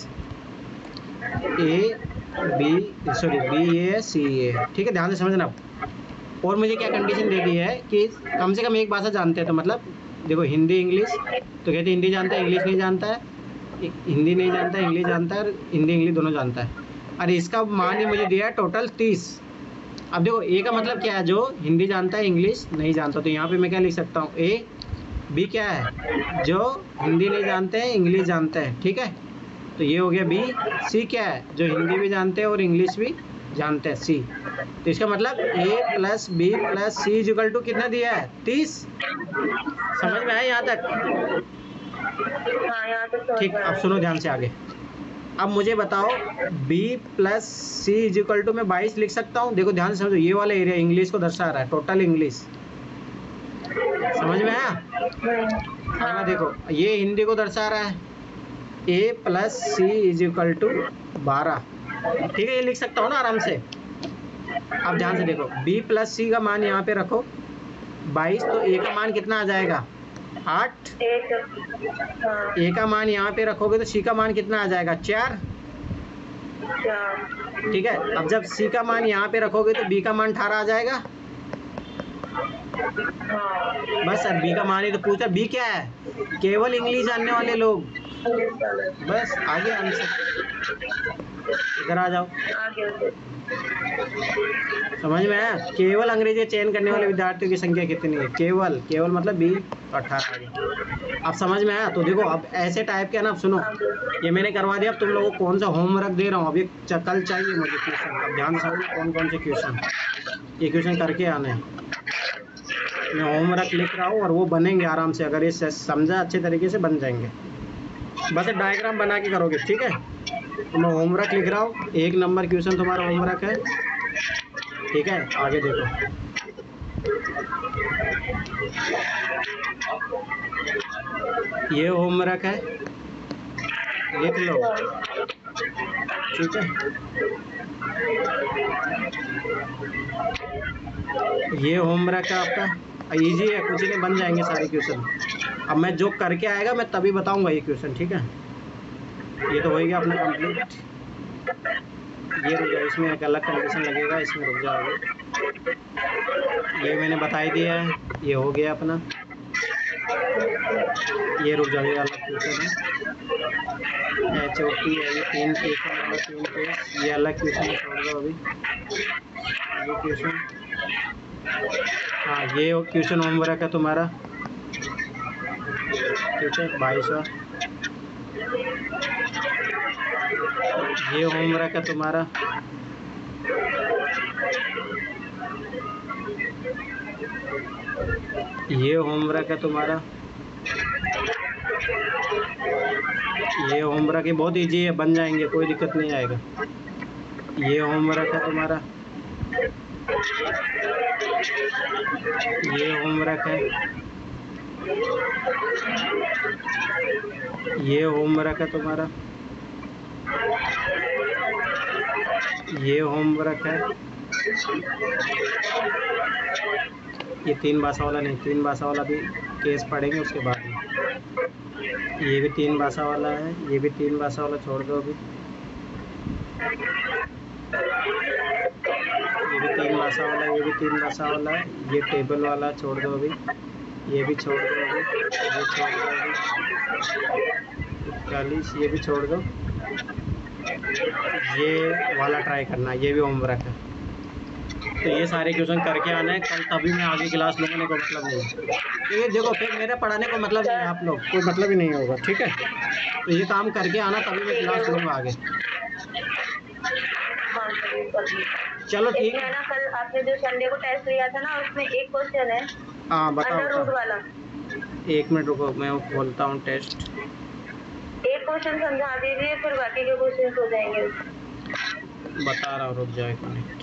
A B sorry B A C A, ठीक है। ध्यान से समझना। और मुझे क्या कंडीशन दे दी है कि कम से कम एक भाषा जानते हैं, तो मतलब देखो हिंदी इंग्लिश, तो कहते हिंदी जानता है इंग्लिश नहीं जानता है, हिंदी नहीं जानता है इंग्लिश जानता है, और हिंदी इंग्लिश दोनों जानता है। अरे इसका मान ही मुझे दिया है टोटल तीस। अब देखो ए का मतलब क्या है, जो हिंदी जानता है इंग्लिश नहीं जानता, तो यहाँ पे मैं क्या लिख सकता हूँ, ए। बी क्या है, जो हिंदी नहीं जानते हैं इंग्लिश जानते हैं, ठीक है, तो ये हो गया बी। सी क्या है, जो हिंदी भी जानते हैं और इंग्लिश भी जानते हैं, सी। तो इसका मतलब A plus B plus C is equal to कितना दिया है, तीस। समझ में आया यहाँ तक? हाँ यहाँ तक समझ ठीक, में अब आया। सुनो ध्यान से आगे। अब मुझे बताओ b plus C is equal to मैं बाईस लिख सकता हूँ। देखो ध्यान से समझो, ये वाला एरिया इंग्लिश को दर्शा रहा है, टोटल इंग्लिश। समझ में आया? हम्म, हाँ देखो, ये हिंदी को दर्शा रहा है, a plus C is equal to बारह। ठीक है, ये लिख सकता हूँ ना आराम से। अब ध्यान से देखो, b प्लस सी का मान यहाँ पे रखो बाईस, तो a का मान कितना आ जाएगा, आठ। एक हाँ a का मान यहाँ पे रखोगे तो c का मान कितना आ जाएगा, चार। चार ठीक है, अब जब c का मान यहाँ पे रखोगे तो b का मान अठारह आ जाएगा। हाँ बस अब b का मान ही तो पूछा, b क्या है, केवल इंग्लिश जानने वाले लोग। बस आगे आंसर, इधर आ जाओ। आगे समझ में आया? केवल अंग्रेजी चयन करने वाले विद्यार्थियों की संख्या कितनी है, केवल, केवल मतलब बी अठारह आ गया। अब समझ में आया? तो देखो अब ऐसे टाइप के ना, अब सुनो, ये मैंने करवा दिया। अब तुम लोगों को कौन सा होमवर्क दे रहा हूँ, अब ये च- कल चाहिए मुझे क्वेश्चन। अब ध्यान से समझो कौन कौन से क्वेश्चन, ये क्वेश्चन करके आने हैं। मैं होमवर्क लिख रहा हूँ और वो बनेंगे आराम से, अगर ये स- समझा अच्छे तरीके से बन जाएंगे। बस डायग्राम बना के करोगे, ठीक है। तो मैं होमवर्क लिख रहा हूँ, एक नंबर क्वेश्चन तुम्हारा होमवर्क है, ठीक है। आगे देखो, ये होमवर्क है, लिख लो, ठीक है। ये होमवर्क है आपका, इजी है, कुछ नहीं, बन जाएंगे सारे क्वेश्चन। अब मैं जो करके आएगा मैं तभी बताऊंगा ये क्वेश्चन, ठीक है। ये तो हो गया अपना कंप्लीट। ये रुक जाओ, इसमें एक अलग कंडीशन लगेगा, इसमें रुक जाओगे। ये मैंने बता ही दिया है, ये हो गया अपना। ये रुक जाओ, ये अलग क्वेश्चन है, एच ओ टी है, ये तीन क्वेश्चन वाला तीन पेज, ये अलग क्वेश्चन छोड़ दो अभी। ये क्वेश्चन, हाँ ये क्वेश्चन होमवर्क है तुम्हारा, ठीक है, बाईसवा। ये होमवर्क है तुम्हारा, ये होमवर्क है तुम्हारा, ये होमवर्क है, बहुत इजी है, बन जाएंगे, कोई दिक्कत नहीं आएगा। ये होमवर्क है तुम्हारा, ये होमवर्क है, ये होमवर्क है तुम्हारा, ये होमवर्क है। ये तीन भाषा वाला नहीं, तीन भाषा वाला भी केस पढ़ेंगे उसके बाद में। ये भी तीन भाषा वाला है, ये भी तीन भाषा वाला छोड़ दो अभी। ये भी तीन भाषा वाला है, ये भी तीन भाषा वाला है, ये टेबल वाला छोड़ दो अभी, ये भी छोड़ दो अभी, ये छोड़ दो अभी, इकतालीस, ये भी छोड़ दो। ये वाला ट्राई करना, ये भी होमवर्क है। तो ये सारे क्वेश्चन करके आना है कल, तभी मैं आगे क्लास लूँगा, नहीं कोई मतलब नहीं है। तो ये देखो, फिर मेरे पढ़ाने को मतलब नहीं है, आप लोग कोई मतलब ही नहीं होगा, ठीक है। तो ये काम करके आना, तभी मैं क्लास लूँगा आगे। चलो ठीक है है ना। कल आपने जो संडे को टेस्ट लिया था ना, उसमें एक क्वेश्चन है हाँ, बताओ अंडर रूट बताओ। वाला। एक मिनट रुको, मैं वो खोलता हूँ टेस्ट। एक क्वेश्चन समझा दीजिए, फिर बाकी के क्वेश्चन हो जाएंगे। बता रहा हूँ, रुक जाओ एक मिनट।